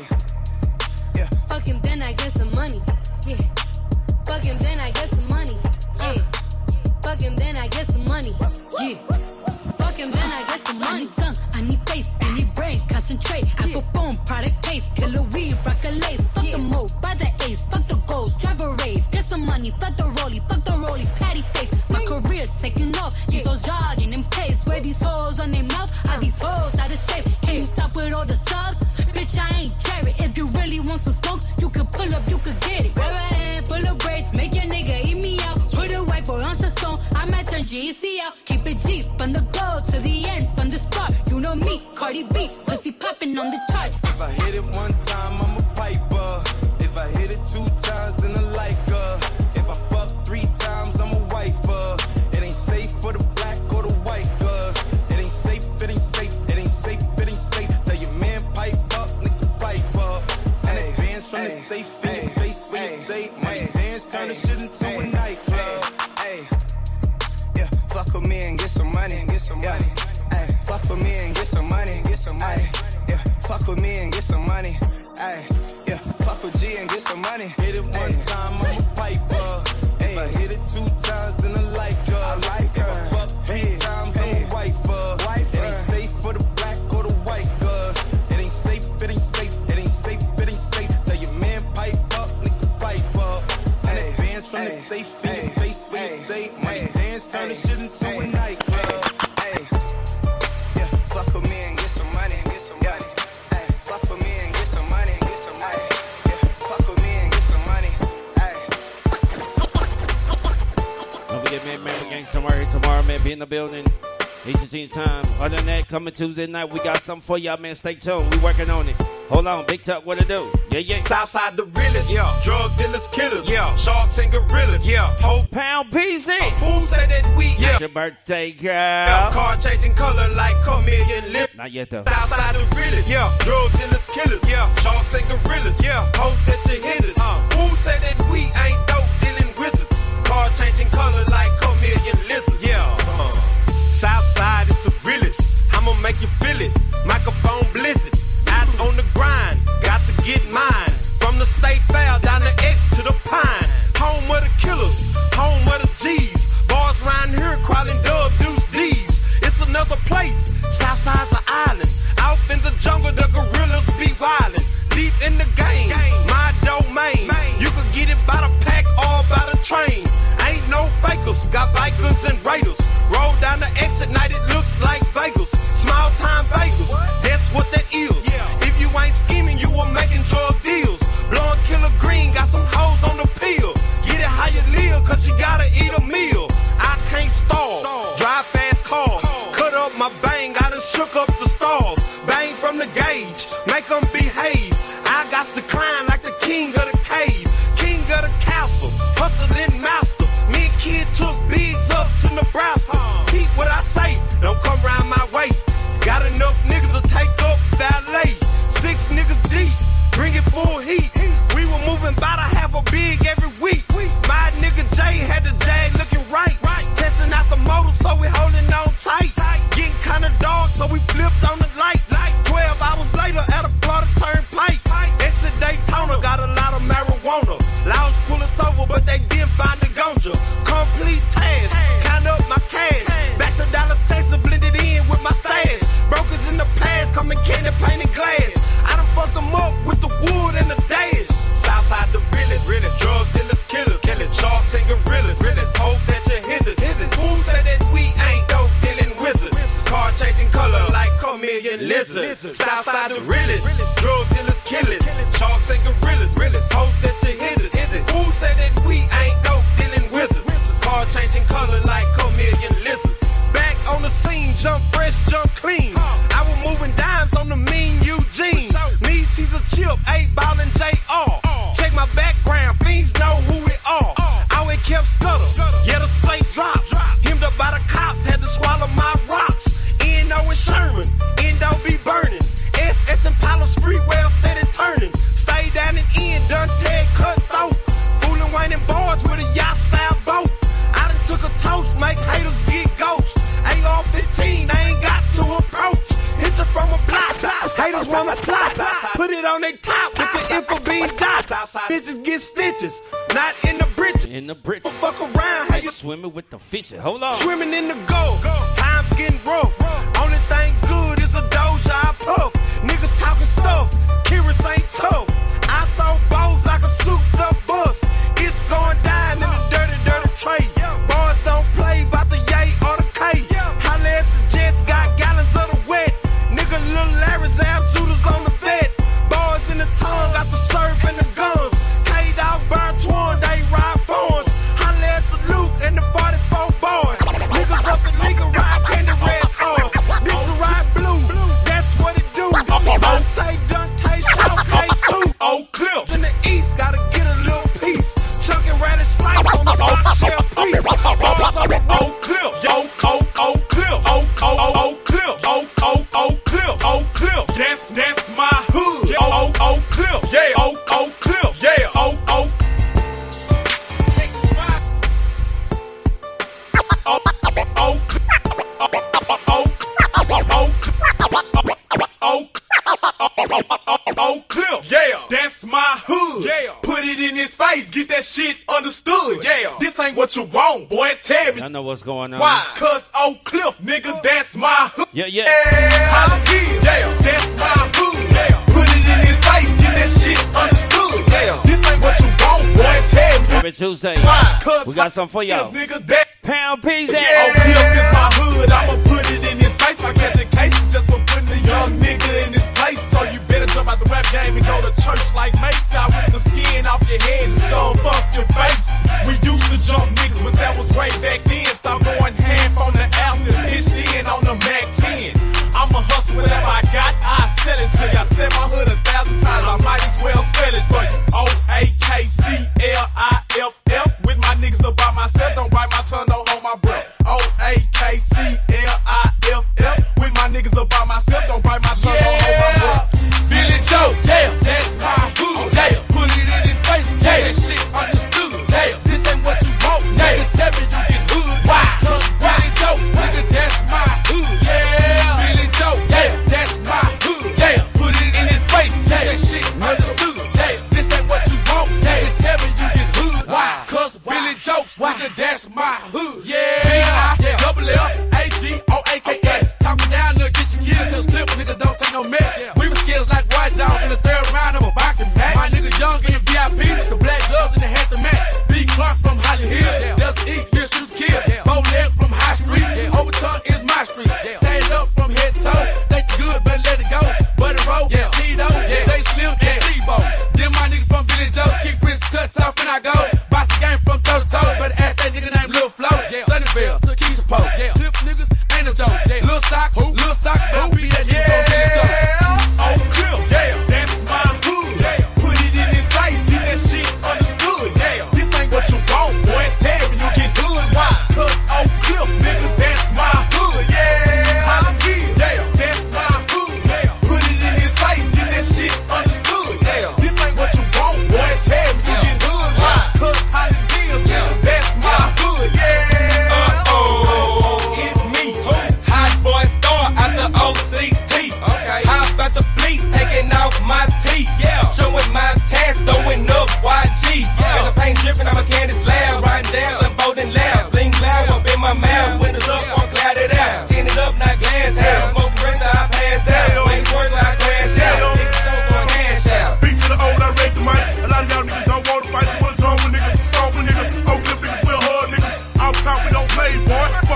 Fuck him, then I get some money. Yeah. Fuck him, then I get some money. Yeah. Fuck him, then I get some money. Yeah. Fuck him, then I get some money. I need tongue, I need face, I need brain, concentrate. I perform product case, killer weed, rock a lace. Fuck the mo, buy the ace, fuck the goals, drive a rave, get some money, fuck the rollie, fuck the rollie, patty face. My career taking off, these hoes jogging in place. Where these hoes on their mouth, are these hoes out of shape? Can you stop with all the subs? Bitch, I ain't cherry. If you really want some smoke, you could pull up, you could get it. Grab a hand full of braids, make your nigga eat me out. Put a white boy on some song, I might turn G E C out. Keep it G from the go to the end, from the start. You know me, Cardi B, pussy popping on the charts. If I hit it one time, I'm a piper. If I hit it two times, then I like her. If I fuck three times, I'm a wifer. It ain't safe for the black or the white girl. It ain't safe, it ain't safe, it ain't safe, it ain't safe. Tell your man pipe up, nigga pipe up. And Hey, advance from the hey, safe in hey, your face when you hey, say money hey, dance, turn the hey, shit into hey, a nightclub. Hey, yeah, fuck with me and get some money, get some money. Hey, fuck with me and get some money, get some money. Yeah, fuck with me and get some money. Hey, yeah, fuck with G and get some money. Hit it one time, I'm a piper. If I hit it two times, then I like her. I like If her. I fuck three Hey, times, hey, I'm a wifer. wifer. It ain't safe for the black or the white girl. It ain't safe, it ain't safe, it ain't safe, it ain't safe. Tell your man pipe up, nigga pipe up. And Hey, advance from the hey, safe in your hey, face when you hey, say money hey, dance, turn the hey, shit into hey, a nightclub. Hey, yeah, fuck with me and get some money, get some money. Hey, fuck with me and get some money, get some money. Yeah, fuck with me and get some money. Hey. Don't forget, man, remember Gangsta Murray tomorrow, man. Be in the building. Eastern Standard Time. Other than that, coming Tuesday night, we got something for y'all, man. Stay tuned. We working on it. Hold on, Big Tuck, what to do? Yeah, yeah. Southside the realest, yeah. Drug dealers, killers, yeah. Sharks and gorillas, yeah. Whole Pound P Z. Who say that we, yeah. It's your birthday, girl. Yeah. Car changing color like chameleon lip. Not yet, though. Southside the realest, yeah. Drug dealers, killers, yeah. Sharks and gorillas, yeah. Hope that you hit us. Uh. Who say that we ain't dope dealing wizards? Car changing color like chameleon lizards, yeah. Uh. Southside and Raiders. Roll down the exit, night it looks like Vegas. Small time Vegas, that's what that is. If you ain't scheming, you were making drug deals. Blowing killer green, got some hoes on the pill. Get it how you live, cause you gotta eat a meal. I can't stall, drive fast cars. Cut up my bang, I done shook up the stars. Bang from the gauge, make them behave. I got the climb like the king of the cave. King of the castle, hustling master. Me and kid took bigs up to Nebraska. Keep what I say, don't come round my way. Got enough niggas to take up valet. Six niggas deep, bring it full heat. We were moving by to half a big every week. My nigga Jay had the Jag looking right. Testing out the motor, so we holding on tight. Getting kinda dark, so we flipped on the light. Twelve hours later at a Florida turnpike. Exit Daytona, got a lot of marijuana. Laws pull us over, but they didn't find the ganja. Complete task, count up my cash. Back to Dallas, Texas, blended in with my stash. Brokers in the past, coming candy painted glass. I done fucked them up with the wood and the dash. Southside the realest, really drug dealers, killers, killing sharks and gorillas. Really hope that you hit it. Who said that we ain't dope dealing wizards? Car changing color like chameleon lizards. Southside the realest, drug dealers, killers, sharks and gorillas. Really hope that you hit it. Who said that we ain't dope dealing wizards? Car changing color like chameleon lizards. Back on the scene, jump fresh, jump clean. I was moving dimes on the mean Eugene. Me, Caesar Chip, eight ball and J R. Check my background, fiends know who we are. I always kept scuttle, yeah, the slate drops. Hemmed up by the cops, had to swallow my rocks. N O and Sherman, Endo be burning. S S and Palos free well steady turning. Stay down and in, done dead cut throat. Fooling Wayne and boards with a yacht style boat. I done took a toast, make haters get ghosts. A R fifteen, I ain't got to approach. Hit you from a block, haters wanna plot. Put it on they top with the info being dot. Bitches get stitches, not in the britches. In the britches. Fuck around, how you swimming with the fishes? Hold on. Swimming in the gold, time's getting rough. Only thing good is a doja I puff. Niggas talking stuff, Kyrus ain't tough. I throw balls like a souped up bus. It's going down in the dirty, dirty tray. Boys don't play about the yay or the K. Holla at the Jets, got gallons of the wet. Nigga, Lil Larry's out, Judas on the vet. Boys in the tongue, got the surf and the guns. K-Dog, Burn Twan, they ride phones. Holla at the Luke and the forty-four boys. Niggas up in legal ride candy red cars. This ride blue, that's what it do. Dante, Dante, Showcase too. Oh, Cliff. In the east, gotta get a little piece. Chucking radish stripes on the box shell piece. Oh, Cliff. Yo, oh, oh, Cliff. Oh, oh, oh, oh, Cliff. Oh, oh, oh, Cliff. Oh, Cliff. That's, that's my hood. Yeah. Oh, oh, oh, Cliff. Yeah. Oh, oh, Cliff. Yeah. Oh, oh. Oh, oh, oh, Cliff, yeah, that's my hood, yeah. Put it in his face, get that shit understood, yeah. This ain't what you want, boy, tell me. I know what's going on. Why? Cause Oak Cliff, nigga, that's my hood. Yeah, yeah. Holla kid, yeah, that's my hood, yeah. Put it in his face, get that shit understood, yeah. This ain't what you want, boy, tell me. Every Tuesday, Why? Cause we got something for y'all. Nigga, that Pound Pizza. Yeah. Oak Cliff is my hood, I'ma put it in his face. My education just for putting a young nigga in his place. So you better jump out the rap game and go to church like Mace. Got with the skin off your head and skull fuck your face. We used to jump niggas, but that was way back then. Stop going half on the ass and pitched in on the Mac ten. I'ma hustle whatever I got, I sell it to you. I said my hood a thousand times, I might as well spell it for you. O A K C L I F F. With my niggas about myself, don't bite my tongue, don't hold my breath. O A K C L I F F. With my niggas about myself, don't bite my tongue, don't hold my breath. Billy Joe, yeah, that's my hood, yeah. Put it in his face, yeah, that shit understood, yeah. This ain't what you want, yeah. Tell me you get hood, why? Cause Billy Joe, nigga, that's my hood, yeah. Billy Joe, yeah, that's my hood, yeah. Put it in his face, yeah, that shit understood, yeah. This ain't what you want, yeah. Tell me you get hood, why? Cause Billy Joe, nigga, that's my hood, yeah. Double L, A G, O A K S. Talk me down, nigga, get your kid in the slip, nigga, don't take no mess.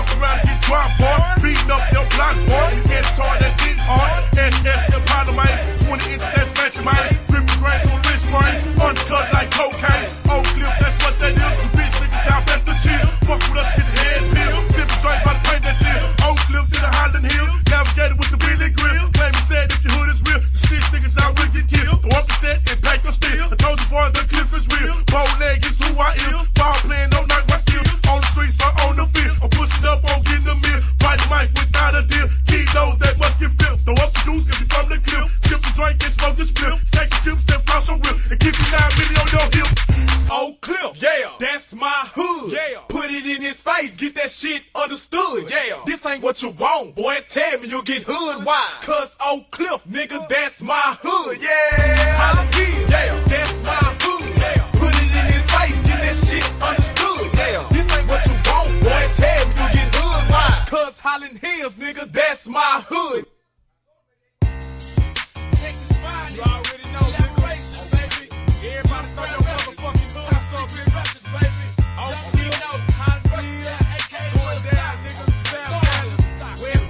Fuck around and get dropped, boy. Beating up your block, boy. You get a toy that's hitting hard. S S Impala, man. twenty inches, that's matching, man. Gripping grass on wrist, man. Undercut like cocaine. Old clip, that's what that is. You bitch niggas out, that's the chill. Fuck with us, get your head peeled. Sipping straight by the paint, that's it. Old clip to the Highland Hill. Navigated with the Billy Grill. Claim he said if your hood is real, the six niggas out will get killed. Throw up the set and pack your steel. I told you, boy, the clip is real. Bow leg is who I am. Ball playing, don't knock my skill. On the streets or on the field. I'm pushing up on getting the meal. Bite the mic without a deal. Kilos that must get flipped. Throw up the goose if you from the clip. Sip the drink and smoke the split. Stack the chips and floss your whip. And keep you nine million on your hip. Old Clip, yeah, that's my hood. Yeah, put it in his face, get that shit understood. Yeah, this ain't what you want, boy. Tell me you'll get hood. Why? Cause Old Clip, nigga, that's my hood. Yeah, yeah, that's my hood. Yeah, put it in his face, get that shit understood. Yeah, this ain't what you want, boy. Tell me you'll get hood. Why? Cause Highland Hills, nigga, that's my hood. Texas fine, you already know liberation, baby. Everybody throw your motherfucking hoods up in Rutgers, baby. Oh, you know, Highland Hills, A K A going down, nigga. Where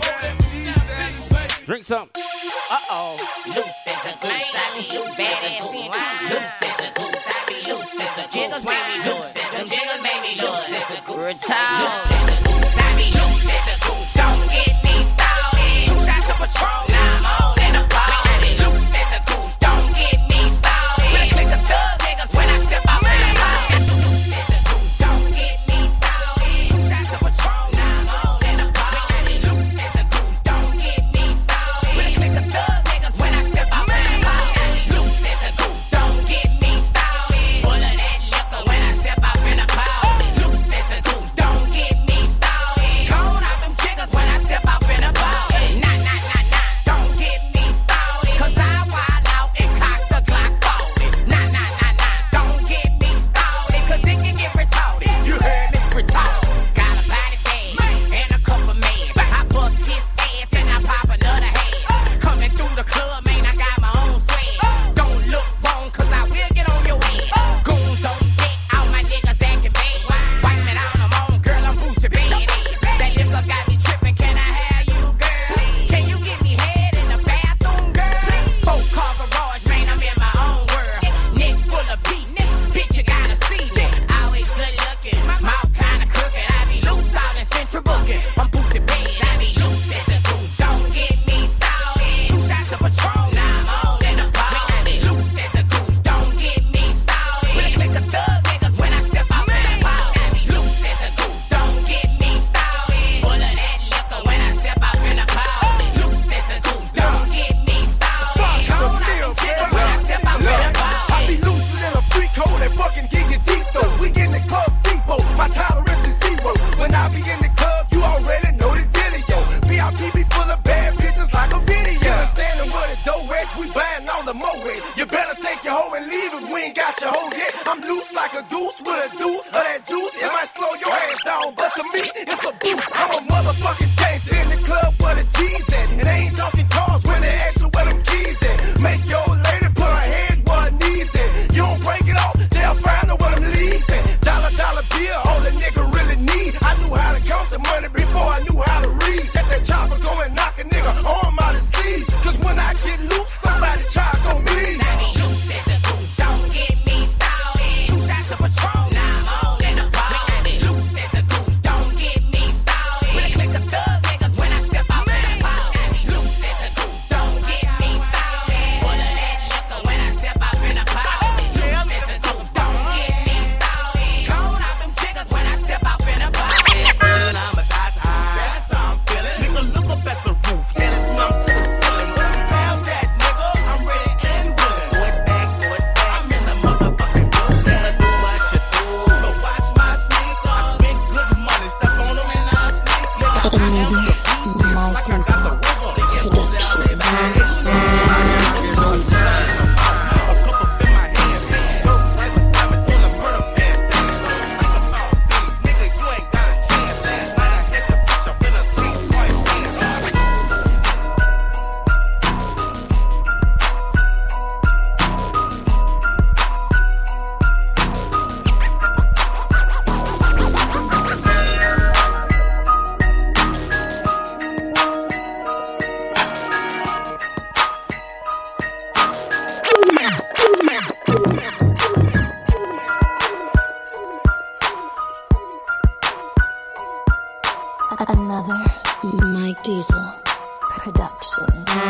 baby. Drink some. Uh-oh. Loose as a goose, I be loose as a goose. Loose as a goose, I be loose as a goose. Jiggles made me loose, them jiggles made me loose as a goose. Retire. Loose as a goose, I be loose as a goose. Don't get me started. Two shots of Patron, now I'm on in a ball. I be loose as a goose, don't get me started. With a click of thug niggas when I step out in the ball. Loose as a goose, don't get me started. Two shots of Patron, now I'm on in a ball. I be loose as a goose, don't get me started. With a click of thug niggas when I step out in the ball. Loose as a goose, don't get me started. Full of that liquor when I step out in the ball. Loose as a goose, don't get me started. Gone out them jiggers when I step out in the ball. Nah, nah, nah, nah, don't get me started. Cause I wild out and cock the Glock forward. Nah, nah, nah, nah, don't get me started. Cause it can get retarded. You heard me, retarded. Got a body bag and a couple mans. I bust his ass and I pop another head. Coming through the club, man, I got my own swag. Don't look wrong, cause I will get on your ass. Goons on deck, all my niggas acting bad. Wipe me down, I'm on, girl, I'm boosted badass. That liquor got me tripping, can I have you, girl? Can you get me head in the bathroom, girl? Four car garage, man, I'm in my own world. Neck full of pieces, bitch, you gotta see me. Always good looking, mouth kinda crooked. I be loose out in Central Booking. I'm boosted bad, I be loose as a goose. Don't get me started. Two shots of Patron, now I'm on in the ball. I be loose as a goose, don't get me started. With a click of thug niggas when I step out in the ball. I be loose as a goose, don't get me started. Full of that liquor when I step out in the ball. Loose as a goose, don't get me started. Gone out them jiggers when I step out in the ball. I be looser than a freak hole and fucking get your deep though. We in the club depot, my tolerance is zero. When I be in the club, you already know the dealio. V I P be full of bad bitches like a video. You understanding what it dough at? We buying all the moe. You better take your hoe and leave if we ain't got your hoe yet. I'm loose like a goose with a deuce of that juice. It might slow your ass down, but to me, it's a boost. I'm a motherfucking gangster in the club where the G's at. And they ain't talking cars when they ask you where them keys at. Make your lady put her head where her knees at. You don't break it off, they'll find out where them leaves at. Dollar, dollar bill, all the nigga really need. I knew how to count the money before I knew how to read. Let that chopper go and knock a nigga arm out his sleeve. Cause when I get loose, somebody try gon' bleed. I be loose as a goose, don't get me started. Two shots of Patron, now I'm on in the ball. I be loose as a goose, don't get me started. With a click of thug niggas when I step out in the ball. I be loose as a goose, don't get me started. Full of that liquor when I step out in the ball. I be loose as a goose, don't get me started. Gone out them jiggers when I step out in the ball. I'm a tie-tie. That's how I'm feeling. Nigga, look up at the roof. And it's mount to the ceiling. What I'm down that, nigga. I'm ready and willing. Throw it back, throw it back. I'm in the motherfucking building. Better do what you do. But watch my sneakers. I spend good money. Step on them and I sneak. Nigga, I am the pieces. Like I got the river. They get pussy out of their bag. A cup up in my hand. So right beside me doing a murder man. Think about things. Nigga, you ain't got a chance. Last night I hit the bitch up in a three-point stance. Another Mike Diesel production.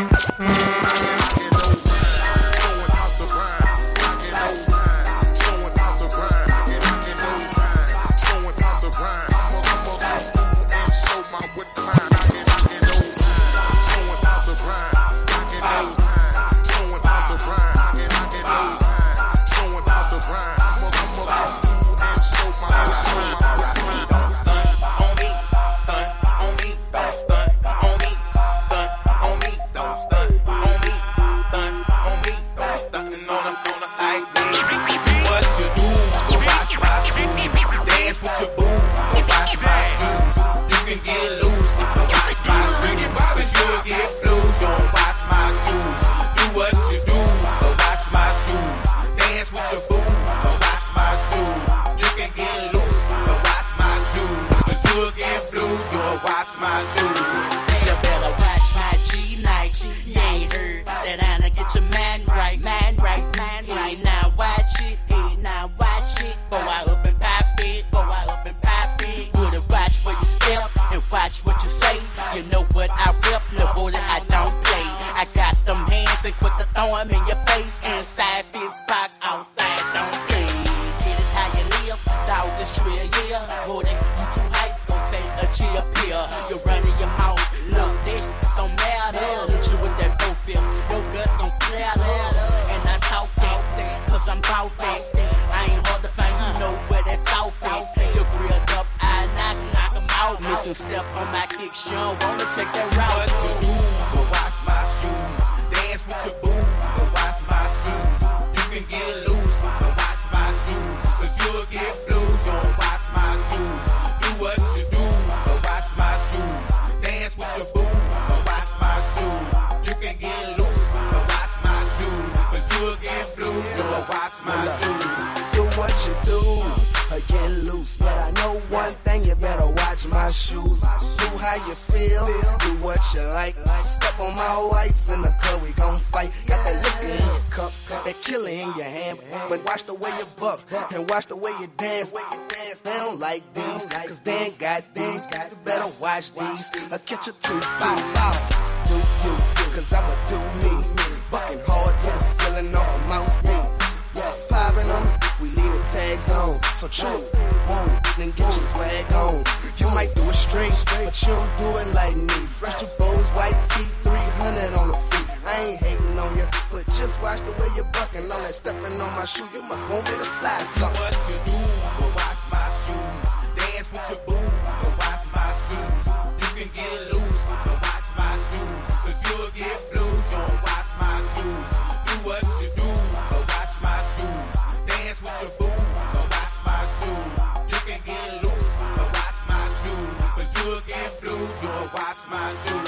Watch the way you dance, they don't like these, cause they ain't got these, you better watch these, I'll catch you two bounce, do you, cause I'ma do me, bucking hard to the ceiling off a mouse beat, yeah, popping on me, we leave the tags on, so true, won't, then get your swag on, you might do it straight, but you don't do it like me, fresh your bows, white tee, three hundred on the feet. I ain't hating on you, but just watch the way you're bucking on that stepping on my shoe. You must want me to slide something. What you do, but watch my shoes. Dance with your boo, but watch my shoes. You can get loose, but watch my shoes. Cause you'll get blues, you don't watch my shoes. Do what you do, but watch my shoes. Dance with your boo, but watch my shoes. You can get loose, but watch my shoes. Cause you'll get blues, you don't watch my shoes.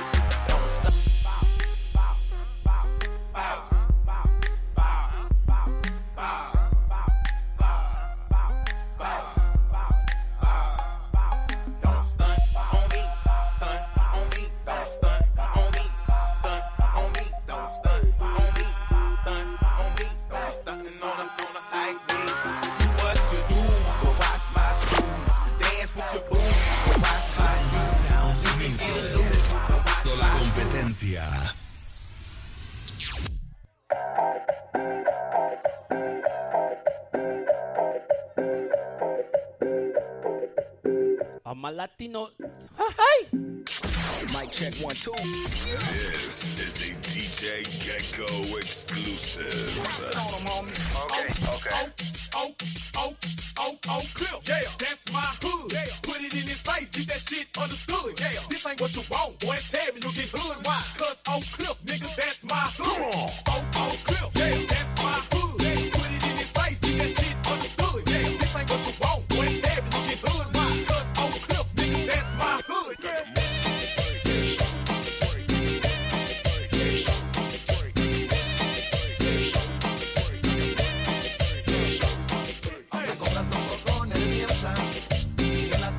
I'm a Latino. Hi. Mic check one, two. This is a D J Gecko exclusive. Okay, okay. Oh, oh, oh, oh, clip. Yeah, that's my hood. Yeah, put it in his face, get that shit understood. Yeah, this ain't what you want, boy. Tell me you'll get hood. Why? Cause oh, clip, nigga, that's my hood. Oh, oh, clip. Yeah, that's my hood. Yeah, put it in his face, get that shit understood. Yeah, this ain't what you want, boy. Tell me you'll get hood. Why? Cause oh, clip, nigga, that's my hood. Yeah.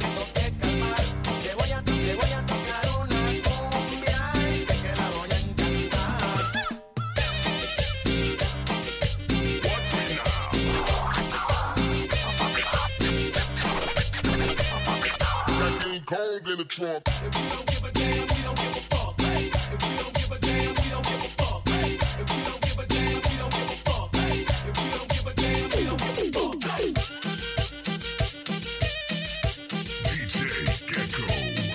Te voy a, te voy a tocar una cumbia y sé que la voy a encantar. thong in the trunk. If we don't give a damn, we don't give a fuck. Hey, if we don't give a damn, we don't give a fuck. Hey, if we don't give a damn, we don't give a fuck. Hey, if we don't give a damn, we don't give a fuck. Hey. D J Gecko.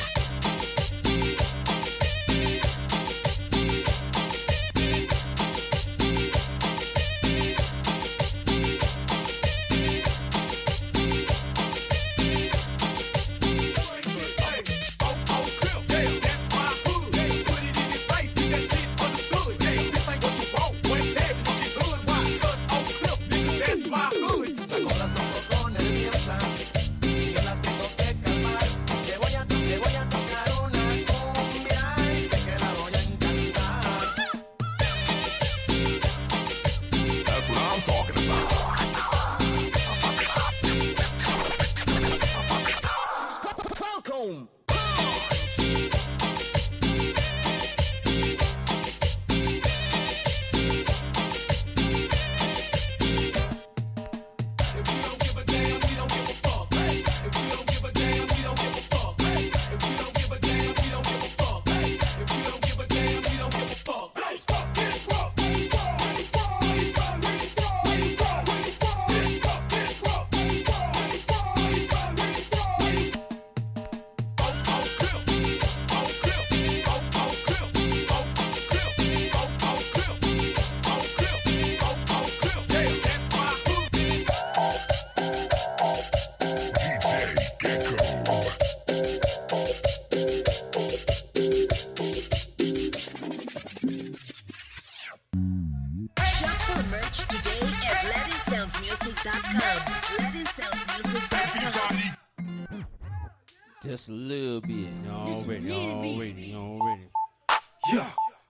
Just a little bit. Already, already, already. Yeah,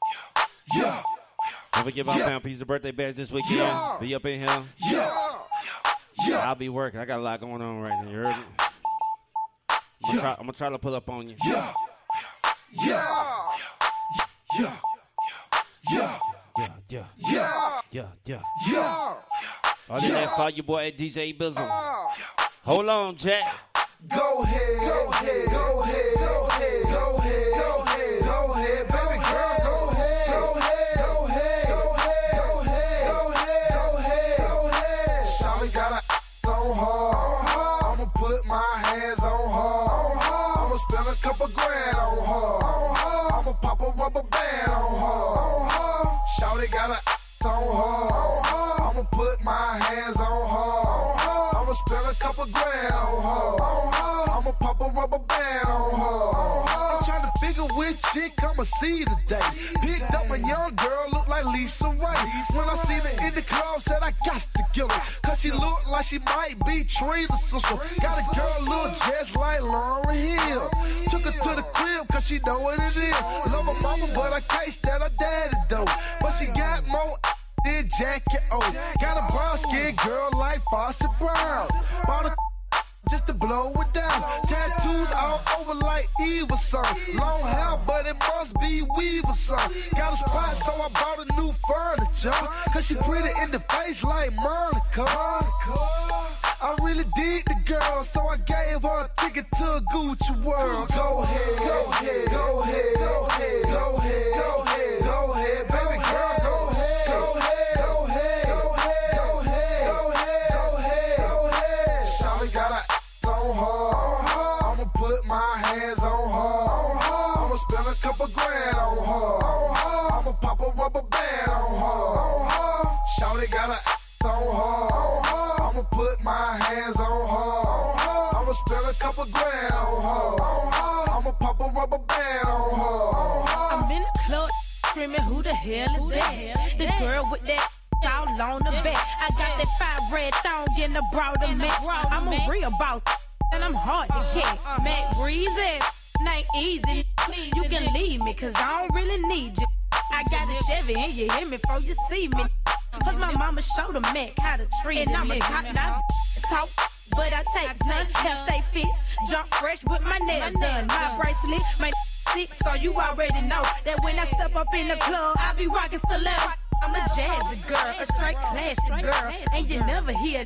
yeah. Don't forget about Yeah. Pound Pizza birthday bash this weekend. Yeah. Be up in here. Yeah, yeah. I'll be working. I got a lot going on right now. You heard me? I'm gonna, Yeah. try, I'm gonna try to pull up on you. Yeah, yeah, yeah, yeah, Yeah, yeah, yeah, yeah, yeah. yeah. Other than that, follow your boy at D J Bizzle. Hold on, Jack. Go ahead, go ahead, go ahead, go ahead, go ahead, go ahead, go ahead, baby girl, go ahead, go ahead, go ahead, go ahead, go ahead, go ahead, go ahead, go ahead. Shawty got a ass on her. I'ma put my hands on her. I'ma spend a couple grand on her. I'ma pop a rubber band on her. Shawty got a ass on her. I'ma put my hands on her. I'ma spend a couple grand on her. I'ma pop a rubber band on her. I'm trying to figure which chick I'ma see today. Picked up a young girl, look like Lisa Ray. When I seen her in the club, said I got to kill her. Cause she look like she might be Trina's sister. Got a girl look just like Lauryn Hill. Took her to the crib cause she know what it is. Love her mama, but I can't stand her daddy though. But she got more than Jackie O. Got a brown skin girl like Foster Brown. Bought a just to blow it down. Tattoos all over like Eva son. Long hair, but it must be Weaver son. Got a spot, so I bought a new furniture. Cause she pretty in the face like Monica. I really dig the girl, so I gave her a ticket to a Gucci World. Go ahead, go ahead, go ahead, go ahead, go ahead, go ahead, go ahead, baby girl, go ahead, go ahead, go ahead, go ahead, go ahead, go ahead, go ahead, go ahead. Shawty got a on her. I'ma put my hands on her. I'ma spend a couple grand on her. I'ma pop a rubber band on her. Shawty got a on her. I'ma put my hands on her. I'ma spend a couple grand on her. I'ma pop a rubber band on her. I'm in the club screaming, who the hell is that? The girl with that all on the back. I got that fire red thong in the broader match. I'm a real boss and I'm hard to catch. Mac Breezy, ain't easy. You can leave me cause I don't really need you. I got a Chevy and you hear me before you see me. Cause my mama showed a Mac how to treat and I'm a top now talk. But I take none, hair stay fixed. Jump fresh with my nails done. My bracelet, my six, so you already know that when I step up in the club, I be rocking stilettos. I'm a jazzy girl, a straight classy girl, and you never hear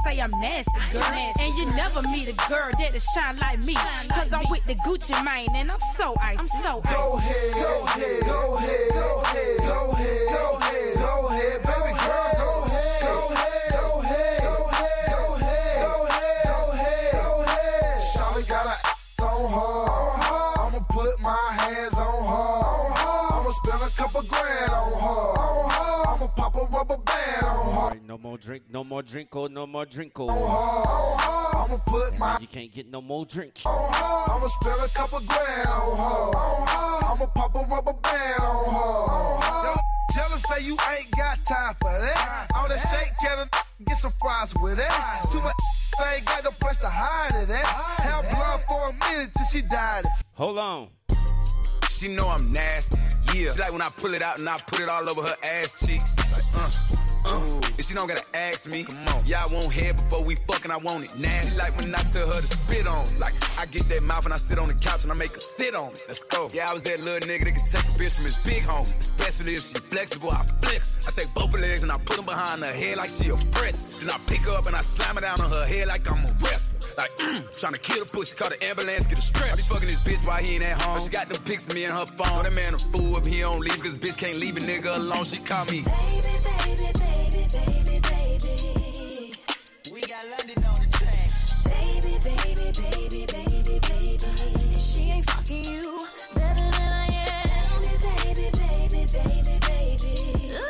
say I'm nasty, girl. And you never meet a girl that'll shine like me. Cause I'm with the Gucci Mane and I'm so icy. I'm so icy. Go ahead, go ahead, go ahead, go ahead, go ahead, go ahead, go ahead, baby girl, go ahead, go ahead, go ahead, go ahead, go ahead, go ahead, go ahead, go ahead. Shawty got a ass on her. I'ma put my hands on her. I'ma spend a couple grand on her. I'ma pop a rubber band on her. All right, no more drink, no more drinko, no more drinko. I'ma put my. You can't get no more drink. I'ma spend a couple grand on her. I'ma pop a rubber band on her. Don't tell her say you ain't got time for that. All that shake can get some fries with it. Too much I ain't got no place to hide it at. Held blood for a minute till she died. Hold on. She know I'm nasty. Yeah. She like when I pull it out and I put it all over her ass cheeks. Like, uh. Uh, and she don't gotta ask me. Come on. Yeah, I want head before we fucking, I want it nasty. She like when I tell her to spit on it. Like, I get that mouth and I sit on the couch and I make her sit on it. Let's go. Yeah, I was that little nigga that could take a bitch from his big home. Especially if she flexible, I flex. I take both her legs and I put them behind her head like she a pretzel. Then I pick her up and I slam her down on her head like I'm a wrestler. Like, mm, trying to kill the pussy, call the ambulance, get a stretch. I be fucking this bitch while he ain't at home. But she got them pics of me in her phone. That man a fool if he don't leave, cause bitch can't leave a nigga alone. She call me baby, baby, baby, baby, baby. We got London on the track. Baby, baby, baby, baby, baby. She ain't fucking you better than I am. Baby, baby, baby, baby, baby.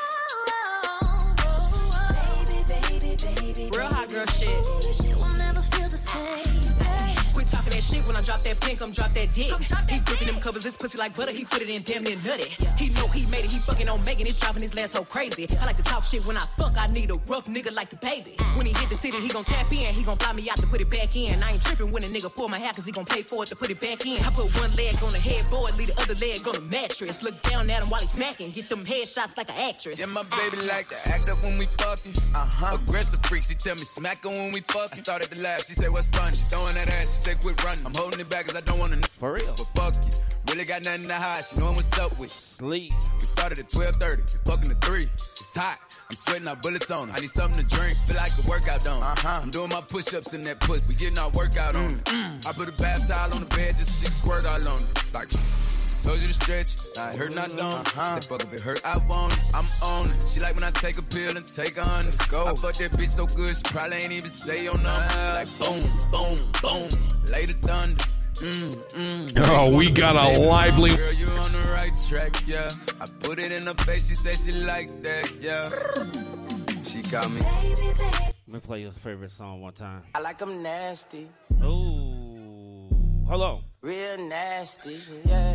Baby, baby, baby, Real hot girl shit. This shit will never feel the same. Quit talking that shit when I drop that pin, come drop that dick. He gripping them covers, his pussy like butter, he put it in damn near nutty. He know he made it, he fucking on Megan, he's driving his last so crazy. I like to talk shit when I fuck, I need a rough nigga like the baby. When he hit the city, he gon' tap in, he gon' fly me out to put it back in. I ain't tripping when a nigga pull my hair, cause he gon' pay for it to put it back in. I put one leg on the headboard, leave the other leg on the mattress. Look down at him while he smacking, get them headshots like an actress. Yeah, my baby like to act up when we fucking. Uh-huh. Aggressive freak, she tell me smack her when we fucking. I started to laugh, she said what's funny? She throwing that ass, she said quit running. I'm holding it back cause I don't wanna know. For real. But fuck you, really got nothing to hide. She knowin' what's up with sleep. We started at twelve thirty, fucking at three. It's hot, I'm sweating out bullets on her. I need something to drink, feel like a workout on. Uh-huh. I'm doing my push-ups in that pussy, we getting our workout on. Mm-hmm. I put a bath towel on the bed just to see the squirt all on it. Like, told you to stretch, I hurt not on it. Uh-huh. Said fuck if it hurt, I want it, I'm on it. She like when I take a pill and take a hundred. Let's go. I fuck that bitch so good, she probably ain't even say your number. Uh, like boom, boom, boom, lay the thunder. Mm, mm. Oh, we got a lively. Girl, you on the right track, yeah. I put it in her face, she said she like that, yeah. She got me. Let me play your favorite song one time. I like them nasty. Ooh. Hold on. Real nasty, yeah.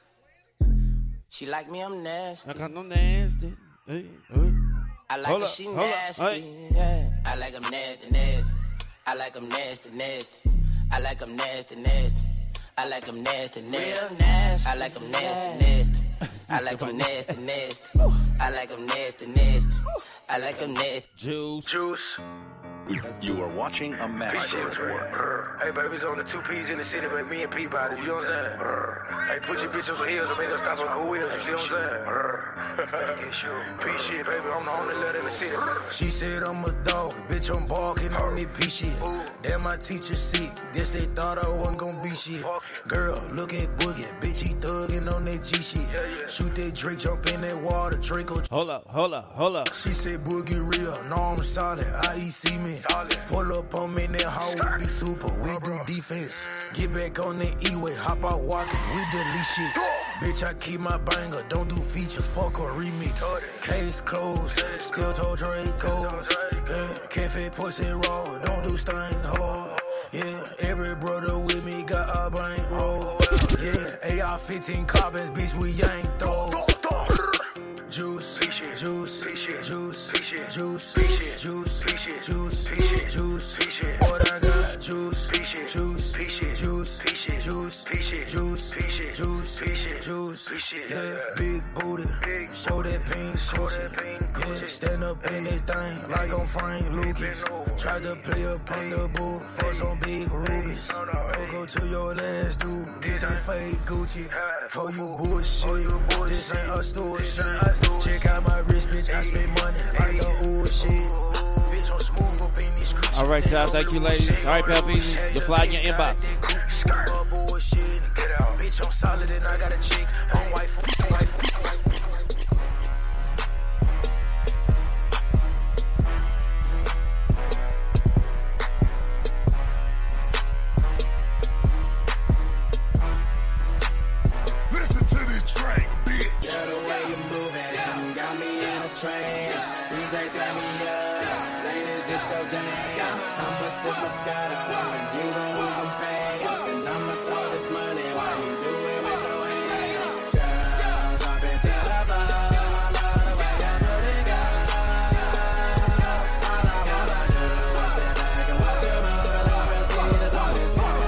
She like me, I'm nasty. I got no nasty. Hey, hey. I like hold her, up, she hold nasty, up. Hey. yeah. I like them nasty, nasty. I like them nasty, nasty. I like them nasty, nasty. I like them nasty, nasty. Real nasty. I like them nasty, nasty. I like them nasty, nasty. I like them nasty, nasty. I like them nasty. Juice. Juice. You are watching a master work. Hey, baby, it's on the two P's in the city, but me and Peabody, you know what I'm saying? Hey, put your bitch on some heels and make her stop on cool wheels, you see what I'm saying? Get you. P shit, baby, I'm the only lady in the city. She said I'm a dog, bitch, I'm barking on me P shit. Damn, my teacher sick, guess they thought I wasn't gonna be shit. Girl, look at Boogie, bitch, he thugging on that G shit. Shoot that Drake, jump in that water, Draco. Hold up, hold up, hold up. She said Boogie real, no, I'm solid, I E see me. Solid. Pull up on me in that hall, we be super, we do defense. Get back on the E-way, hop out walking, we delete shit. Bitch, I keep my banger, don't do features, fuck a remix. Case closed, still told Draco. Yeah, cafe pussy raw, don't do stain hard. Yeah, every brother with me got a bank roll. Yeah, A R fifteen carbons, bitch, we yank those. Juice, juice, juice, juice, juice, juice, juice, juice. What I got? Juice, juice, juice, juice, juice, juice, juice. Yeah, big booty, show that pink coochie. Yeah, stand up in that thing like I'm Frank Lucas. Try to play up on the boo for some big rubies. Don't go to your last dude, get that fake Gucci. For you bullshit, this ain't a store shit. Check out my wrist, bitch, I spend money like a old shit. Bitch, bitch, I'm smooth up in these creeks. All right, y'all. Thank you, ladies. All right, Pal Beezy. The fly in your inbox. Bitch, I'm solid and I got a chick. I'm white for white for white for. Listen to this track, bitch. Yeah, the way you moving got me in a trance. D J turn me up, ladies get so jam. I'ma sip my Moscato, you don't move them pants, and I'ma throw this money while you do it with no hands. Girl, drop it to the floor. I love the way you do it, girl. All I wanna do is sit back and watch you move and never see the darkest color.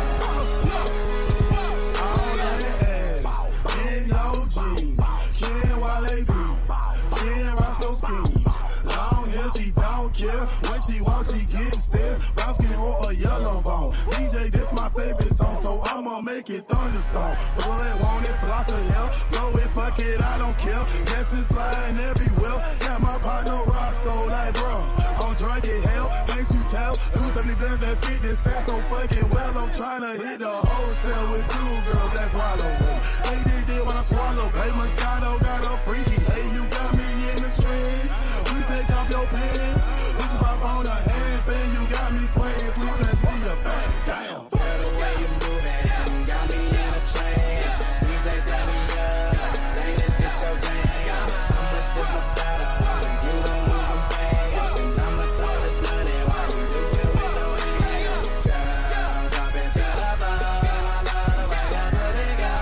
In your jeans, Ken Wale B, Ken Roscoe Ski. Long as she don't care, when she walks she getting stairs. Brown skin or a yellow bone. D J, this my favorite song, so I'ma make it thunderstorm. Blood, want it, block of hell. Blow it, fuck it, I don't care. Yes, it's flying everywhere. Got my partner Roscoe like, bro, I'm drunk as hell. Can't you tell? two seventy been that fitness, that's so fucking well. I'm tryna hit the hotel with two girls, that's wallow. Take this dick when I swallow. Hey, Moscato got a freaky. Hey, you got me in the trance. Please take off your pants. Please pop on the hands. Then you got me sweating. Please let's be a fan. Damn. The way you moving got me in a trance. D J tell me up, ladies get so jam. I'ma sip my Moscato, you don't move them fast, and I'ma throw this money while you do it with no hands. Girl, drop it to the floor. I love the way you do it, girl.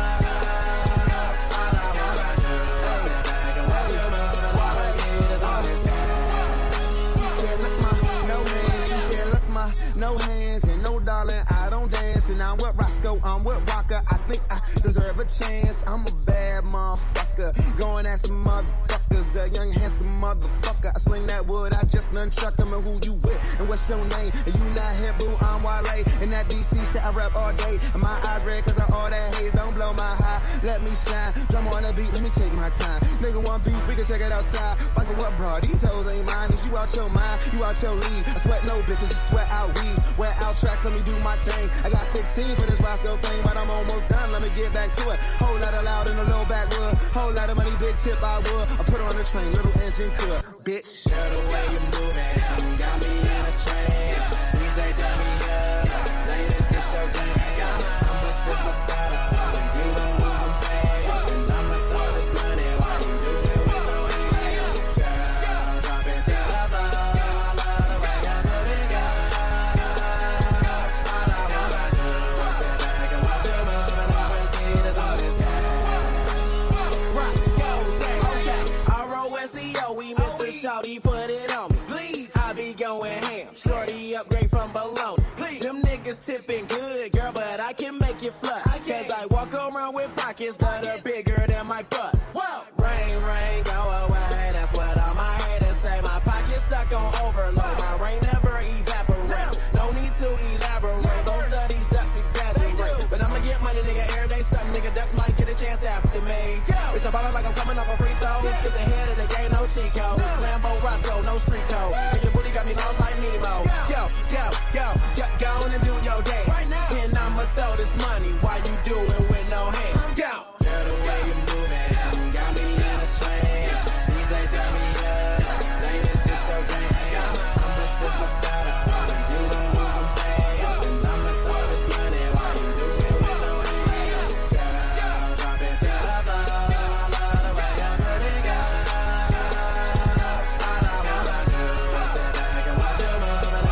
All I wanna do is sit back and watch you move and never see the darkest color. She said, look my, no hands. She said, look my, no hands and no darling. I don't dance and I'm with Roscoe, I'm with Walker. I think I deserve a chance. I'm a bad motherfucker. Going at some motherfuckers, a young handsome motherfucker. I sling that wood, I just nunchuck them. And who you with? And what's your name? And you not here, boo, I'm Wale. And that D C shit I rap all day. And my eyes red cause of all that haze. Don't blow my high, let me shine. Drum on the beat, let me take my time. Nigga one beat, we can check it outside. Fucking what, bro? These hoes ain't mine. Is you out your mind? You out your league. I sweat no bitches, just sweat out weeds. Wear out tracks, let me do my thing. I got sixteen for this Roscoe thing, but I'm almost done. Let me get back to it. Whole lot of loud in the low backwood. Whole lot of money, big tip I would. I put her on the train, little engine could. Bitch. Girl, the way you moving got me in a trance. D J tell me up, ladies get so jam. I'ma sip my Moscato, you don't move them fast, and I'ma throw this money while you do it with no hands. Girl, drop it to the floor. I love the way you do it, girl. All I wanna do is sit back and watch you move and never see the darkest color. Roscoe, okay, R O S E O, we Mister Shawty, put it on me. Please, I be going ham. Shorty upgrade from bologna. Please, them niggas tipping good, girl, but I can make it fly. Cause I walk around with pockets that are bigger than my bust. Whoa. Rain, rain, go away. That's what all my haters say. My pocket's stuck on overload. My rain never evaporates. No need to elaborate. Those studies, ducks exaggerate. But I'ma get money, nigga, every day stuck. Nigga, ducks might get a chance after me. Bitch, I'm ballin' like I'm coming off a free throw. Skip the head of the game, no cheat codes. Lambo, Roscoe, no street code. And your booty got me lost like Nemo. Go, go, go, go, go on and do your dance. Right now. And I'ma throw this money while you do it with no hands. Go. Girl, the way you moving got me in a trance. D J tell me up, ladies get so jam. I'ma sip my Moscato, you don't move them fast, and I'ma throw this money while you do it with no hands. Girl, drop it to the floor. I love the way you do it, girl. All I wanna do is sit back and watch you move and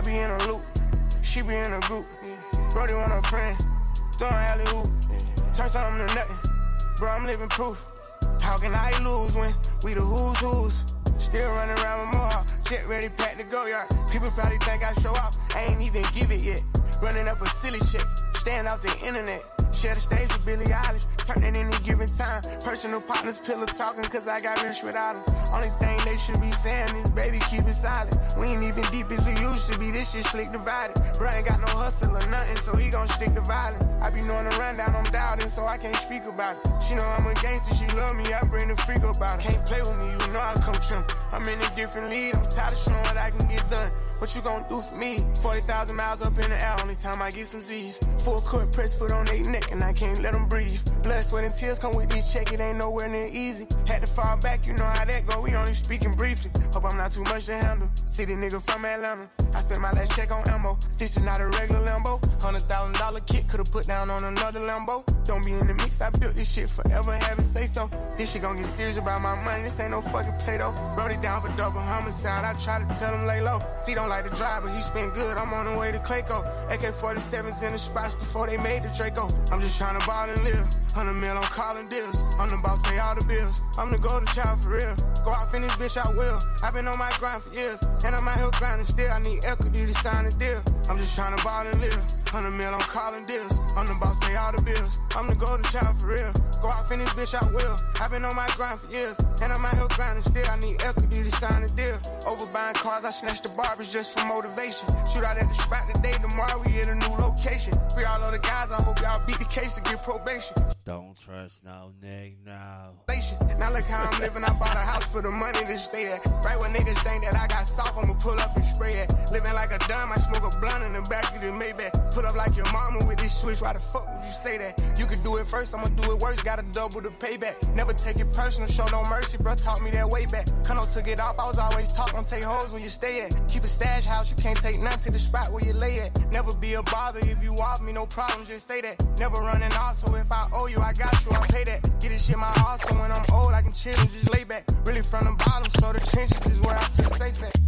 be in a loop, she be in a group. Brody want a friend, throwing alley hoop. Turn something to nothing, bro, I'm living proof. How can I lose when we the who's who's? Still running around with more, jet ready, pack to go yard. People probably think I show off, I ain't even give it yet. Running up a silly shit, stand off the internet. Share the stage with Billie Eilish, turn it any given time. Personal partners, pillow talking, cause I got rich without them. Only thing they should be saying is, baby, keep it silent. We ain't even deep as we used to be, this shit slick divided. Bro ain't got no hustle or nothing, so he gon' stick to violence. I be knowing the rundown, I'm doubting, so I can't speak about it. She know I'm a gangster, she love me, I bring the freak about it. Can't play with me, you know I come trim. I'm in a different lead, I'm tired of showing what I can get done. What you gon' do for me? forty thousand miles up in the air, only time I get some Z's. Full court press foot on they neck, and I can't let them breathe. Blood, sweat, and tears come with this check, it ain't nowhere near easy. Had to fall back, you know how that go, we only speaking briefly. Hope I'm not too much to handle. City nigga from Atlanta, I spent my last check on ammo. This is not a regular Lambo. Hundred thousand dollar kit, could've put down on another Lambo. Don't be in the mix, I built this shit forever, have it say so. This shit gon' get serious about my money, this ain't no fucking play though. Wrote it down for double homicide, I try to tell him lay low. C don't like to drive, but he spin good, I'm on the way to Clayco. A K forty-sevens in the spots before they made the Draco. I'm just trying to ball and live, hundred mil on calling deals. I'm the boss, pay all the bills, I'm the golden child for real. Go off in this bitch, I will. I've been on my grind for years, and I'm out here grinding still. I need equity to sign a deal. I'm just trying to ball and live, hundred mil on calling deals. I'm the boss, pay all the bills, I'm the golden child for real. Go off in this bitch, I will. I've been on my grind for years, and I'm out here grinding still. I need equity to sign a deal. Over buying cars, I snatched the barbers just for motivation. Shoot out at the spot today, tomorrow we at a new location. Free all of the guys, I hope y'all beat the case and get probation. Don't trust no nigga now. Now look how I'm living, I bought a house for the money to stay at. Right when niggas think that I got soft, I'ma pull up and spray it. Living like a dumb, I smoke a blunt in the back of the Maybach. Put up like your mama with this switch, why the fuck would you say that? You could do it first, I'ma do it worse, gotta double the payback. Never take it personal, show no mercy, bro, taught me that way back. Kano took it off, I was always taught, don't take hoes where you stay at. Keep a stash house, you can't take none to the spot where you lay at. Never be a bother, if you off me, no problem, just say that. Never running off, so if I owe you, I got you, I'll pay that. Get this shit my heart, so when I'm old, I can chill and just lay back. Really from the bottom, so the trenches is where I feel safe at.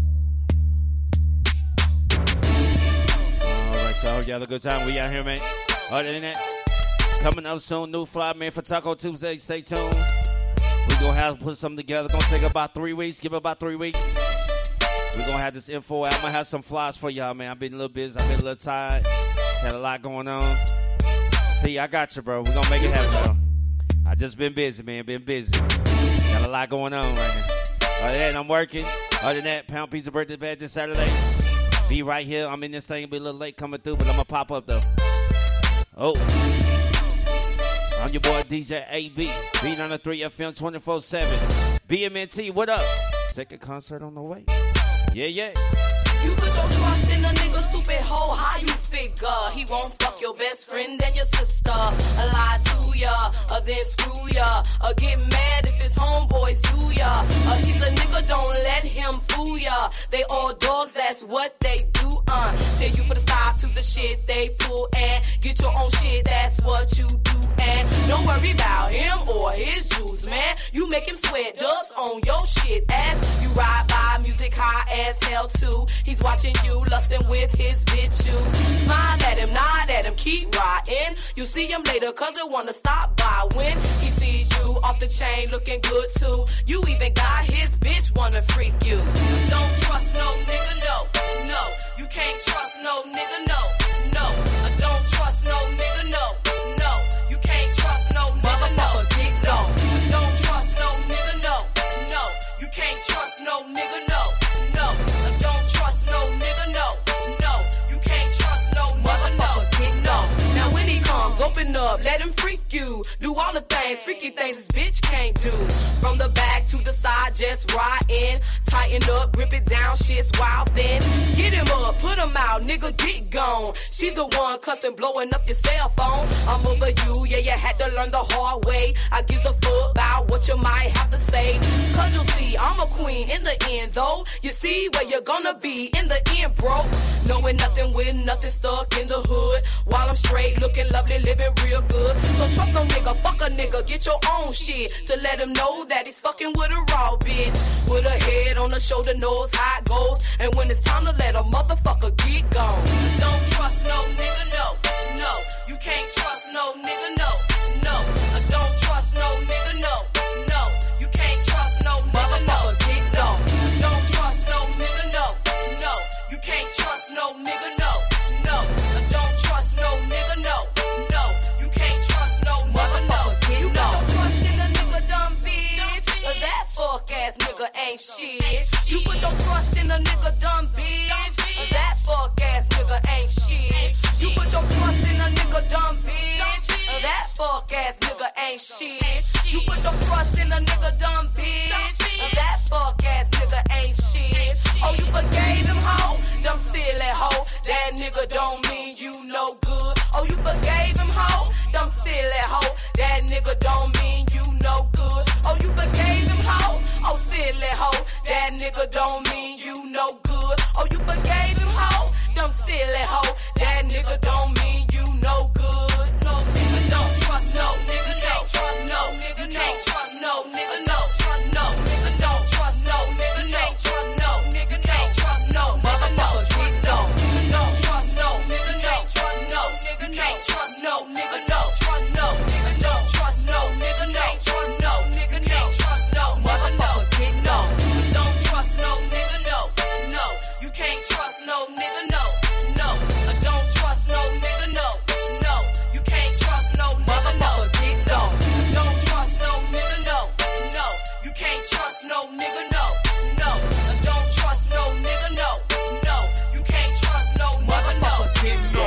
Alright, y'all, y'all have a good time. We out here, man. Other than that, coming up soon, new fly, man, for Taco Tuesday. Stay tuned. We're going to have to put something together. Going to take about three weeks. Give it about three weeks. We're going to have this info out. I'm going to have some flies for y'all, man. I've been a little busy. I've been a little tired. Had a lot going on. See, I got you, bro. We're going to make it happen, though. I just been busy, man. Been busy. Got a lot going on right now. Other than that, I'm working. Other than that, Pound Pizza birthday bad this Saturday. Be right here. I'm in this thing. Be a little late coming through, but I'm going to pop up, though. Oh. I'm your boy, D J A B. B ninety-three F M twenty-four seven. B M N T, what up? Second concert on the way. Yeah, yeah. You put your trust in a nigga, stupid hoe, how you figure? He won't fuck your best friend and your sister. A lie to ya, or then screw ya. Or get mad if his homeboys do ya. Or he's a nigga, don't let him fool ya. They all dogs, that's what they do, uh. Tell you put a stop to the shit they pull and get your own shit, that's what you do. And don't worry about him or his juice, man. You make him sweat dubs on your shit ass. You ride by music high as hell too. He's watching you, lusting with his bitch you. Smile at him, nod at him, keep riding. You see him later cause he wanna stop by. When he sees you off the chain looking good too. You even got his bitch wanna freak you. Don't trust no nigga, no, no. You can't trust no nigga, no, no. I don't trust no nigga, no, no. You can't trust no nigga, no, no. Don't trust no nigga, no, no. You can't trust no nigga, no, no. I don't trust no nigga, no, no. You can't trust no nigga, no, no. Now when he comes, open up, let him freak you. Do all the things, freaky things this bitch can't do. From the back to the side, just ride in. Tighten up, grip it down, shit's wild then. Get him up, put him out, nigga, get gone. She's the one cussing, blowing up your cell phone. I'm over you, yeah, you had to learn the hard way. I give a fuck about what what you might have to say. Cause you see, I'm a queen in the end, though. You see where you're gonna be in the end, bro. Knowing nothing with nothing, stuck in the hood. While I'm straight, looking lovely, living real good. So trust no nigga, fuck a nigga, get your own shit. To let him know that he's fucking with a raw bitch. With a head on the shoulder, knows how it goes. And when it's time to let a motherfucker get gone. Don't trust no nigga, no, no. You can't trust no nigga, no, no. I don't trust no nigga, no, no. You can't trust no nigga, no, get gone. Don't trust no nigga, no, no. You can't trust no nigga, no, no. I don't trust no nigga, no, no. You can't trust no nigga, no. You put your trust in a nigga, dumb bitch. That fuck ass nigga ain't shit. You put your trust in a nigga, dumb bitch. That fuck ass nigga ain't shit. You put your trust in a nigga, dumb bitch. That fuck ass nigga ain't shit. You put your trust in a nigga, dumb bitch. That fuck ass nigga ain't shit. Oh, you forgave him, ho? Dumb silly ho. That nigga don't mean you no good. Oh, you forgave him, ho? Dumb silly ho. That nigga don't mean you no good. Oh, you forgave him, ho? Oh, silly ho. That nigga don't mean you no good. Oh, you forgave him, ho? Dumb silly ho. That nigga don't mean you no good. No nigga don't trust no nigga. Can't trust no nigga. Can't trust no nigga. No trust no nigga. Don't trust no nigga. Can't trust no nigga. Can't trust no nigga. No trust no nigga. Don't trust no nigga. Can't trust no nigga. Can't trust no nigga. No trust no nigga. Don't trust no nigga. Can't trust no nigga. Can't trust no motherfucker. Get no. Don't trust no nigga. No, no. You can't trust no nigga. No, no. I don't trust no nigga. No, no. You can't trust no nigga. No, get no. Don't trust no nigga. No, no. You can't trust no nigga. No, no. I don't trust no nigga. No, no. You can't trust no nigga. No, get no.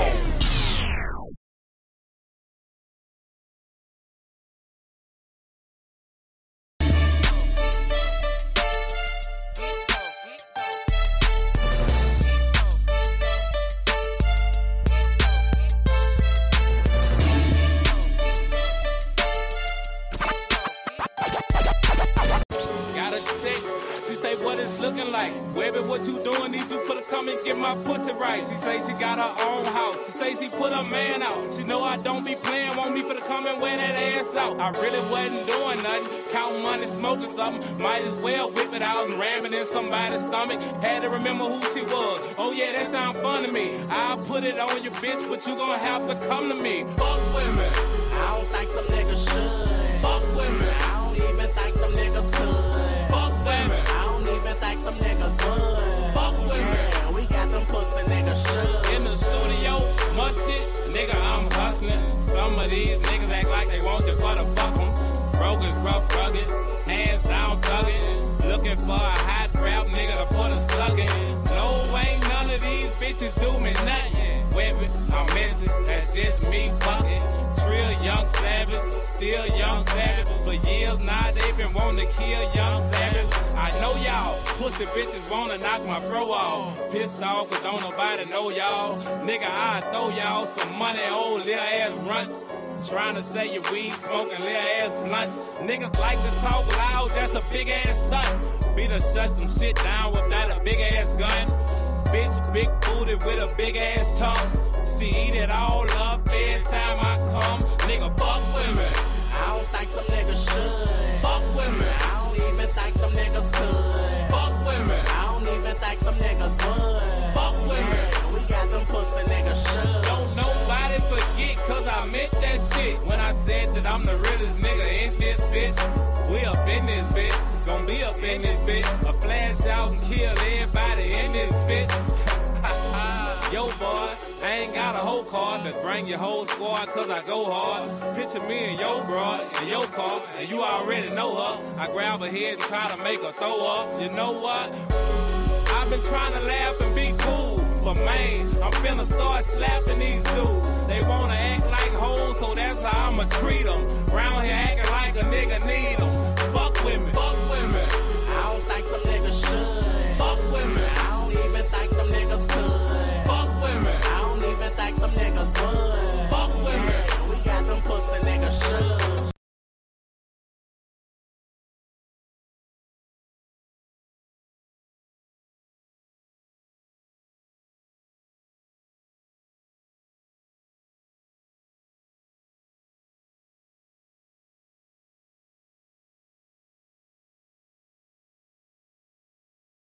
She say, what it's looking like? Baby, what you doing? Need you for to come and get my pussy right. She say she got her own house. She say she put her man out. She know I don't be playing. Want me for to come and wear that ass out. I really wasn't doing nothing. Counting money, smoking something. Might as well whip it out and ram it in somebody's stomach. Had to remember who she was. Oh yeah, that sound fun to me. I'll put it on your bitch, but you gonna have to come to me. Fuck with me. I don't think them niggas should. Fuck with me. I don't even think them niggas could. Fuck with me. I don't even think them niggas would. Fuck with me. Yeah, we got them pussy niggas should. In the studio, musty, nigga, I'm hustling. Some of these niggas act like they want you for the fuck 'em. Broke is rough, rugged, hands down, thuggin'. Looking for a hot rap nigga to put a slug in. No way, none of these bitches do me nothing. Whippin', I'm missing, that's just me fucking. Trill, young savage, still young savage. For years now, they been wanting to kill young savage. I know y'all, pussy bitches wanna knock my bro off. Pissed off cause don't nobody know y'all. Nigga, I throw y'all some money, old little ass runts. Trying to say you weed, smoking little ass blunts. Niggas like to talk loud, that's a big ass stunt. Be to shut some shit down without a big ass gun. Bitch, big booty with a big ass tongue. She eat it all up every time I come. Nigga, fuck with me. I don't think them niggas should. Fuck with me. I don't even think them niggas could. Fuck with me. I don't even think them niggas would. Fuck with me. Yeah, we got them pussy niggas should. Don't nobody forget cause I meant that shit. When I said that I'm the realest nigga in this bitch. We up in this bitch. Gon' be up in this bitch. A flash out and kill everybody in this bitch. Yo, boy, I ain't got a whole card to bring your whole squad cause I go hard. Picture me and your broad in your car, and you already know her. I grab her head and try to make her throw up. You know what? I've been trying to laugh and be cool, but man, I'm finna start slapping these dudes. They wanna act like hoes, so that's how I'ma treat them. Round here acting like a nigga need 'em.